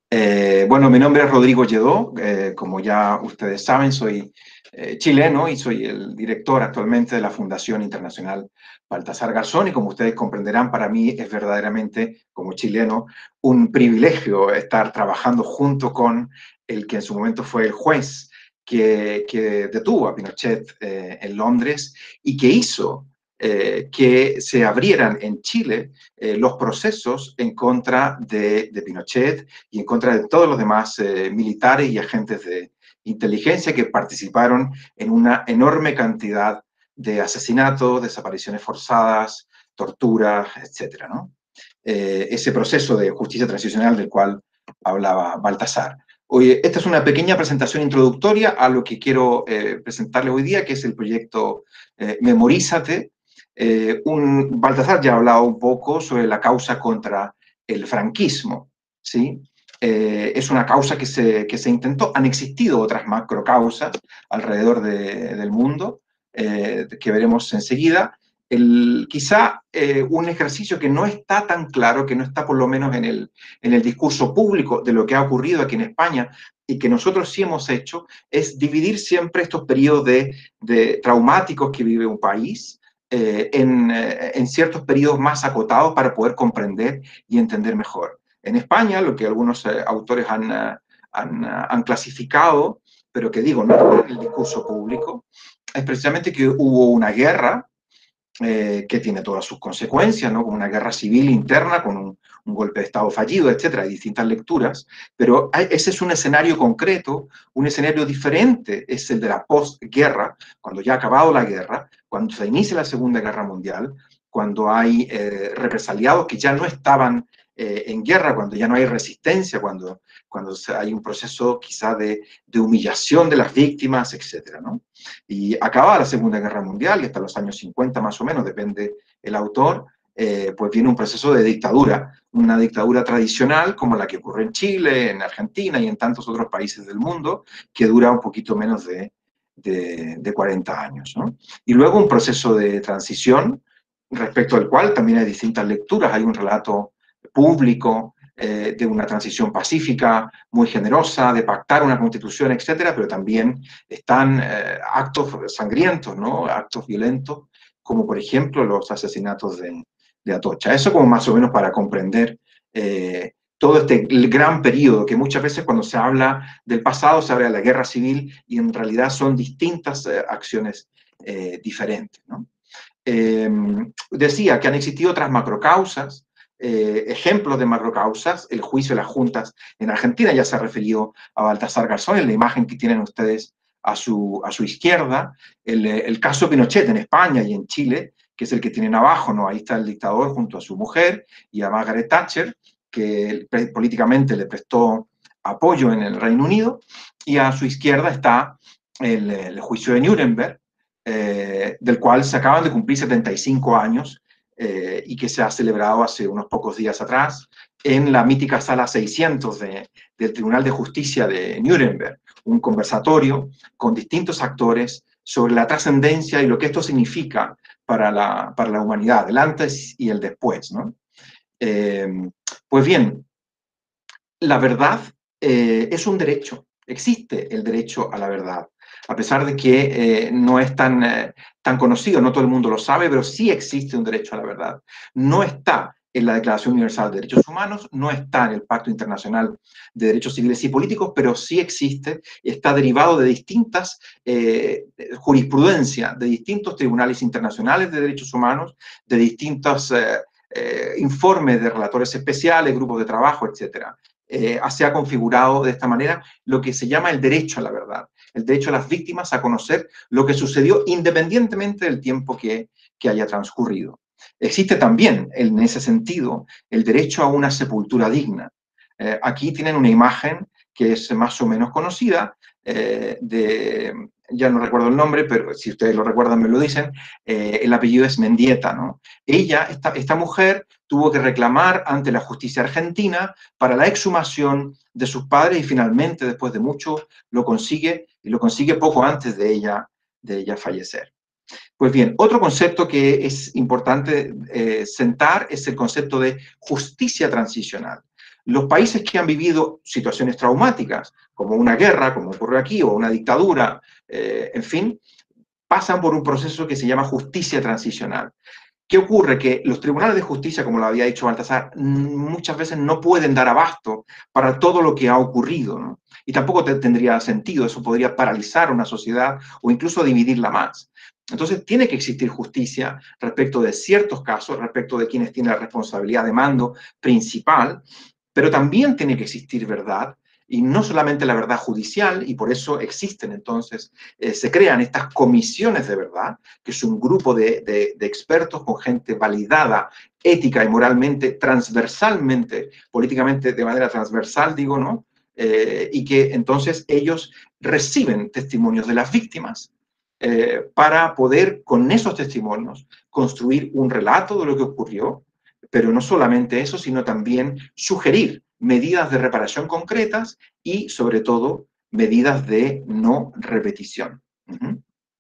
Eh, bueno, mi nombre es Rodrigo Lledó, eh, como ya ustedes saben, soy eh, chileno y soy el director actualmente de la Fundación Internacional Baltasar Garzón, y como ustedes comprenderán, para mí es verdaderamente, como chileno, un privilegio estar trabajando junto con el que en su momento fue el juez que, que detuvo a Pinochet eh, en Londres y que hizo Eh, que se abrieran en Chile eh, los procesos en contra de, de Pinochet y en contra de todos los demás eh, militares y agentes de inteligencia que participaron en una enorme cantidad de asesinatos, desapariciones forzadas, torturas, etcétera, ¿no? Eh, ese proceso de justicia transicional del cual hablaba Baltasar. Oye, esta es una pequeña presentación introductoria a lo que quiero eh, presentarle hoy día, que es el proyecto eh, Memorízate. Eh, un, Baltasar ya ha hablado un poco sobre la causa contra el franquismo, ¿sí? Eh, es una causa que se, que se intentó. Han existido otras macrocausas alrededor de, del mundo, eh, que veremos enseguida. El, quizá eh, un ejercicio que no está tan claro, que no está por lo menos en el, en el discurso público de lo que ha ocurrido aquí en España y que nosotros sí hemos hecho, es dividir siempre estos periodos de, de traumáticos que vive un país eh, en, eh, en ciertos periodos más acotados para poder comprender y entender mejor. En España, lo que algunos eh, autores han, uh, han, uh, han clasificado, pero que digo, no en el discurso público, es precisamente que hubo una guerra Eh, que tiene todas sus consecuencias, ¿no? Como una guerra civil interna, con un, un golpe de Estado fallido, etcétera, hay distintas lecturas, pero hay, ese es un escenario concreto, un escenario diferente es el de la posguerra, cuando ya ha acabado la guerra, cuando se inicia la Segunda Guerra Mundial, cuando hay eh, represaliados que ya no estaban eh, en guerra, cuando ya no hay resistencia, cuando, cuando hay un proceso quizá de, de humillación de las víctimas, etcétera, ¿no? Y acaba la Segunda Guerra Mundial, y hasta los años cincuenta más o menos, depende el autor, eh, pues viene un proceso de dictadura, una dictadura tradicional como la que ocurre en Chile, en Argentina y en tantos otros países del mundo, que dura un poquito menos de, de, de cuarenta años, ¿no? Y luego un proceso de transición, respecto al cual también hay distintas lecturas, hay un relato público eh, de una transición pacífica, muy generosa, de pactar una constitución, etcétera, pero también están eh, actos sangrientos, ¿no? Actos violentos, como por ejemplo los asesinatos de, de Atocha. Eso como más o menos para comprender eh, todo este gran periodo, que muchas veces cuando se habla del pasado se habla de la guerra civil y en realidad son distintas eh, acciones eh, diferentes, ¿no? Eh, decía que han existido otras macrocausas, eh, ejemplos de macrocausas, el juicio de las juntas en Argentina, ya se ha referido a Baltasar Garzón, en la imagen que tienen ustedes a su, a su izquierda, el, el caso Pinochet en España y en Chile, que es el que tienen abajo, ¿no? Ahí está el dictador junto a su mujer y a Margaret Thatcher, que políticamente le prestó apoyo en el Reino Unido, y a su izquierda está el, el juicio de Nuremberg, eh, del cual se acaban de cumplir setenta y cinco años eh, y que se ha celebrado hace unos pocos días atrás en la mítica sala seiscientos de, del Tribunal de Justicia de Nuremberg, un conversatorio con distintos actores sobre la trascendencia y lo que esto significa para la, para la humanidad, el antes y el después, ¿no? Eh, pues bien, la verdad eh, es un derecho, existe el derecho a la verdad, a pesar de que eh, no es tan, eh, tan conocido, no todo el mundo lo sabe, pero sí existe un derecho a la verdad. No está en la Declaración Universal de Derechos Humanos, no está en el Pacto Internacional de Derechos Civiles y Políticos, pero sí existe, está derivado de distintas eh, jurisprudencias, de distintos tribunales internacionales de derechos humanos, de distintos eh, eh, informes de relatores especiales, grupos de trabajo, etcétera. Eh, se ha configurado de esta manera lo que se llama el derecho a la verdad, el derecho a las víctimas a conocer lo que sucedió independientemente del tiempo que, que haya transcurrido. Existe también, en ese sentido, el derecho a una sepultura digna. Eh, aquí tienen una imagen que es más o menos conocida, eh, de, ya no recuerdo el nombre, pero si ustedes lo recuerdan me lo dicen, eh, el apellido es Mendieta, ¿no? Ella, esta, esta mujer, tuvo que reclamar ante la justicia argentina para la exhumación de sus padres y finalmente, después de mucho, lo consigue, y lo consigue poco antes de ella, de ella fallecer. Pues bien, otro concepto que es importante eh, sentar es el concepto de justicia transicional. Los países que han vivido situaciones traumáticas, como una guerra, como ocurrió aquí, o una dictadura, eh, en fin, pasan por un proceso que se llama justicia transicional. ¿Qué ocurre? Que los tribunales de justicia, como lo había dicho Baltasar, muchas veces no pueden dar abasto para todo lo que ha ocurrido, ¿no? Y tampoco te, tendría sentido, eso podría paralizar una sociedad o incluso dividirla más. Entonces tiene que existir justicia respecto de ciertos casos, respecto de quienes tienen la responsabilidad de mando principal, pero también tiene que existir verdad, y no solamente la verdad judicial, y por eso existen entonces, eh, se crean estas comisiones de verdad, que es un grupo de, de, de expertos con gente validada, ética y moralmente, transversalmente, políticamente de manera transversal, digo, ¿no? Eh, y que entonces ellos reciben testimonios de las víctimas eh, para poder, con esos testimonios, construir un relato de lo que ocurrió, pero no solamente eso, sino también sugerir medidas de reparación concretas y, sobre todo, medidas de no repetición. Uh-huh.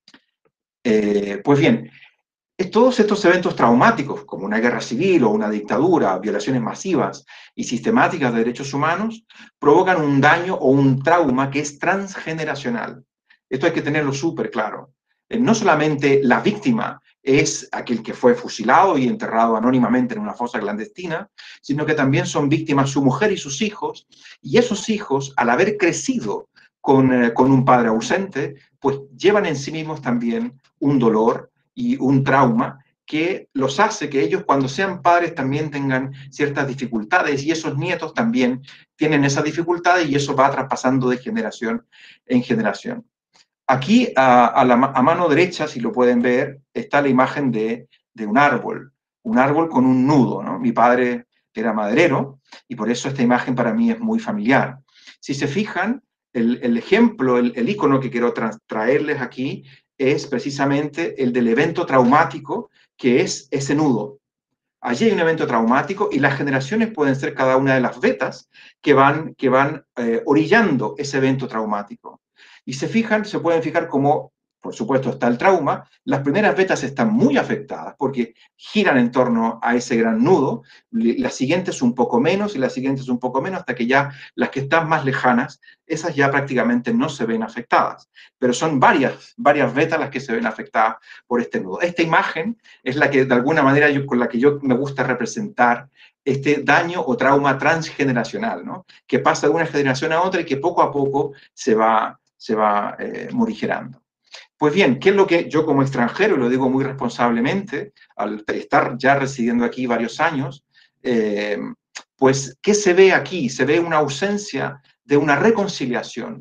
eh, pues bien, todos estos eventos traumáticos, como una guerra civil o una dictadura, violaciones masivas y sistemáticas de derechos humanos, provocan un daño o un trauma que es transgeneracional. Esto hay que tenerlo súper claro. Eh, no solamente la víctima es aquel que fue fusilado y enterrado anónimamente en una fosa clandestina, sino que también son víctimas su mujer y sus hijos, y esos hijos, al haber crecido con, eh, con un padre ausente, pues llevan en sí mismos también un dolor y un trauma que los hace que ellos cuando sean padres también tengan ciertas dificultades, y esos nietos también tienen esas dificultades, y eso va traspasando de generación en generación. Aquí a, a, la, a mano derecha, si lo pueden ver, está la imagen de, de un árbol, un árbol con un nudo, ¿no? Mi padre era maderero y por eso esta imagen para mí es muy familiar. Si se fijan, el, el ejemplo, el, el icono que quiero traerles aquí es precisamente el del evento traumático, que es ese nudo. Allí hay un evento traumático y las generaciones pueden ser cada una de las vetas que van, que van eh, orillando ese evento traumático. Y se fijan, se pueden fijar como, por supuesto, está el trauma. Las primeras vetas están muy afectadas porque giran en torno a ese gran nudo. Las siguientes un poco menos y las siguientes un poco menos, hasta que ya las que están más lejanas, esas ya prácticamente no se ven afectadas. Pero son varias, varias vetas las que se ven afectadas por este nudo. Esta imagen es la que, de alguna manera, yo, con la que yo me gusta representar este daño o trauma transgeneracional, ¿no? Que pasa de una generación a otra y que poco a poco se va se va eh, morigerando. Pues bien, ¿qué es lo que yo como extranjero, y lo digo muy responsablemente, al estar ya residiendo aquí varios años, eh, pues, ¿qué se ve aquí? Se ve una ausencia de una reconciliación,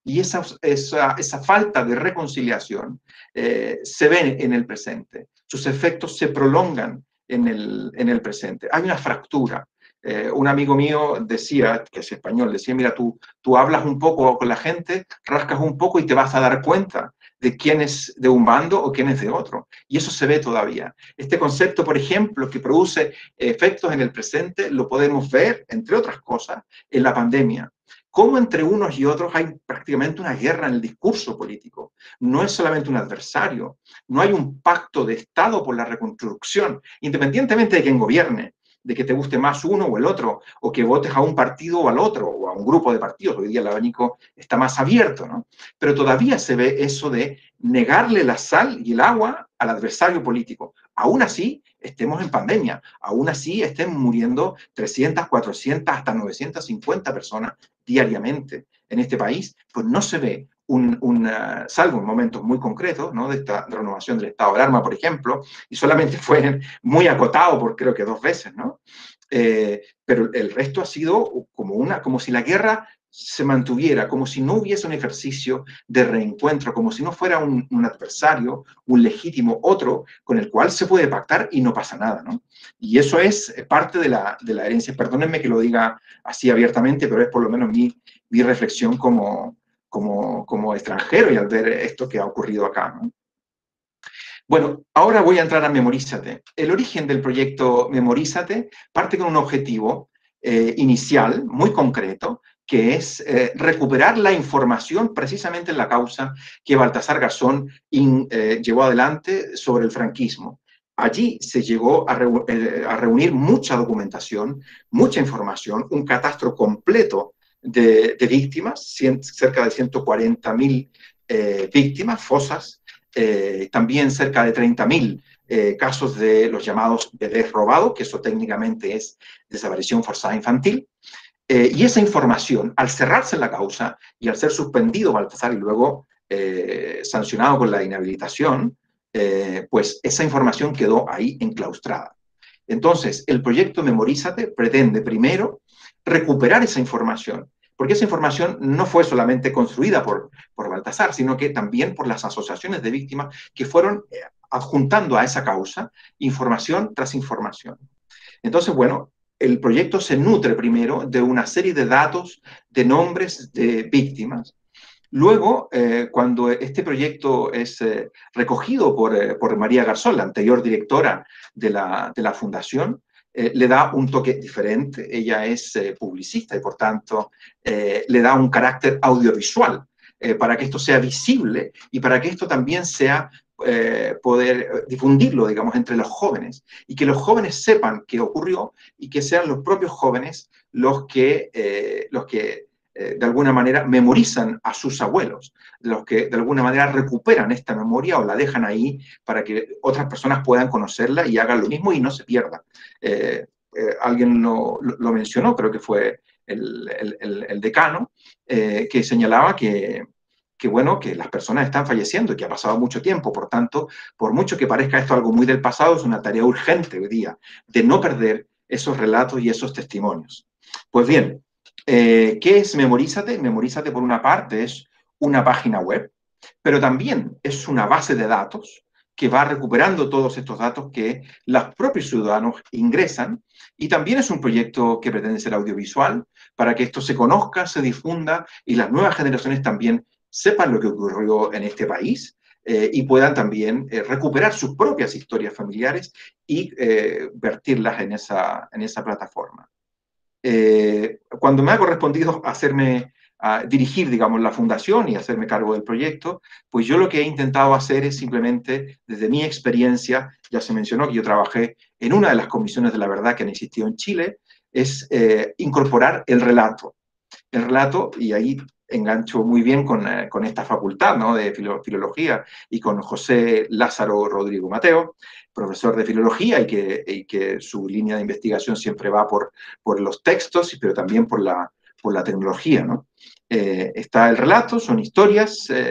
Y esa, esa, esa falta de reconciliación eh, se ve en el presente. Sus efectos se prolongan en el, en el presente. Hay una fractura. Eh, un amigo mío decía, que es español, decía, mira, tú, tú hablas un poco con la gente, rascas un poco y te vas a dar cuenta de quién es de un bando o quién es de otro. Y eso se ve todavía. Este concepto, por ejemplo, que produce efectos en el presente, lo podemos ver, entre otras cosas, en la pandemia. Cómo entre unos y otros hay prácticamente una guerra en el discurso político. No es solamente un adversario, no hay un pacto de Estado por la reconstrucción, independientemente de quién gobierne, de que te guste más uno o el otro, o que votes a un partido o al otro, o a un grupo de partidos. Hoy día el abanico está más abierto, ¿no? Pero todavía se ve eso de negarle la sal y el agua al adversario político. Aún así, estemos en pandemia, aún así estén muriendo trescientas, cuatrocientas, hasta novecientas cincuenta personas diariamente en este país, pues no se ve un, un uh, salvo en momentos muy concretos, ¿no? De esta renovación del estado de alarma, por ejemplo, y solamente fue muy acotado por creo que dos veces, ¿no? Eh, pero el resto ha sido como, una, como si la guerra se mantuviera, como si no hubiese un ejercicio de reencuentro, como si no fuera un, un adversario, un legítimo otro con el cual se puede pactar y no pasa nada, ¿no? Y eso es parte de la, de la herencia. Perdónenme que lo diga así abiertamente, pero es por lo menos mi, mi reflexión como, como, como extranjero y al ver esto que ha ocurrido acá, ¿no? Bueno, ahora voy a entrar a Memorízate. El origen del proyecto Memorízate parte con un objetivo eh, inicial, muy concreto, que es eh, recuperar la información precisamente en la causa que Baltasar Garzón in, eh, llevó adelante sobre el franquismo. Allí se llegó a, re, eh, a reunir mucha documentación, mucha información, un catastro completo de, de víctimas, cien, cerca de ciento cuarenta mil eh, víctimas, fosas, eh, también cerca de treinta mil eh, casos de los llamados bebés robados, que eso técnicamente es desaparición forzada infantil. Eh, y esa información, al cerrarse la causa y al ser suspendido Baltasar y luego eh, sancionado con la inhabilitación, eh, pues esa información quedó ahí enclaustrada. Entonces, el proyecto Memorízate pretende primero recuperar esa información, porque esa información no fue solamente construida por, por Baltasar, sino que también por las asociaciones de víctimas que fueron eh, adjuntando a esa causa información tras información. Entonces, bueno, el proyecto se nutre primero de una serie de datos, de nombres de víctimas. Luego, eh, cuando este proyecto es eh, recogido por, eh, por María Garzón, la anterior directora de la, de la fundación, eh, le da un toque diferente. Ella es eh, publicista y, por tanto, eh, le da un carácter audiovisual eh, para que esto sea visible y para que esto también sea Eh, poder difundirlo, digamos, entre los jóvenes y que los jóvenes sepan qué ocurrió y que sean los propios jóvenes los que, eh, los que eh, de alguna manera memorizan a sus abuelos, los que de alguna manera recuperan esta memoria o la dejan ahí para que otras personas puedan conocerla y hagan lo mismo y no se pierda. Eh, eh, alguien lo, lo mencionó, creo que fue el, el, el decano, eh, que señalaba que que bueno, que las personas están falleciendo y que ha pasado mucho tiempo. Por tanto, por mucho que parezca esto algo muy del pasado, es una tarea urgente hoy día de no perder esos relatos y esos testimonios. Pues bien, eh, ¿qué es Memorízate? Memorízate, por una parte, es una página web, pero también es una base de datos que va recuperando todos estos datos que los propios ciudadanos ingresan, y también es un proyecto que pretende ser audiovisual para que esto se conozca, se difunda y las nuevas generaciones también sepan lo que ocurrió en este país eh, y puedan también eh, recuperar sus propias historias familiares y eh, vertirlas en esa, en esa plataforma. Eh, cuando me ha correspondido hacerme, a dirigir, digamos, la fundación y hacerme cargo del proyecto, pues yo lo que he intentado hacer es simplemente, desde mi experiencia, ya se mencionó que yo trabajé en una de las comisiones de la verdad que han existido en Chile, es eh, incorporar el relato. El relato, y ahí engancho muy bien con, eh, con esta facultad, ¿no?, de filo, filología y con José Lázaro Rodrigo Mateo, profesor de filología y que, y que su línea de investigación siempre va por, por los textos, pero también por la, por la tecnología, ¿no? Eh, está el relato, son historias, eh,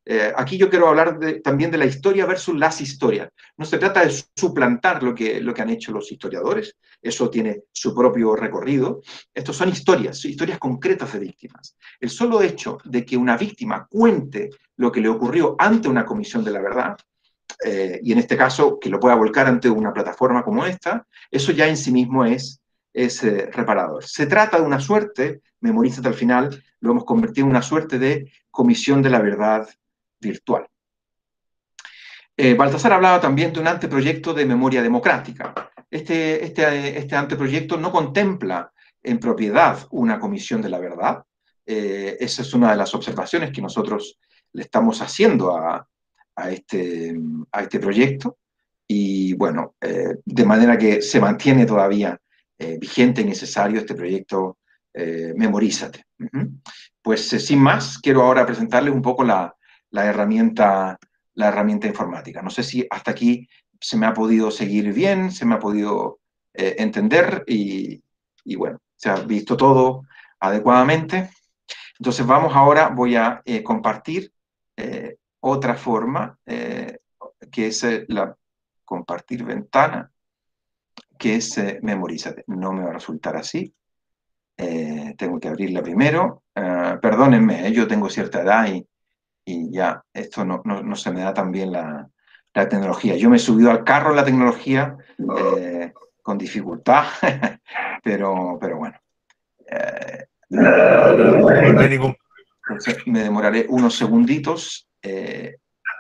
Eh, aquí yo quiero hablar de, también de la historia versus las historias. No se trata de suplantar lo que, lo que han hecho los historiadores, eso tiene su propio recorrido. Estos son historias, historias concretas de víctimas. El solo hecho de que una víctima cuente lo que le ocurrió ante una comisión de la verdad, eh, y en este caso que lo pueda volcar ante una plataforma como esta, eso ya en sí mismo es, es eh, reparador. Se trata de una suerte, memorízate al final, lo hemos convertido en una suerte de comisión de la verdad virtual. Eh, Baltasar hablaba también de un anteproyecto de memoria democrática. Este, este, este anteproyecto no contempla en propiedad una comisión de la verdad. Eh, esa es una de las observaciones que nosotros le estamos haciendo a, a, este, a este proyecto. Y bueno, eh, de manera que se mantiene todavía eh, vigente y necesario este proyecto eh, Memorízate. Uh-huh. Pues eh, sin más, quiero ahora presentarles un poco la, la herramienta, la herramienta informática. No sé si hasta aquí se me ha podido seguir bien, se me ha podido eh, entender y, y bueno, se ha visto todo adecuadamente. Entonces vamos ahora, voy a eh, compartir eh, otra forma, eh, que es eh, la compartir ventana, que es eh, Memorízate. No me va a resultar así. Eh, tengo que abrirla primero. Eh, perdónenme, eh, yo tengo cierta edad y, y ya esto no, no, no se me da tan bien la, la tecnología. Yo me he subido al carro en la tecnología eh, con dificultad, pero, pero bueno. Eh, no hay ningún... Entonces me demoraré unos segunditos. Eh,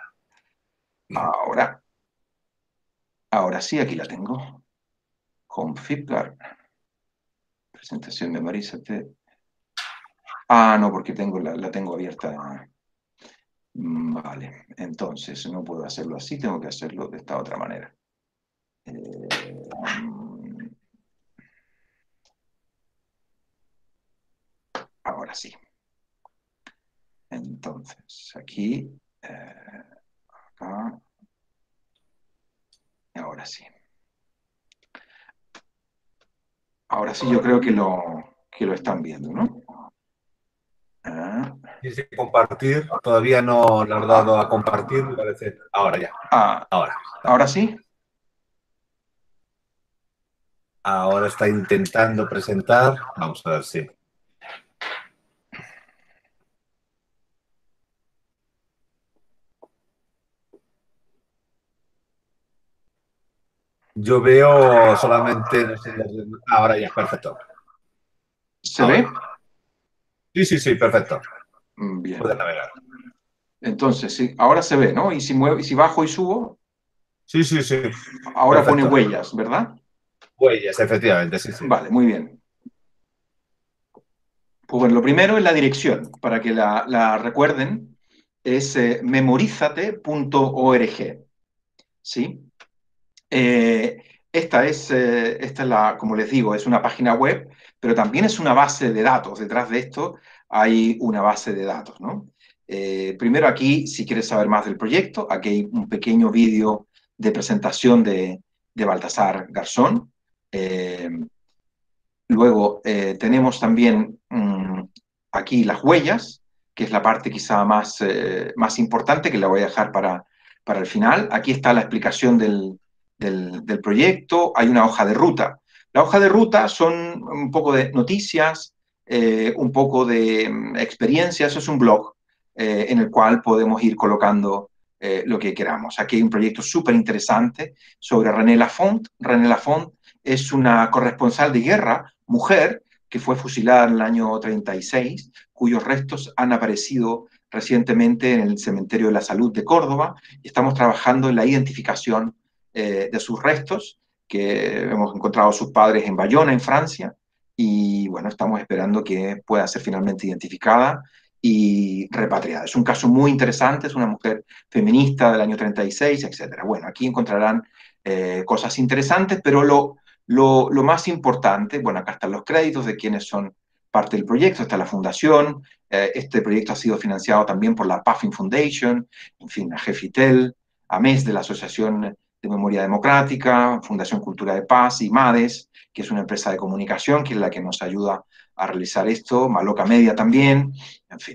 ahora, ahora sí, aquí la tengo. Configurar. Presentación, Memorízate. Ah, no, porque tengo la, la tengo abierta. Vale, entonces no puedo hacerlo así, tengo que hacerlo de esta otra manera. Eh, ahora sí. Entonces, aquí, eh, acá, y ahora sí. Ahora sí yo creo que lo, que lo están viendo, ¿no? Ah. Dice compartir, todavía no le has dado a compartir, me parece. Ahora ya. Ah, ahora. ¿Ahora sí? Ahora está intentando presentar. Vamos a ver si. Yo veo solamente... Ahora ya, perfecto. ¿Se ahora. ve? Sí, sí, sí, perfecto. Bien. Puede navegar. Entonces, sí, ahora se ve, ¿no? Y si, muevo, y si bajo y subo, Sí, sí, sí. ahora perfecto. pone huellas, ¿verdad? Huellas, efectivamente, sí, sí. Vale, muy bien. Pues bueno, lo primero es la dirección, para que la, la recuerden, es eh, memorízate punto org. ¿Sí? Eh, esta, es, eh, esta es la, como les digo, es una página web, pero también es una base de datos. Detrás de esto hay una base de datos, ¿no? Eh, primero aquí, si quieres saber más del proyecto, aquí hay un pequeño vídeo de presentación de, de Baltasar Garzón. Eh, luego eh, tenemos también mmm, aquí las huellas, que es la parte quizá más, eh, más importante, que la voy a dejar para, para el final. Aquí está la explicación del, del, del proyecto, hay una hoja de ruta. La hoja de ruta son un poco de noticias, eh, un poco de um, experiencias, eso es un blog eh, en el cual podemos ir colocando eh, lo que queramos. Aquí hay un proyecto súper interesante sobre René Lafont. René Lafont es una corresponsal de guerra, mujer, que fue fusilada en el año treinta y seis, cuyos restos han aparecido recientemente en el Cementerio de la Salud de Córdoba, y estamos trabajando en la identificación eh, de sus restos, que hemos encontrado a sus padres en Bayona, en Francia, y bueno, estamos esperando que pueda ser finalmente identificada y repatriada. Es un caso muy interesante, es una mujer feminista del año treinta y seis, etcétera. Bueno, aquí encontrarán eh, cosas interesantes, pero lo, lo, lo más importante, bueno, acá están los créditos de quienes son parte del proyecto, está la fundación, eh, este proyecto ha sido financiado también por la Puffin Foundation, en fin, a Gefitel, a M E S de la Asociación de Memoria Democrática, Fundación Cultura de Paz y MADES, que es una empresa de comunicación que es la que nos ayuda a realizar esto, Maloca Media también, en fin.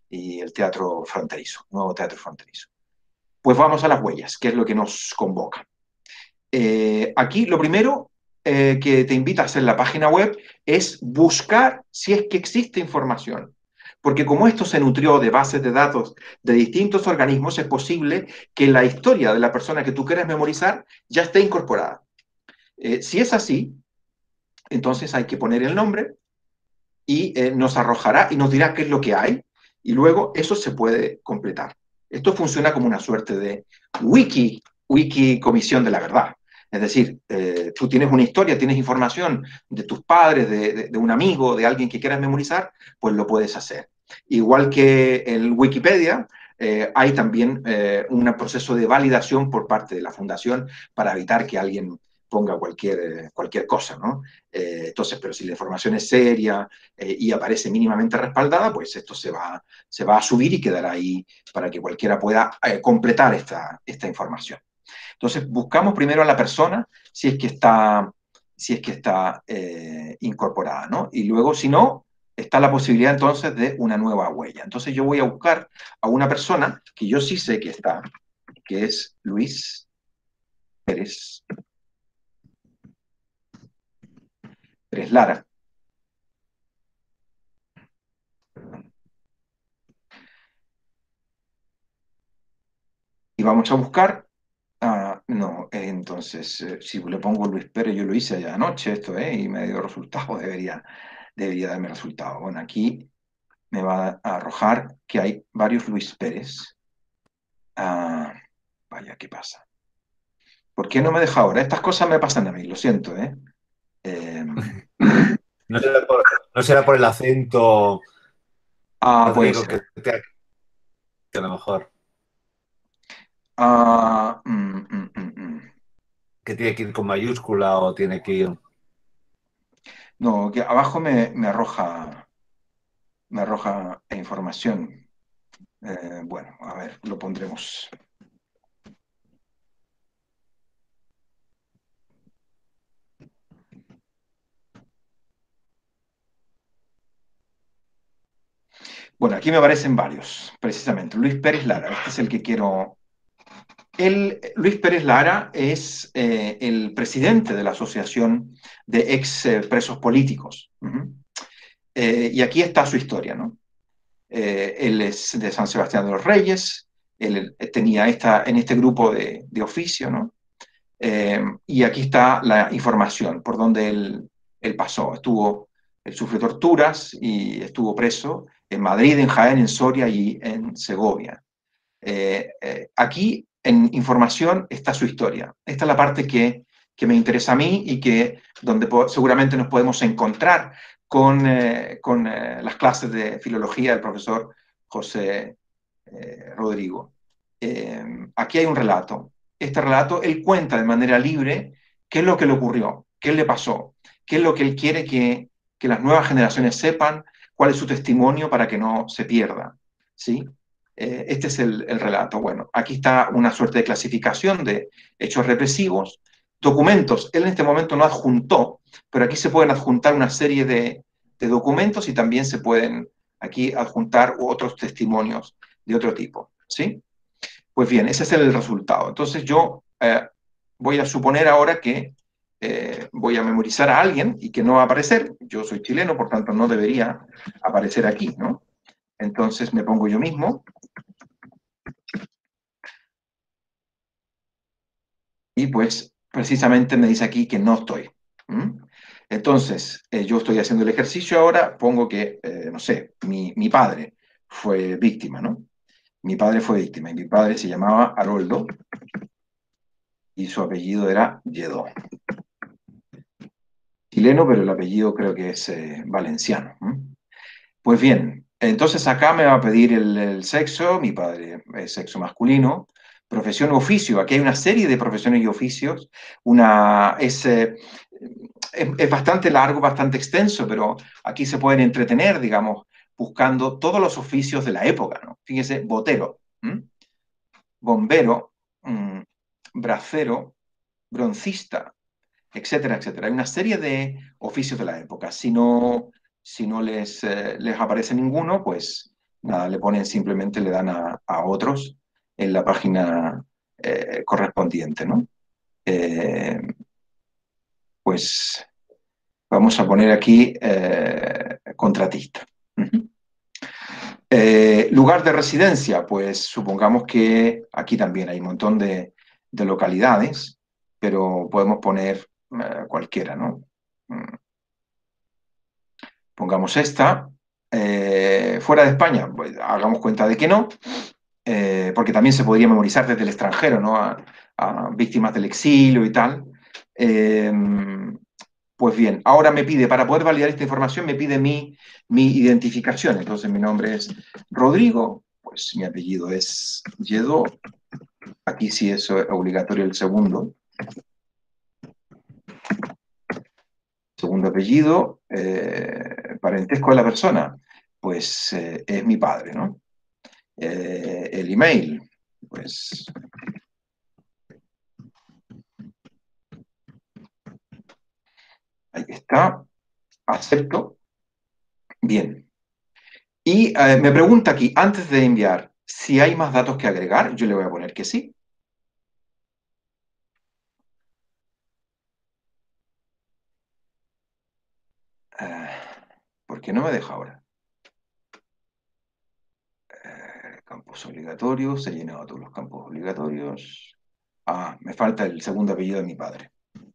y el teatro fronterizo, nuevo teatro fronterizo. Pues vamos a las huellas, que es lo que nos convoca. Eh, aquí lo primero eh, que te invita a hacer la página web es buscar si es que existe información. Porque como esto se nutrió de bases de datos de distintos organismos, es posible que la historia de la persona que tú quieres memorizar ya esté incorporada. Eh, si es así, entonces hay que poner el nombre y eh, nos arrojará y nos dirá qué es lo que hay, y luego eso se puede completar. Esto funciona como una suerte de wiki, wiki comisión de la verdad. Es decir, eh, tú tienes una historia, tienes información de tus padres, de, de, de un amigo, de alguien que quieras memorizar, pues lo puedes hacer. Igual que en Wikipedia, eh, hay también eh, un proceso de validación por parte de la fundación para evitar que alguien ponga cualquier, cualquier cosa, ¿no? Eh, entonces, pero si la información es seria eh, y aparece mínimamente respaldada, pues esto se va, se va a subir y quedará ahí para que cualquiera pueda eh, completar esta, esta información. Entonces, buscamos primero a la persona si es que está, si es que está eh, incorporada, ¿no? Y luego, si no, está la posibilidad entonces de una nueva huella. Entonces, yo voy a buscar a una persona que yo sí sé que está, que es Luis Pérez. Pérez Lara. Y vamos a buscar, ah, no, eh, entonces, eh, si le pongo Luis Pérez, yo lo hice allá anoche esto, eh, y me dio resultado, debería, debería darme resultado. Bueno, aquí me va a arrojar que hay varios Luis Pérez. Ah, vaya, ¿qué pasa? ¿Por qué no me deja ahora? Estas cosas me pasan a mí, lo siento, ¿eh? eh no, será por, no será por el acento, ah, puede Rodrigo, que, ser. te, que a lo mejor. Ah, mm, mm, mm, mm. Que tiene que ir con mayúscula o tiene que ir... No, que abajo me, me arroja, me arroja información. Eh, bueno, a ver, lo pondremos. Bueno, aquí me aparecen varios, precisamente. Luis Pérez Lara, este es el que quiero. El, Luis Pérez Lara es eh, el presidente de la Asociación de Ex eh, Presos Políticos. Uh-huh. eh, y aquí está su historia, ¿no? Eh, él es de San Sebastián de los Reyes, él tenía esta, en este grupo de, de oficio, ¿no? Eh, y aquí está la información por donde él, él pasó. Estuvo, él sufrió torturas y estuvo preso en Madrid, en Jaén, en Soria y en Segovia. Eh, eh, aquí en información está su historia. Esta es la parte que, que me interesa a mí y que donde seguramente nos podemos encontrar con, eh, con eh, las clases de filología del profesor José eh, Rodrigo. Eh, aquí hay un relato. Este relato, él cuenta de manera libre qué es lo que le ocurrió, qué le pasó, qué es lo que él quiere que, que las nuevas generaciones sepan, cuál es su testimonio para que no se pierda, ¿sí? Eh, este es el, el relato. Bueno, aquí está una suerte de clasificación de hechos represivos, documentos. Él en este momento no adjuntó, pero aquí se pueden adjuntar una serie de, de documentos y también se pueden aquí adjuntar otros testimonios de otro tipo, ¿sí? Pues bien, ese es el resultado. Entonces yo eh, voy a suponer ahora que eh, voy a memorizar a alguien y que no va a aparecer. Yo soy chileno, por tanto no debería aparecer aquí, ¿no? Entonces me pongo yo mismo. Y pues precisamente me dice aquí que no estoy. ¿Mm? Entonces, eh, yo estoy haciendo el ejercicio ahora, pongo que, eh, no sé, mi, mi padre fue víctima, ¿no? Mi padre fue víctima y mi padre se llamaba Haroldo y su apellido era Lledó. Chileno, pero el apellido creo que es eh, valenciano. ¿Mm? Pues bien, entonces acá me va a pedir el, el sexo, mi padre es sexo masculino, profesión o oficio. Aquí hay una serie de profesiones y oficios. Una, es, eh, es, es bastante largo, bastante extenso, pero aquí se pueden entretener, digamos, buscando todos los oficios de la época, ¿no? Fíjese, botero, ¿m? bombero, mmm, bracero, broncista, etcétera, etcétera. Hay una serie de oficios de la época. Si no, si no les, eh, les aparece ninguno, pues nada, le ponen simplemente, le dan a, a otros en la página eh, correspondiente, ¿no? Eh, pues vamos a poner aquí eh, contratista. Uh-huh. Eh, lugar de residencia, pues supongamos que aquí también hay un montón de, de localidades, pero podemos poner eh, cualquiera, ¿no? Pongamos esta. Eh, fuera de España, pues hagamos cuenta de que no, eh, porque también se podría memorizar desde el extranjero, ¿no? A, a víctimas del exilio y tal. Eh, pues bien, ahora me pide, para poder validar esta información, me pide mi, mi identificación. Entonces mi nombre es Rodrigo, pues mi apellido es Lledó. Aquí sí es obligatorio el segundo. Segundo apellido, eh, parentesco de la persona, pues eh, es mi padre, ¿no? Eh, el email, pues ahí está, acepto, bien. Y eh, me pregunta aquí, antes de enviar, si hay más datos que agregar, yo le voy a poner que sí. Eh, ¿por qué no me deja ahora? Eh, campos obligatorios, he llenado todos los campos obligatorios. Ah, me falta el segundo apellido de mi padre.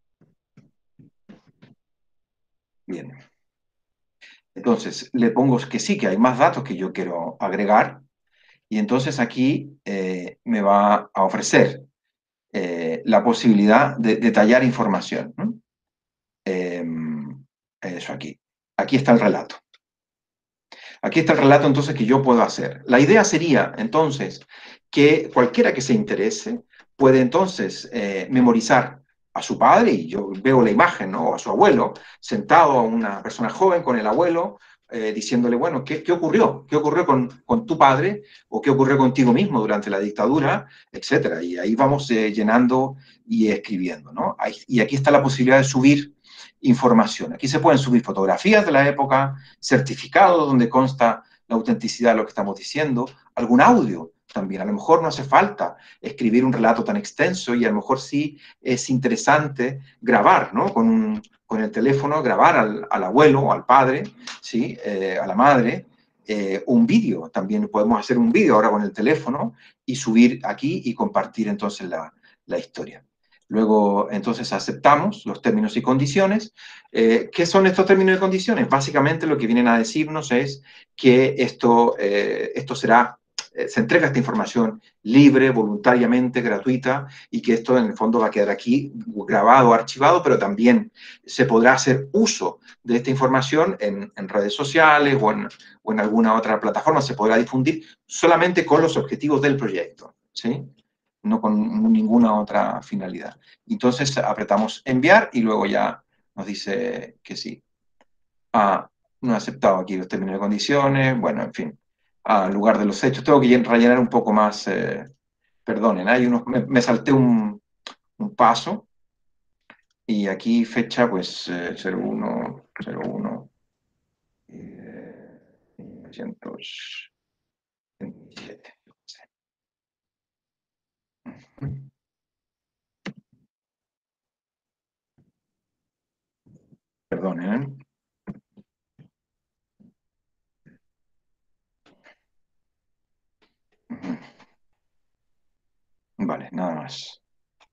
Bien. Entonces, le pongo que sí, que hay más datos que yo quiero agregar, y entonces aquí eh, me va a ofrecer eh, la posibilidad de detallar información, ¿no? Eh, eso aquí. Aquí está el relato. Aquí está el relato entonces que yo puedo hacer. La idea sería entonces que cualquiera que se interese puede entonces eh, memorizar a su padre, y yo veo la imagen, ¿no? O a su abuelo, sentado a una persona joven con el abuelo, eh, diciéndole, bueno, ¿qué, qué ocurrió? ¿Qué ocurrió con, con tu padre? ¿O qué ocurrió contigo mismo durante la dictadura? Etcétera. Y ahí vamos eh, llenando y escribiendo, ¿no? Ahí, y aquí está la posibilidad de subir información. Aquí se pueden subir fotografías de la época, certificados donde consta la autenticidad de lo que estamos diciendo, algún audio también. A lo mejor no hace falta escribir un relato tan extenso, y a lo mejor sí es interesante grabar, ¿no? Con, un, con el teléfono, grabar al, al abuelo o al padre, ¿sí? Eh, a la madre, eh, un vídeo. También podemos hacer un vídeo ahora con el teléfono y subir aquí y compartir entonces la, la historia. Luego, entonces, aceptamos los términos y condiciones. Eh, ¿Qué son estos términos y condiciones? Básicamente lo que vienen a decirnos es que esto, eh, esto será, eh, se entrega esta información libre, voluntariamente, gratuita, y que esto en el fondo va a quedar aquí grabado, archivado, pero también se podrá hacer uso de esta información en, en redes sociales o en, o en alguna otra plataforma. Se podrá difundir solamente con los objetivos del proyecto, ¿sí? No con ninguna otra finalidad. Entonces apretamos enviar y luego ya nos dice que sí. Ah, no he aceptado aquí los términos y condiciones, bueno, en fin. Ah, lugar de los hechos, tengo que rellenar un poco más, eh, perdonen, hay unos, me, me salté un, un paso, y aquí fecha, pues, eh, cero uno, cero uno, eh, mil novecientos veintisiete. Perdonen, ¿eh? Vale, nada más.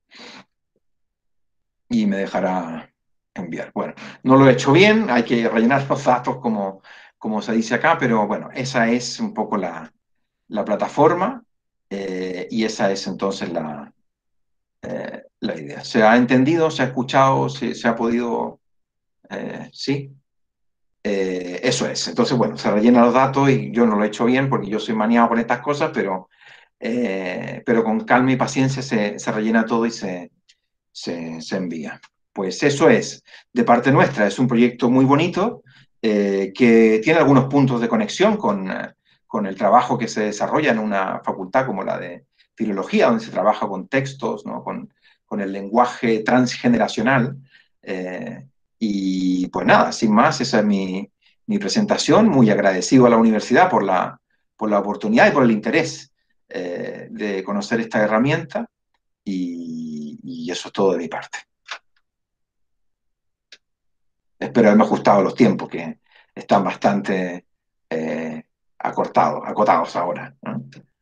Y me dejará enviar. Bueno, no lo he hecho bien, hay que rellenar los datos como, como se dice acá, pero bueno, esa es un poco la, la plataforma, eh, y esa es entonces la, eh, la idea. ¿Se ha entendido? ¿Se ha escuchado? ¿Se, se ha podido? Eh, ¿sí? Eh, eso es. Entonces, bueno, se rellenan los datos, y yo no lo he hecho bien porque yo soy maniado con estas cosas, pero, eh, pero con calma y paciencia se, se rellena todo y se, se, se envía. Pues eso es, de parte nuestra, es un proyecto muy bonito, eh, que tiene algunos puntos de conexión con, eh, con el trabajo que se desarrolla en una facultad como la de Filología, donde se trabaja con textos, ¿no? con, con el lenguaje transgeneracional. Eh, y pues nada, sin más, esa es mi, mi presentación. Muy agradecido a la universidad por la, por la oportunidad y por el interés eh, de conocer esta herramienta, y, y eso es todo de mi parte. Espero haberme ajustado a los tiempos, que están bastante eh, acortados, acotados ahora, ¿no?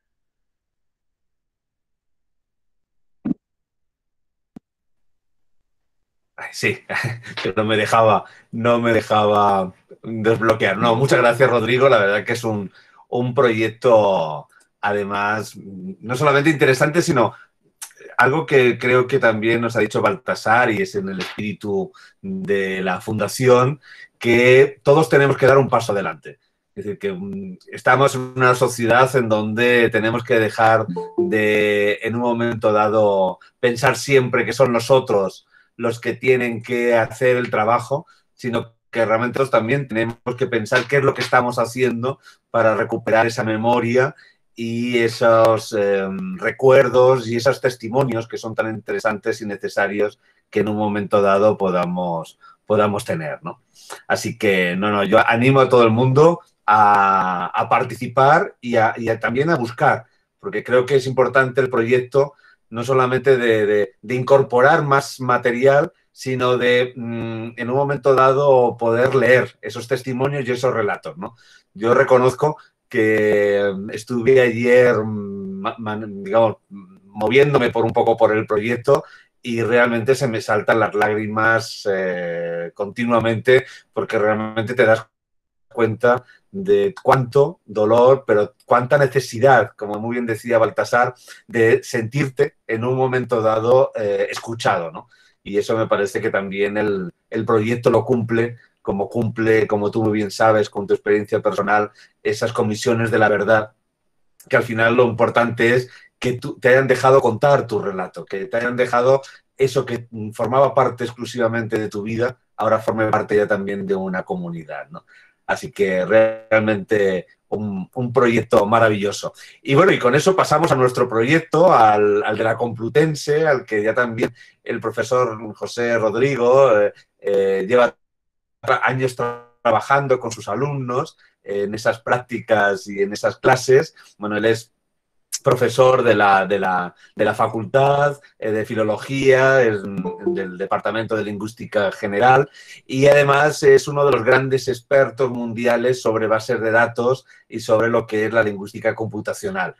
Sí, que no me dejaba, no me dejaba desbloquear. No, muchas gracias, Rodrigo. La verdad que es un, un proyecto, además, no solamente interesante, sino algo que creo que también nos ha dicho Baltasar, y es en el espíritu de la fundación, que todos tenemos que dar un paso adelante. Es decir, que estamos en una sociedad en donde tenemos que dejar de, en un momento dado, pensar siempre que son los otros los que tienen que hacer el trabajo, sino que realmente nosotros también tenemos que pensar qué es lo que estamos haciendo para recuperar esa memoria y esos eh, recuerdos y esos testimonios que son tan interesantes y necesarios que en un momento dado podamos, podamos tener, ¿no? Así que, no, no, yo animo a todo el mundo a, a participar y, a, y a, también a buscar, porque creo que es importante el proyecto no solamente de, de, de incorporar más material, sino de, mmm, en un momento dado, poder leer esos testimonios y esos relatos, ¿no? Yo reconozco que estuve ayer, digamos, moviéndome por un poco por el proyecto y realmente se me saltan las lágrimas eh, continuamente, porque realmente te das cuenta de cuánto dolor, pero cuánta necesidad, como muy bien decía Baltasar, de sentirte en un momento dado eh, escuchado, ¿no? Y eso me parece que también el, el proyecto lo cumple, como cumple, como tú muy bien sabes, con tu experiencia personal, esas comisiones de la verdad, que al final lo importante es que tú, te hayan dejado contar tu relato, que te hayan dejado eso que formaba parte exclusivamente de tu vida, ahora forme parte ya también de una comunidad, ¿no? Así que realmente un, un proyecto maravilloso. Y bueno, y con eso pasamos a nuestro proyecto, al, al de la Complutense, al que ya también el profesor José Rodrigo eh, eh, lleva años trabajando con sus alumnos en esas prácticas y en esas clases. Bueno, él es profesor de la, de la, de la Facultad de Filología, es del Departamento de Lingüística General, y además es uno de los grandes expertos mundiales sobre bases de datos y sobre lo que es la lingüística computacional.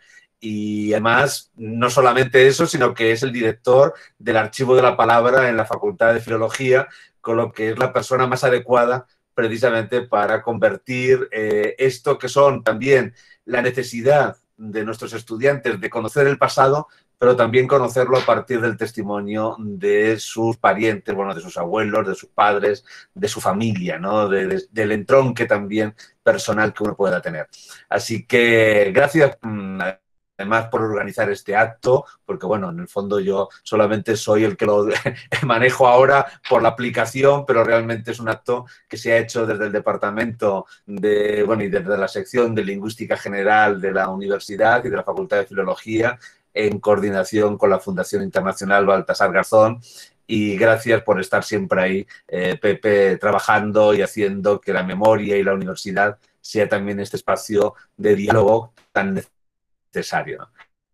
Y además, no solamente eso, sino que es el director del Archivo de la Palabra en la Facultad de Filología, con lo que es la persona más adecuada precisamente para convertir eh, esto que son también la necesidad de nuestros estudiantes de conocer el pasado, pero también conocerlo a partir del testimonio de sus parientes, bueno, de sus abuelos, de sus padres, de su familia, ¿no? De, de, del entronque también personal que uno pueda tener. Así que gracias, además, por organizar este acto, porque, bueno, en el fondo yo solamente soy el que lo manejo ahora por la aplicación, pero realmente es un acto que se ha hecho desde el departamento de, bueno, y desde la sección de Lingüística General de la Universidad y de la Facultad de Filología, en coordinación con la Fundación Internacional Baltasar Garzón. Y gracias por estar siempre ahí, eh, Pepe, trabajando y haciendo que la memoria y la universidad sea también este espacio de diálogo tan necesario. necesario.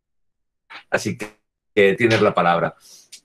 Así que, que tienes la palabra.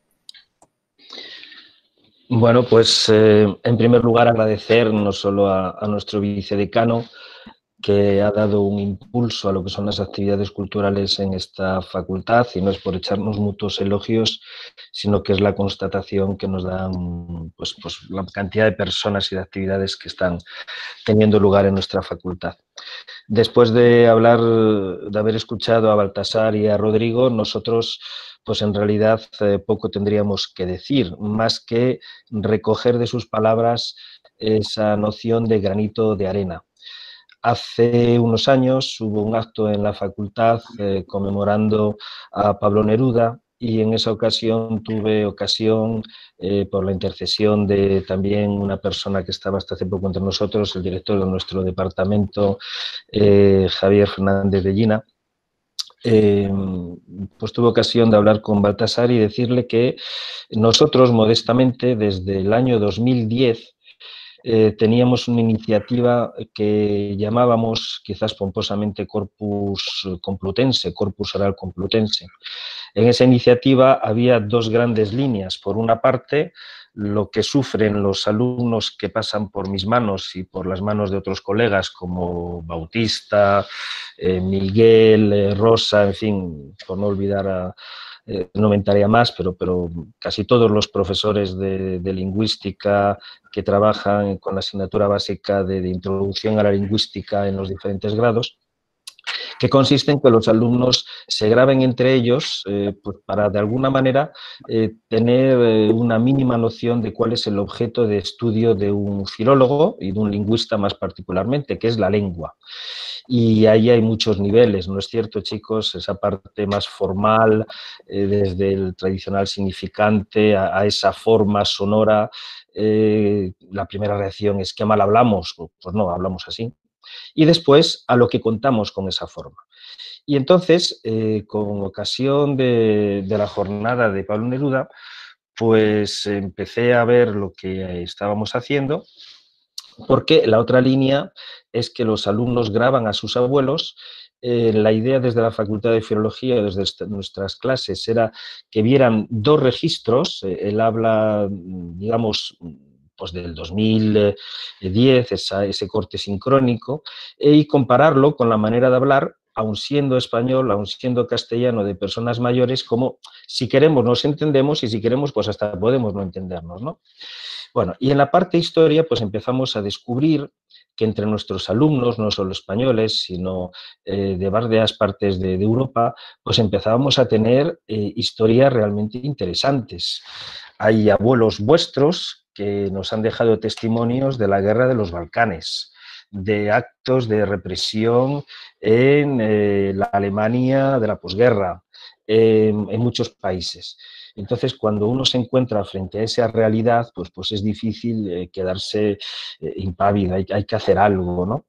Bueno, pues eh, en primer lugar agradecer no solo a, a nuestro vicedecano, que ha dado un impulso a lo que son las actividades culturales en esta facultad, y no es por echarnos mutuos elogios, sino que es la constatación que nos dan pues, pues, la cantidad de personas y de actividades que están teniendo lugar en nuestra facultad. Después de hablar, de haber escuchado a Baltasar y a Rodrigo, nosotros pues en realidad eh, poco tendríamos que decir, más que recoger de sus palabras esa noción de granito de arena. Hace unos años hubo un acto en la facultad eh, conmemorando a Pablo Neruda, y en esa ocasión tuve ocasión, eh, por la intercesión de también una persona que estaba hasta hace poco entre nosotros, el director de nuestro departamento, eh, Javier Fernández de Llina, eh, pues tuve ocasión de hablar con Baltasar y decirle que nosotros modestamente desde el año dos mil diez eh, teníamos una iniciativa que llamábamos quizás pomposamente Corpus Complutense, Corpus Oral Complutense. En esa iniciativa había dos grandes líneas. Por una parte, lo que sufren los alumnos que pasan por mis manos y por las manos de otros colegas como Bautista, eh, Miguel, eh, Rosa, en fin, por no olvidar a... Eh, no me entraría más, pero, pero casi todos los profesores de, de lingüística que trabajan con la asignatura básica de, de introducción a la lingüística en los diferentes grados, que consiste en que los alumnos se graben entre ellos eh, pues para, de alguna manera, eh, tener eh, una mínima noción de cuál es el objeto de estudio de un filólogo y de un lingüista más particularmente, que es la lengua. Y ahí hay muchos niveles, ¿no es cierto, chicos? Esa parte más formal, eh, desde el tradicional significante a, a esa forma sonora. Eh, la primera reacción es, ¿qué mal hablamos? Pues no, hablamos así. Y después a lo que contamos con esa forma. Y entonces, eh, con ocasión de, de la jornada de Pablo Neruda, pues empecé a ver lo que estábamos haciendo, porque la otra línea es que los alumnos graban a sus abuelos. Eh, la idea desde la Facultad de Filología, desde nuestras clases, era que vieran dos registros. Eh, él habla, digamos, pues del dos mil diez, esa, ese corte sincrónico, eh, y compararlo con la manera de hablar, aun siendo español, aun siendo castellano, de personas mayores, como si queremos nos entendemos y si queremos pues hasta podemos no entendernos, ¿no? Bueno, y en la parte historia pues empezamos a descubrir que entre nuestros alumnos, no solo españoles, sino eh, de varias partes de, de Europa, pues empezábamos a tener eh, historias realmente interesantes. Hay abuelos vuestros que nos han dejado testimonios de la guerra de los Balcanes, de actos de represión en eh, la Alemania de la posguerra, eh, en muchos países. Entonces, cuando uno se encuentra frente a esa realidad, pues, pues es difícil eh, quedarse eh, impávido, hay, hay que hacer algo, ¿no?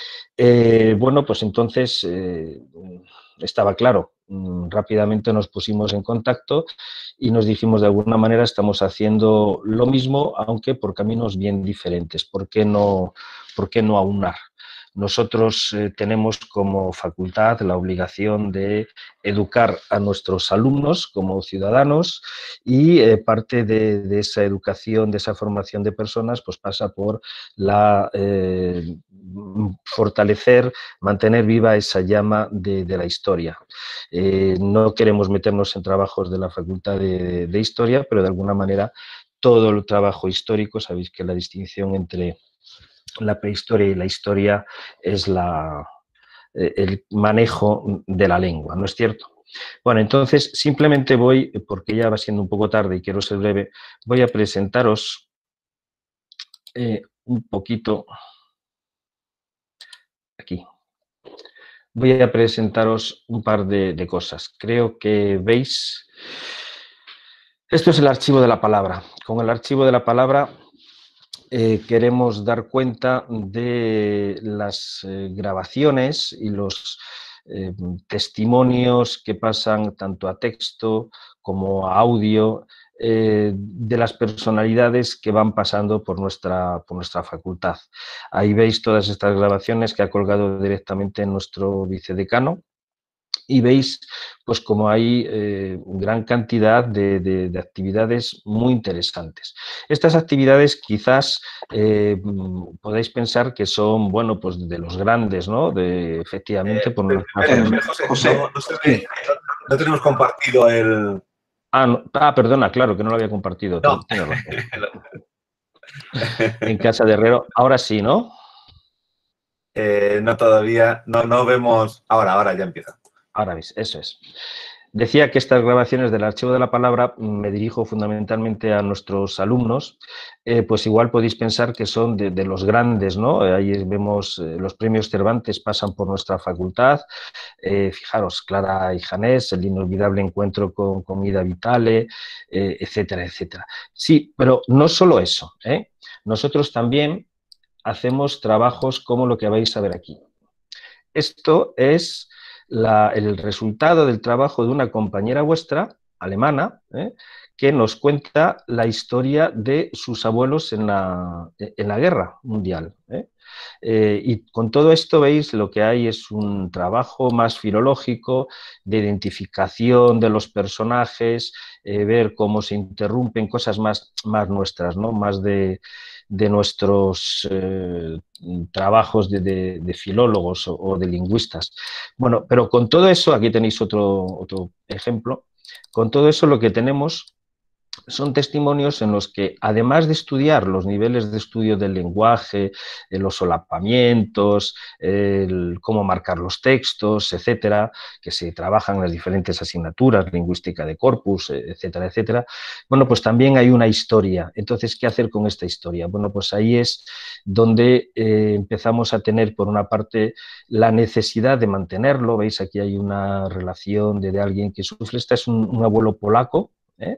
Eh, bueno, pues entonces eh, estaba claro, rápidamente nos pusimos en contacto y nos dijimos, de alguna manera estamos haciendo lo mismo, aunque por caminos bien diferentes. ¿Por qué no, por qué no aunar? Nosotros eh, tenemos como facultad la obligación de educar a nuestros alumnos como ciudadanos y eh, parte de, de esa educación, de esa formación de personas, pues pasa por la eh, fortalecer, mantener viva esa llama de, de la historia. Eh, no queremos meternos en trabajos de la Facultad de, de Historia, pero de alguna manera todo el trabajo histórico, sabéis que la distinción entre la prehistoria y la historia es la, el manejo de la lengua, ¿no es cierto? Bueno, entonces simplemente voy, porque ya va siendo un poco tarde y quiero ser breve, voy a presentaros eh, un poquito, aquí, voy a presentaros un par de, de cosas. Creo que veis, esto es el archivo de la palabra. Con el archivo de la palabra Eh, queremos dar cuenta de las eh, grabaciones y los eh, testimonios que pasan tanto a texto como a audio eh, de las personalidades que van pasando por nuestra, por nuestra facultad. Ahí veis todas estas grabaciones que ha colgado directamente en nuestro vicedecano. Y veis pues como hay eh, gran cantidad de, de, de actividades muy interesantes. Estas actividades quizás eh, podáis pensar que son, bueno, pues de los grandes, ¿no? De, efectivamente, por eh, eh, José, José, no, no, se ve, no, no tenemos compartido el... Ah, no, ah, perdona, claro, que no lo había compartido. No. Tienes razón. En casa de Herrero, ahora sí, ¿no? Eh, no todavía, no, no vemos... Ahora, ahora ya empieza. Ahora veis, eso es. Decía que estas grabaciones del archivo de la palabra, me dirijo fundamentalmente a nuestros alumnos, eh, pues igual podéis pensar que son de, de los grandes, ¿no? Ahí vemos eh, los premios Cervantes pasan por nuestra facultad, eh, fijaros, Clara y Janés, el inolvidable encuentro con, con Ida Vitale, eh, etcétera, etcétera. Sí, pero no solo eso, ¿eh? Nosotros también hacemos trabajos como lo que vais a ver aquí. Esto es La, el resultado del trabajo de una compañera vuestra, alemana, ¿eh? que nos cuenta la historia de sus abuelos en la, en la guerra mundial, ¿eh? Eh, y con todo esto, veis, lo que hay es un trabajo más filológico de identificación de los personajes, eh, ver cómo se interrumpen cosas más, más nuestras, ¿no? Más de, de nuestros eh, trabajos de, de, de filólogos o, o de lingüistas. Bueno, pero con todo eso, aquí tenéis otro, otro ejemplo, con todo eso lo que tenemos son testimonios en los que, además de estudiar los niveles de estudio del lenguaje, eh, los solapamientos, el, cómo marcar los textos, etcétera, que se trabajan en las diferentes asignaturas, lingüística de corpus, etcétera, etcétera, bueno, pues también hay una historia. Entonces, ¿qué hacer con esta historia? Bueno, pues ahí es donde eh, empezamos a tener, por una parte, la necesidad de mantenerlo. Veis, aquí hay una relación de, de alguien que sufre. Este es un, un abuelo polaco, ¿eh?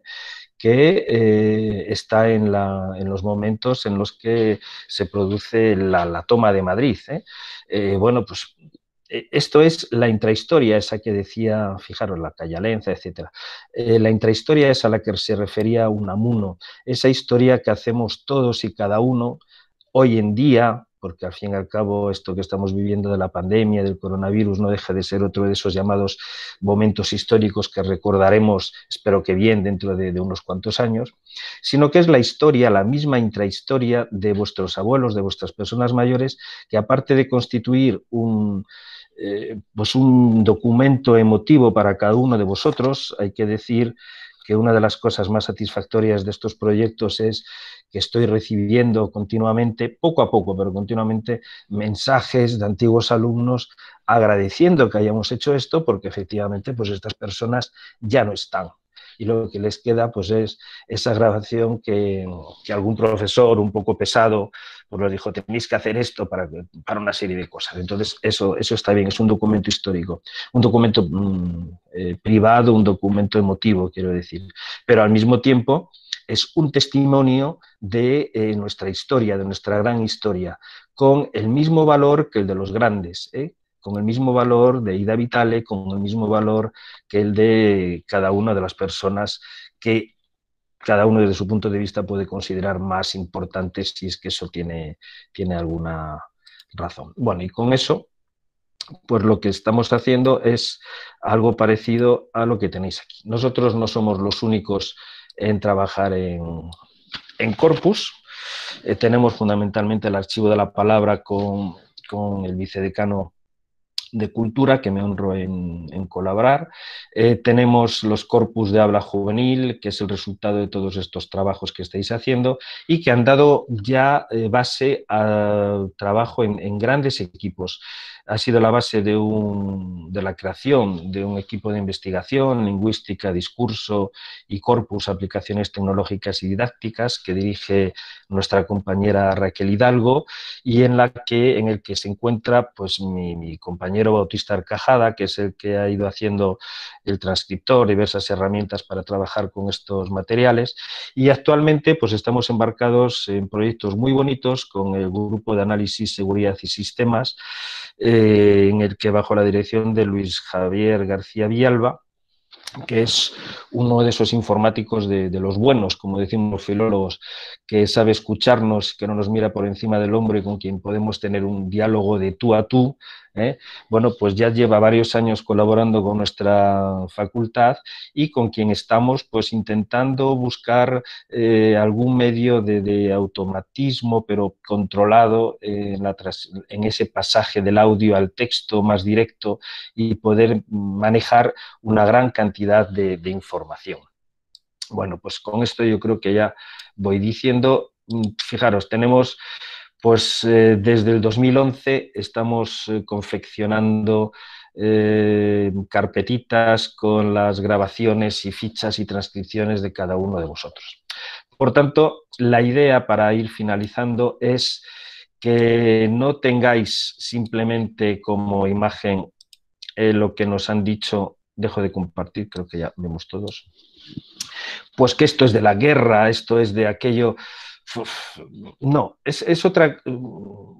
que eh, está en, la, en los momentos en los que se produce la, la toma de Madrid. ¿eh? Eh, bueno, pues esto es la intrahistoria, esa que decía, fijaros, la Callalenza, etcétera. Eh, la intrahistoria es a la que se refería Unamuno, esa historia que hacemos todos y cada uno hoy en día, porque al fin y al cabo esto que estamos viviendo de la pandemia, del coronavirus, no deja de ser otro de esos llamados momentos históricos que recordaremos, espero que bien, dentro de, de unos cuantos años, sino que es la historia, la misma intrahistoria de vuestros abuelos, de vuestras personas mayores, que aparte de constituir un, eh, pues un documento emotivo para cada uno de vosotros, hay que decir que una de las cosas más satisfactorias de estos proyectos es que estoy recibiendo continuamente, poco a poco, pero continuamente, mensajes de antiguos alumnos agradeciendo que hayamos hecho esto, porque efectivamente pues estas personas ya no están. Y lo que les queda pues es esa grabación que, que algún profesor un poco pesado pues nos dijo, tenéis que hacer esto para, para una serie de cosas. Entonces eso, eso está bien, es un documento histórico, un documento mmm, eh, privado, un documento emotivo, quiero decir, pero al mismo tiempo es un testimonio de eh, nuestra historia, de nuestra gran historia, con el mismo valor que el de los grandes, ¿eh? con el mismo valor de Ida Vitale, con el mismo valor que el de cada una de las personas que cada uno desde su punto de vista puede considerar más importantes, si es que eso tiene, tiene alguna razón. Bueno, y con eso, pues lo que estamos haciendo es algo parecido a lo que tenéis aquí. Nosotros no somos los únicos en trabajar en, en corpus. Eh, tenemos fundamentalmente el archivo de la palabra con, con el vicedecano de Cultura, que me honro en, en colaborar. Eh, tenemos los corpus de habla juvenil, que es el resultado de todos estos trabajos que estáis haciendo y que han dado ya eh, base a trabajo en, en grandes equipos. Ha sido la base de, un, de la creación de un equipo de investigación, lingüística, discurso y corpus, aplicaciones tecnológicas y didácticas, que dirige nuestra compañera Raquel Hidalgo, y en, la que, en el que se encuentra pues, mi, mi compañero Bautista Arcajada, que es el que ha ido haciendo el transcriptor, diversas herramientas para trabajar con estos materiales, y actualmente pues, estamos embarcados en proyectos muy bonitos con el Grupo de Análisis, Seguridad y Sistemas, eh, en el que bajo la dirección de Luis Javier García Villalba, que es uno de esos informáticos de, de los buenos, como decimos los filólogos, que sabe escucharnos, que no nos mira por encima del hombro y con quien podemos tener un diálogo de tú a tú, ¿eh? Bueno, pues ya lleva varios años colaborando con nuestra facultad y con quien estamos pues intentando buscar eh, algún medio de, de automatismo, pero controlado eh, en, la tras, en ese pasaje del audio al texto más directo y poder manejar una gran cantidad de, de información. Bueno, pues con esto yo creo que ya voy diciendo, fijaros, tenemos pues eh, desde el dos mil once estamos eh, confeccionando eh, carpetitas con las grabaciones y fichas y transcripciones de cada uno de vosotros. Por tanto, la idea para ir finalizando es que no tengáis simplemente como imagen eh, lo que nos han dicho. Dejo de compartir, creo que ya vemos todos. Pues que esto es de la guerra, esto es de aquello. Uf, no, es, es otra,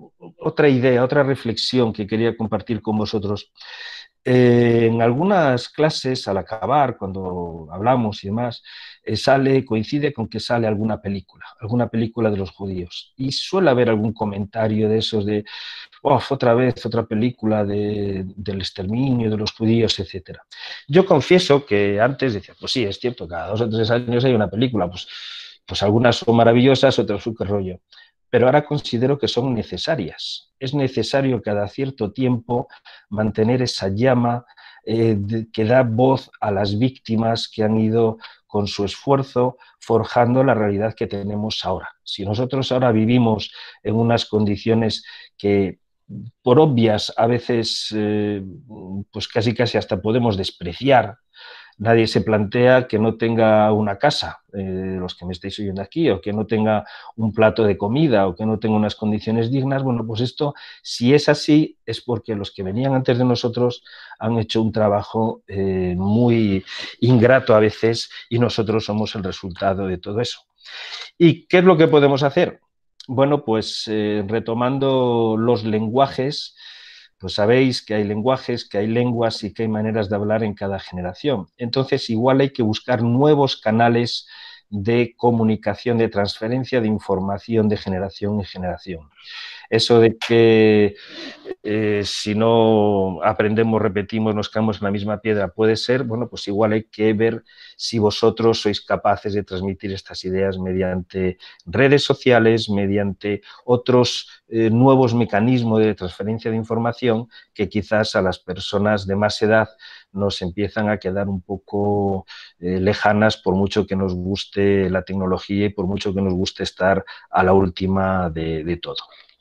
otra idea, otra reflexión que quería compartir con vosotros. Eh, en algunas clases, al acabar, cuando hablamos y demás, eh, sale, coincide con que sale alguna película, alguna película de los judíos. Y suele haber algún comentario de esos de, oh, otra vez, otra película de, del exterminio de los judíos, etcétera. Yo confieso que antes decía, pues sí, es cierto, cada dos o tres años hay una película, pues, pues algunas son maravillosas, otras son qué rollo. Pero ahora considero que son necesarias. Es necesario cada cierto tiempo mantener esa llama eh, de, que da voz a las víctimas que han ido con su esfuerzo forjando la realidad que tenemos ahora. Si nosotros ahora vivimos en unas condiciones que, por obvias, a veces eh, pues casi casi hasta podemos despreciar. Nadie se plantea que no tenga una casa, eh, los que me estáis oyendo aquí, o que no tenga un plato de comida, o que no tenga unas condiciones dignas. Bueno, pues esto, si es así, es porque los que venían antes de nosotros han hecho un trabajo eh, muy ingrato a veces, y nosotros somos el resultado de todo eso. ¿Y qué es lo que podemos hacer? Bueno, pues eh, retomando los lenguajes, pues sabéis que hay lenguajes, que hay lenguas y que hay maneras de hablar en cada generación. Entonces, igual hay que buscar nuevos canales de comunicación, de transferencia de información de generación en generación. Eso de que eh, si no aprendemos, repetimos, nos caemos en la misma piedra, puede ser, bueno, pues igual hay que ver si vosotros sois capaces de transmitir estas ideas mediante redes sociales, mediante otros eh, nuevos mecanismos de transferencia de información que quizás a las personas de más edad nos empiezan a quedar un poco eh, lejanas, por mucho que nos guste la tecnología y por mucho que nos guste estar a la última de, de todo.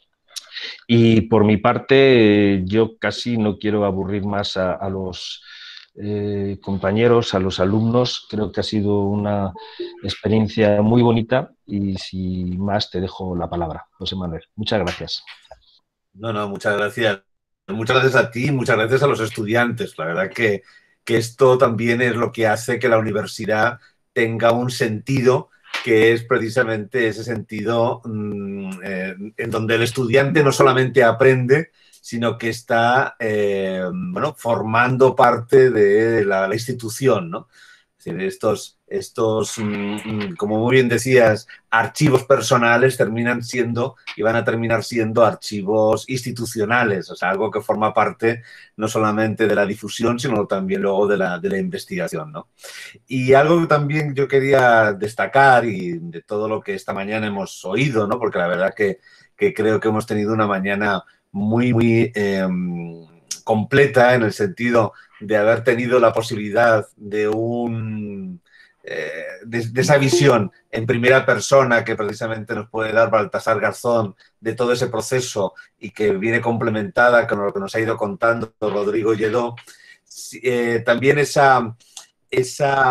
Y por mi parte, yo casi no quiero aburrir más a, a los eh, compañeros, a los alumnos. Creo que ha sido una experiencia muy bonita y sin más te dejo la palabra, José Manuel. Muchas gracias. No, no, muchas gracias. Muchas gracias a ti, muchas gracias a los estudiantes. La verdad que, que esto también es lo que hace que la universidad tenga un sentido, que es precisamente ese sentido mmm, eh, en donde el estudiante no solamente aprende, sino que está eh, bueno, formando parte de la, la institución, ¿no? Es decir, estos, estos mmm, como muy bien decías, archivos personales terminan siendo y van a terminar siendo archivos institucionales, o sea, algo que forma parte no solamente de la difusión, sino también luego de la, de la investigación, ¿no? Y algo que también yo quería destacar, y de todo lo que esta mañana hemos oído, ¿no? Porque la verdad que, que creo que hemos tenido una mañana muy, muy eh, completa en el sentido de haber tenido la posibilidad de un... Eh, de, de esa visión en primera persona que precisamente nos puede dar Baltasar Garzón de todo ese proceso y que viene complementada con lo que nos ha ido contando Rodrigo Lledó, eh, también esa, esa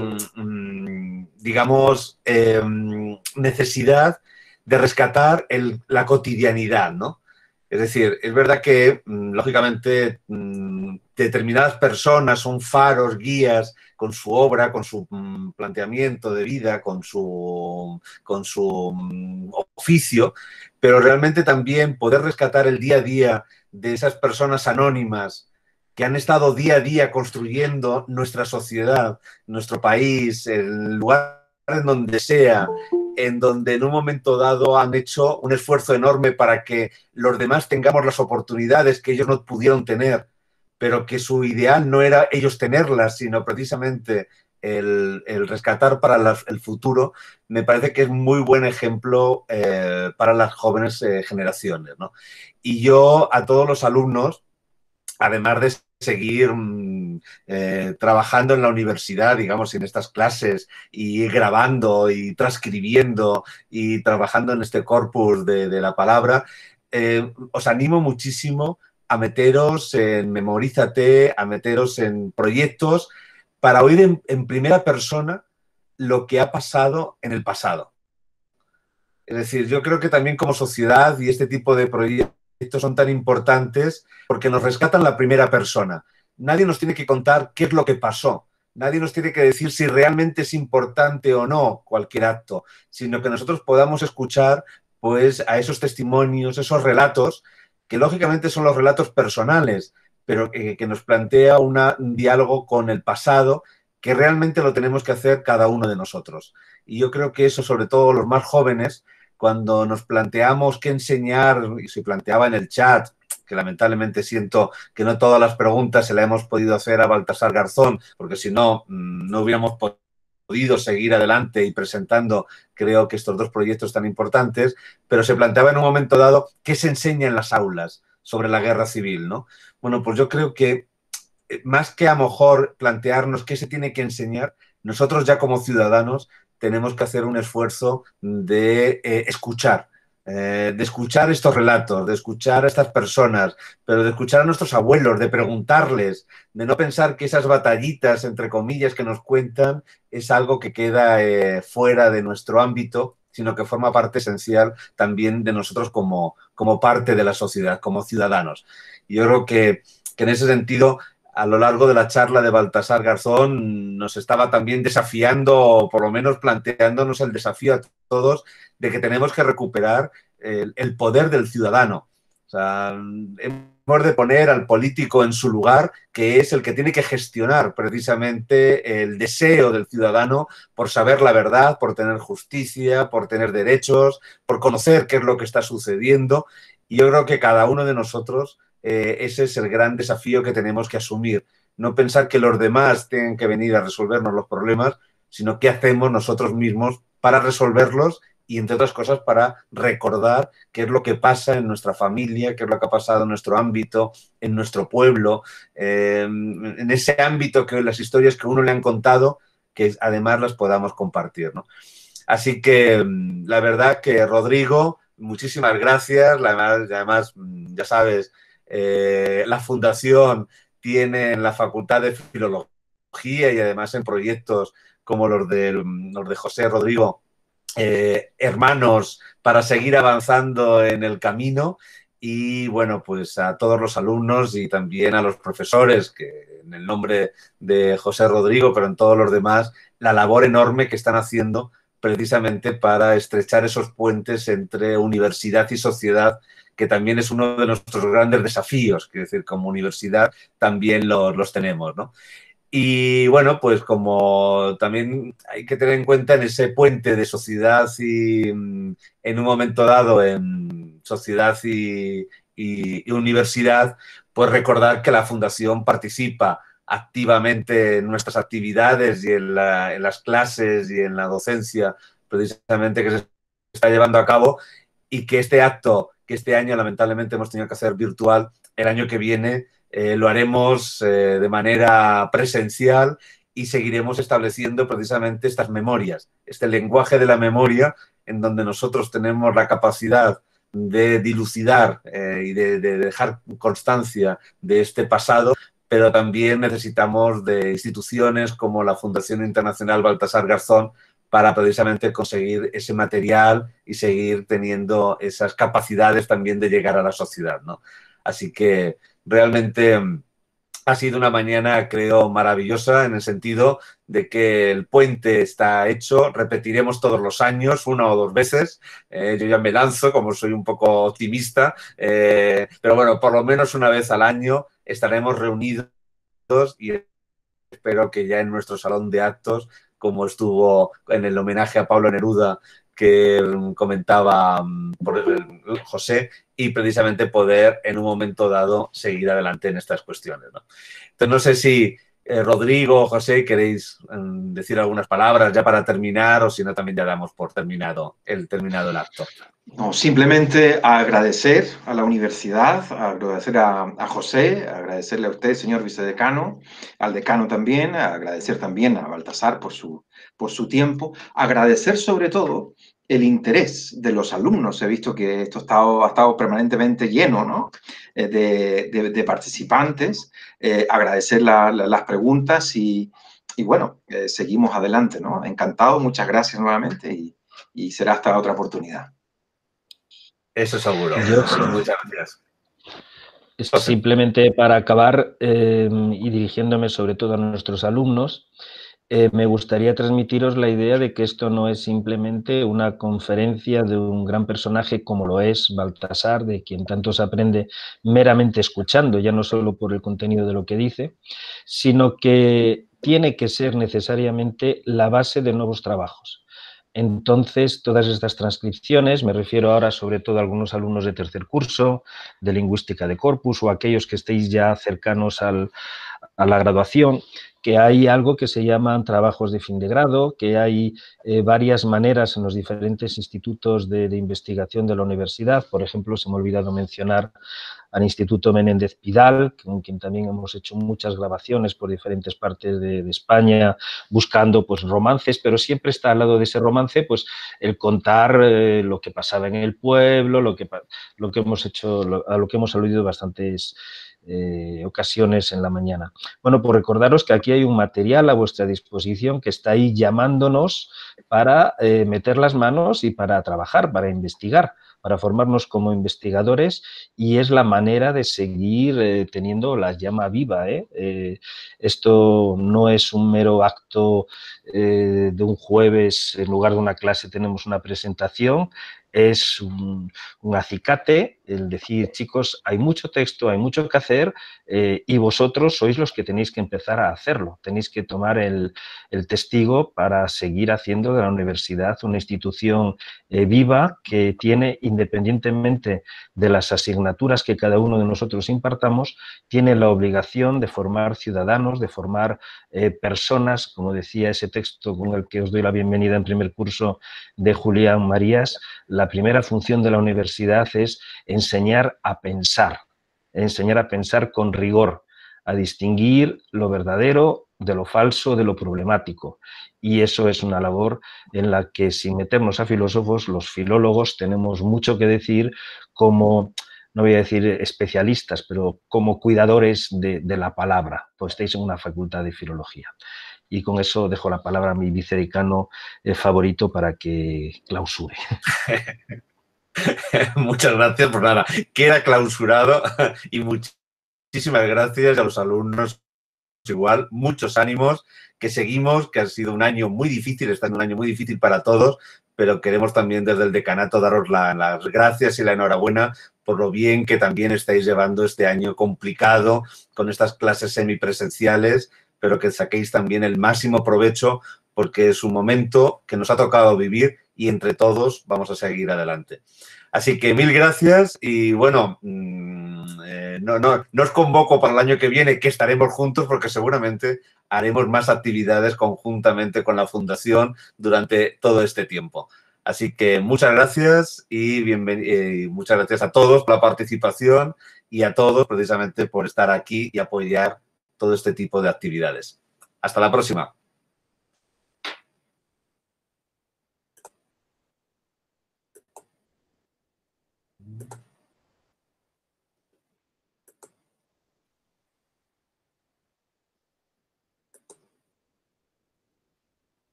mmm, digamos, eh, necesidad de rescatar el, la cotidianidad, ¿no? Es decir, es verdad que, lógicamente, determinadas personas son faros, guías, con su obra, con su planteamiento de vida, con su, con su oficio, pero realmente también poder rescatar el día a día de esas personas anónimas que han estado día a día construyendo nuestra sociedad, nuestro país, el lugar en donde sea, en donde en un momento dado han hecho un esfuerzo enorme para que los demás tengamos las oportunidades que ellos no pudieron tener, pero que su ideal no era ellos tenerlas, sino precisamente el, el rescatar para la, el futuro, me parece que es muy buen ejemplo eh, para las jóvenes eh, generaciones, ¿no? Y yo a todos los alumnos, además de seguir eh, trabajando en la universidad, digamos, en estas clases y grabando y transcribiendo y trabajando en este corpus de, de la palabra, eh, os animo muchísimo a meteros en Memorízate, a meteros en proyectos para oír en, en primera persona lo que ha pasado en el pasado. Es decir, yo creo que también como sociedad y este tipo de proyectos estos son tan importantes porque nos rescatan la primera persona. Nadie nos tiene que contar qué es lo que pasó. Nadie nos tiene que decir si realmente es importante o no cualquier acto, sino que nosotros podamos escuchar pues a esos testimonios, esos relatos, que lógicamente son los relatos personales, pero que, que nos plantea una, un diálogo con el pasado, que realmente lo tenemos que hacer cada uno de nosotros. Y yo creo que eso, sobre todo los más jóvenes, cuando nos planteamos qué enseñar, y se planteaba en el chat, que lamentablemente siento que no todas las preguntas se las hemos podido hacer a Baltasar Garzón, porque si no, no hubiéramos podido seguir adelante y presentando, creo que estos dos proyectos tan importantes, pero se planteaba en un momento dado qué se enseña en las aulas sobre la guerra civil, ¿no? Bueno, pues yo creo que más que a lo mejor plantearnos qué se tiene que enseñar, nosotros ya como ciudadanos tenemos que hacer un esfuerzo de eh, escuchar, eh, de escuchar estos relatos, de escuchar a estas personas, pero de escuchar a nuestros abuelos, de preguntarles, de no pensar que esas batallitas, entre comillas, que nos cuentan es algo que queda eh, fuera de nuestro ámbito, sino que forma parte esencial también de nosotros como, como parte de la sociedad, como ciudadanos. Y yo creo que, que en ese sentido, a lo largo de la charla de Baltasar Garzón, nos estaba también desafiando, o por lo menos planteándonos el desafío a todos de que tenemos que recuperar el, el poder del ciudadano. O sea, hemos de poner al político en su lugar, que es el que tiene que gestionar precisamente el deseo del ciudadano por saber la verdad, por tener justicia, por tener derechos, por conocer qué es lo que está sucediendo. Y yo creo que cada uno de nosotros, eh, ese es el gran desafío que tenemos que asumir. No pensar que los demás tienen que venir a resolvernos los problemas, sino qué hacemos nosotros mismos para resolverlos y, entre otras cosas, para recordar qué es lo que pasa en nuestra familia, qué es lo que ha pasado en nuestro ámbito, en nuestro pueblo, eh, en ese ámbito que las historias que uno le han contado, que además las podamos compartir, ¿no? Así que la verdad que, Rodrigo, muchísimas gracias. Además, además ya sabes, eh, la Fundación tiene en la Facultad de Filología y además en proyectos como los de, los de José Rodrigo, eh, hermanos para seguir avanzando en el camino. Y bueno, pues a todos los alumnos y también a los profesores, que en el nombre de José Rodrigo, pero en todos los demás, la labor enorme que están haciendo precisamente para estrechar esos puentes entre universidad y sociedad, que también es uno de nuestros grandes desafíos, que es decir, como universidad también los, los tenemos, ¿no? Y bueno, pues como también hay que tener en cuenta en ese puente de sociedad y en un momento dado en sociedad y, y, y universidad, pues recordar que la Fundación participa activamente en nuestras actividades y en, la, en las clases y en la docencia precisamente que se está llevando a cabo, y que este acto que este año lamentablemente hemos tenido que hacer virtual, el año que viene eh, lo haremos eh, de manera presencial y seguiremos estableciendo precisamente estas memorias, este lenguaje de la memoria en donde nosotros tenemos la capacidad de dilucidar eh, y de, de dejar constancia de este pasado, pero también necesitamos de instituciones como la Fundación Internacional Baltasar Garzón para precisamente conseguir ese material y seguir teniendo esas capacidades también de llegar a la sociedad, ¿no? Así que realmente ha sido una mañana, creo, maravillosa en el sentido de que el puente está hecho, repetiremos todos los años, una o dos veces. Eh, yo ya me lanzo, como soy un poco optimista, eh, pero bueno, por lo menos una vez al año estaremos reunidos y espero que ya en nuestro salón de actos, como estuvo en el homenaje a Pablo Neruda que comentaba José, y precisamente poder en un momento dado seguir adelante en estas cuestiones, ¿no? Entonces no sé si eh, Rodrigo o José queréis eh, decir algunas palabras ya para terminar, o si no también ya damos por terminado el, terminado el acto. No, simplemente agradecer a la universidad, agradecer a, a José, agradecerle a usted, señor vicedecano, al decano también, agradecer también a Baltasar por su, por su tiempo, agradecer sobre todo el interés de los alumnos. He visto que esto ha estado, ha estado permanentemente lleno, ¿no?, de, de, de participantes, eh, agradecer la, la, las preguntas y, y bueno, eh, seguimos adelante, ¿no? Encantado, muchas gracias nuevamente y, y será hasta otra oportunidad. Eso seguro. Yo, sí. Muchas gracias. Simplemente para acabar eh, y dirigiéndome sobre todo a nuestros alumnos, eh, me gustaría transmitiros la idea de que esto no es simplemente una conferencia de un gran personaje como lo es Baltasar, de quien tanto se aprende meramente escuchando, ya no solo por el contenido de lo que dice, sino que tiene que ser necesariamente la base de nuevos trabajos. Entonces, todas estas transcripciones, me refiero ahora sobre todo a algunos alumnos de tercer curso, de lingüística de corpus, o aquellos que estéis ya cercanos al, a la graduación, que hay algo que se llaman trabajos de fin de grado, que hay eh, varias maneras en los diferentes institutos de, de investigación de la universidad. Por ejemplo, se me ha olvidado mencionar al Instituto Menéndez Pidal, con quien también hemos hecho muchas grabaciones por diferentes partes de, de España, buscando pues romances, pero siempre está al lado de ese romance pues el contar eh, lo que pasaba en el pueblo, lo que, lo que hemos hecho, lo, a lo que hemos aludido bastantes Eh, ocasiones en la mañana. Bueno, pues recordaros que aquí hay un material a vuestra disposición que está ahí llamándonos para eh, meter las manos y para trabajar, para investigar, para formarnos como investigadores, y es la manera de seguir eh, teniendo la llama viva. ¿eh? Eh, esto no es un mero acto eh, de un jueves, en lugar de una clase tenemos una presentación. Es un, un acicate el decir, chicos, hay mucho texto, hay mucho que hacer eh, y vosotros sois los que tenéis que empezar a hacerlo. Tenéis que tomar el, el testigo para seguir haciendo de la universidad una institución eh, viva que tiene, independientemente de las asignaturas que cada uno de nosotros impartamos, tiene la obligación de formar ciudadanos, de formar eh, personas, como decía ese texto con el que os doy la bienvenida en primer curso de Julián Marías. La primera función de la universidad es enseñar a pensar, enseñar a pensar con rigor, a distinguir lo verdadero de lo falso, de lo problemático. Y eso es una labor en la que, sin meternos a filósofos, los filólogos tenemos mucho que decir como, no voy a decir especialistas, pero como cuidadores de, de la palabra, pues estáis en una facultad de filología. Y con eso dejo la palabra a mi vicedecano eh, favorito para que clausure. Muchas gracias, pues nada, queda clausurado y muchísimas gracias a los alumnos igual, muchos ánimos, que seguimos, que ha sido un año muy difícil, está en un año muy difícil para todos, pero queremos también desde el decanato daros la, las gracias y la enhorabuena por lo bien que también estáis llevando este año complicado con estas clases semipresenciales, pero que saquéis también el máximo provecho porque es un momento que nos ha tocado vivir y entre todos vamos a seguir adelante. Así que mil gracias y bueno, eh, no, no, no os convoco para el año que viene que estaremos juntos porque seguramente haremos más actividades conjuntamente con la Fundación durante todo este tiempo. Así que muchas gracias y bienvenido, muchas gracias a todos por la participación y a todos precisamente por estar aquí y apoyar todo este tipo de actividades. Hasta la próxima.